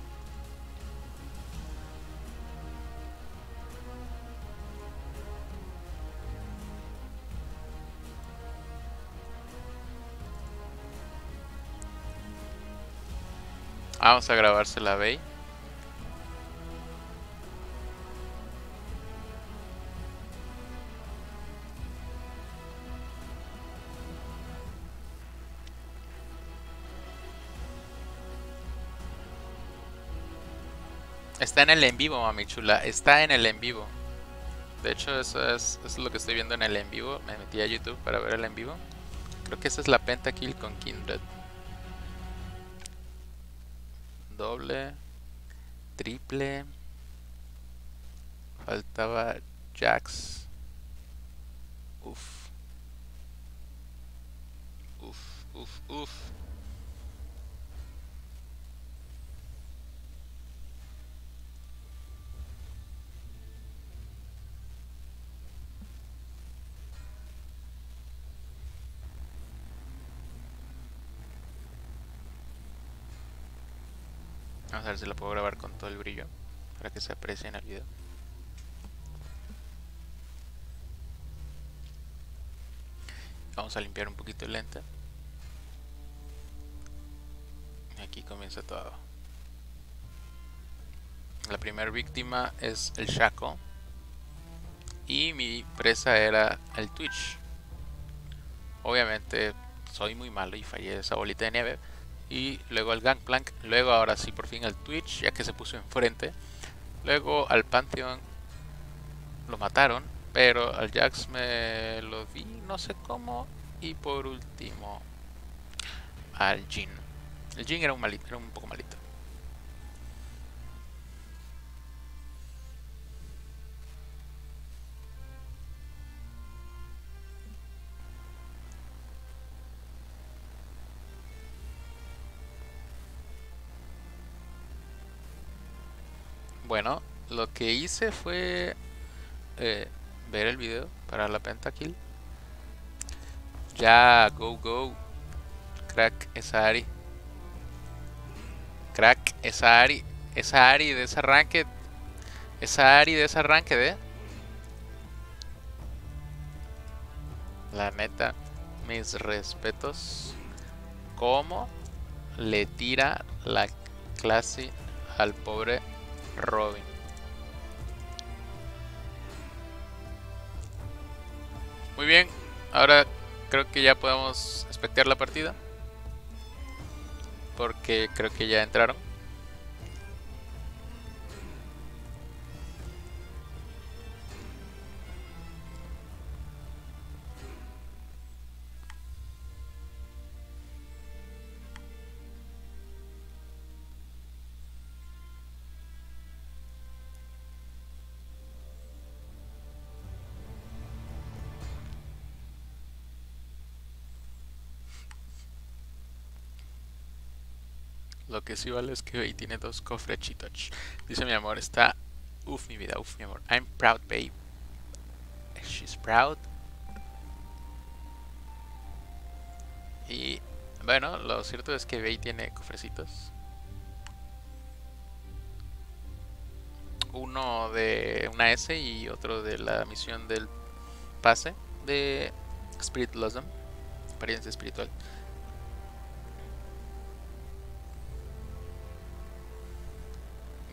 Vamos a grabarse la Bey. Está en el en vivo, mami chula. Está en el en vivo. De hecho, eso es lo que estoy viendo en el en vivo. Me metí a YouTube para ver el en vivo. Creo que esa es la pentakill con Kindred. Doble. Triple. Faltaba Jax. Uf. Uf, uf, uf. Vamos a ver si lo puedo grabar con todo el brillo para que se aprecie en el video. Vamos a limpiar un poquito el lente. Aquí comienza todo. La primera víctima es el Shaco. Y mi presa era el Twitch. Obviamente soy muy malo y fallé esa bolita de nieve. Y luego al Gangplank. Luego ahora sí por fin al Twitch, ya que se puso enfrente. Luego al Pantheon lo mataron. Pero al Jax me lo di no sé cómo. Y por último al Jhin. El Jhin era un poco malito. Bueno, lo que hice fue ver el video para la pentakill. Ya, go. Crack esa Ari. Crack esa Ari. Esa Ari de ese arranque. Esa Ari de ese arranque de. La neta, mis respetos. Cómo le tira la clase al pobre Robin. Muy bien, ahora creo que ya podemos espectar la partida. Porque creo que ya entraron. Lo que sí vale es que Bey tiene 2 cofres Chitoch. Dice mi amor, está... Uf, mi vida, uf, mi amor. I'm proud, babe. She's proud. Y bueno, lo cierto es que Bey tiene cofrecitos. Uno de una S y otro de la misión del pase de Spirit Blossom, apariencia espiritual.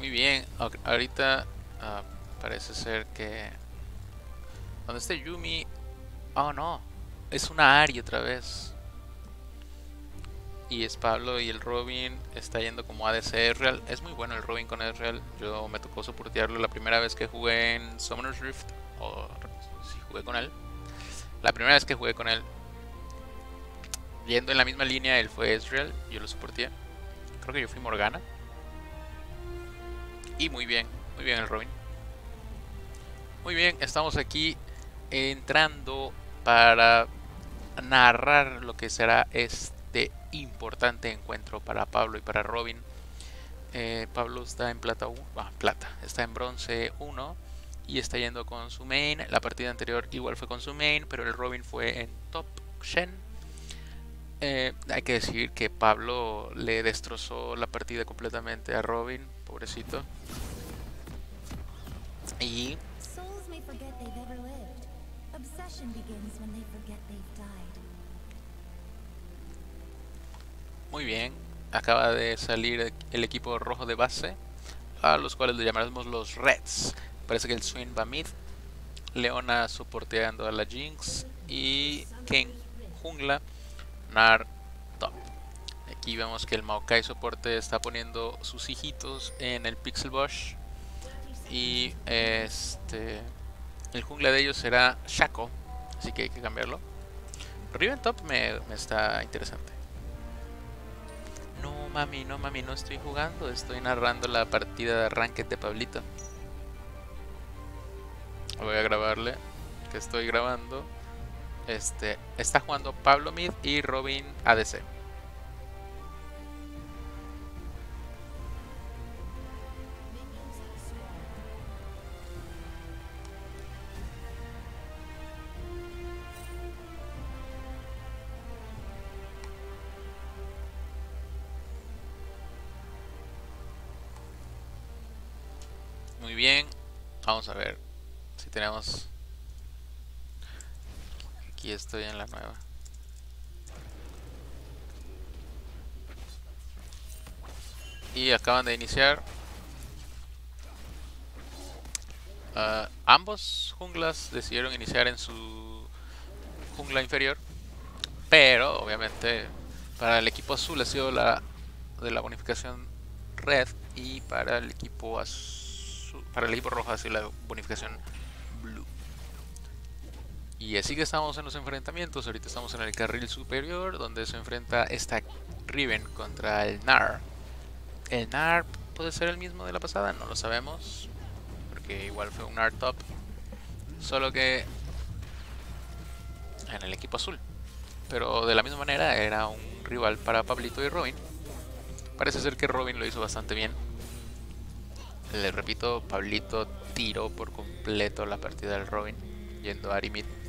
Muy bien, ahorita parece ser que... ¿Dónde está Yumi? Oh no, es una Ari otra vez. Y es Pablo y el Robin está yendo como ADC Ezreal. Es muy bueno el Robin con Ezreal. Yo me tocó soportearlo la primera vez que jugué en Summoner's Rift. O si jugué con él. La primera vez que jugué con él. Yendo en la misma línea, él fue Ezreal. Yo lo soporté. Creo que yo fui Morgana. Y muy bien el Robin. Muy bien, estamos aquí entrando para narrar lo que será este importante encuentro para Pablo y para Robin. Pablo está en está en bronce 1 y está yendo con su main. La partida anterior igual fue con su main, pero el Robin fue en top Shen. Hay que decir que Pablo le destrozó la partida completamente a Robin, pobrecito. Y muy bien, acaba de salir el equipo rojo de base, a los cuales le llamaremos los Reds. Parece que el Swing va mid, Leona soporteando a la Jinx y Ken jungla, Nar top. Aquí vemos que el Maokai soporte está poniendo sus hijitos en el Pixel Bush. Y el jungla de ellos será Shaco, así que hay que cambiarlo. Riven top me está interesante. No mami, no estoy jugando, estoy narrando la partida de Ranked de Pablito. Voy a grabarle que estoy grabando. Está jugando Pablo mid y Robin ADC. Muy bien, vamos a ver si tenemos... Aquí estoy en la nueva. Y acaban de iniciar. Ambos junglas decidieron iniciar en su jungla inferior, pero obviamente para el equipo azul ha sido la de la bonificación red, y para el equipo azul, para el equipo rojo ha sido la bonificación blue. Y así que estamos en los enfrentamientos. Ahorita estamos en el carril superior, donde se enfrenta esta Riven contra el Gnar. El Gnar puede ser el mismo de la pasada, no lo sabemos, porque igual fue un Gnar top, solo que en el equipo azul. Pero de la misma manera era un rival para Pablito y Robin. Parece ser que Robin lo hizo bastante bien. Les repito, Pablito tiró por completo la partida del Robin, yendo a Arimid.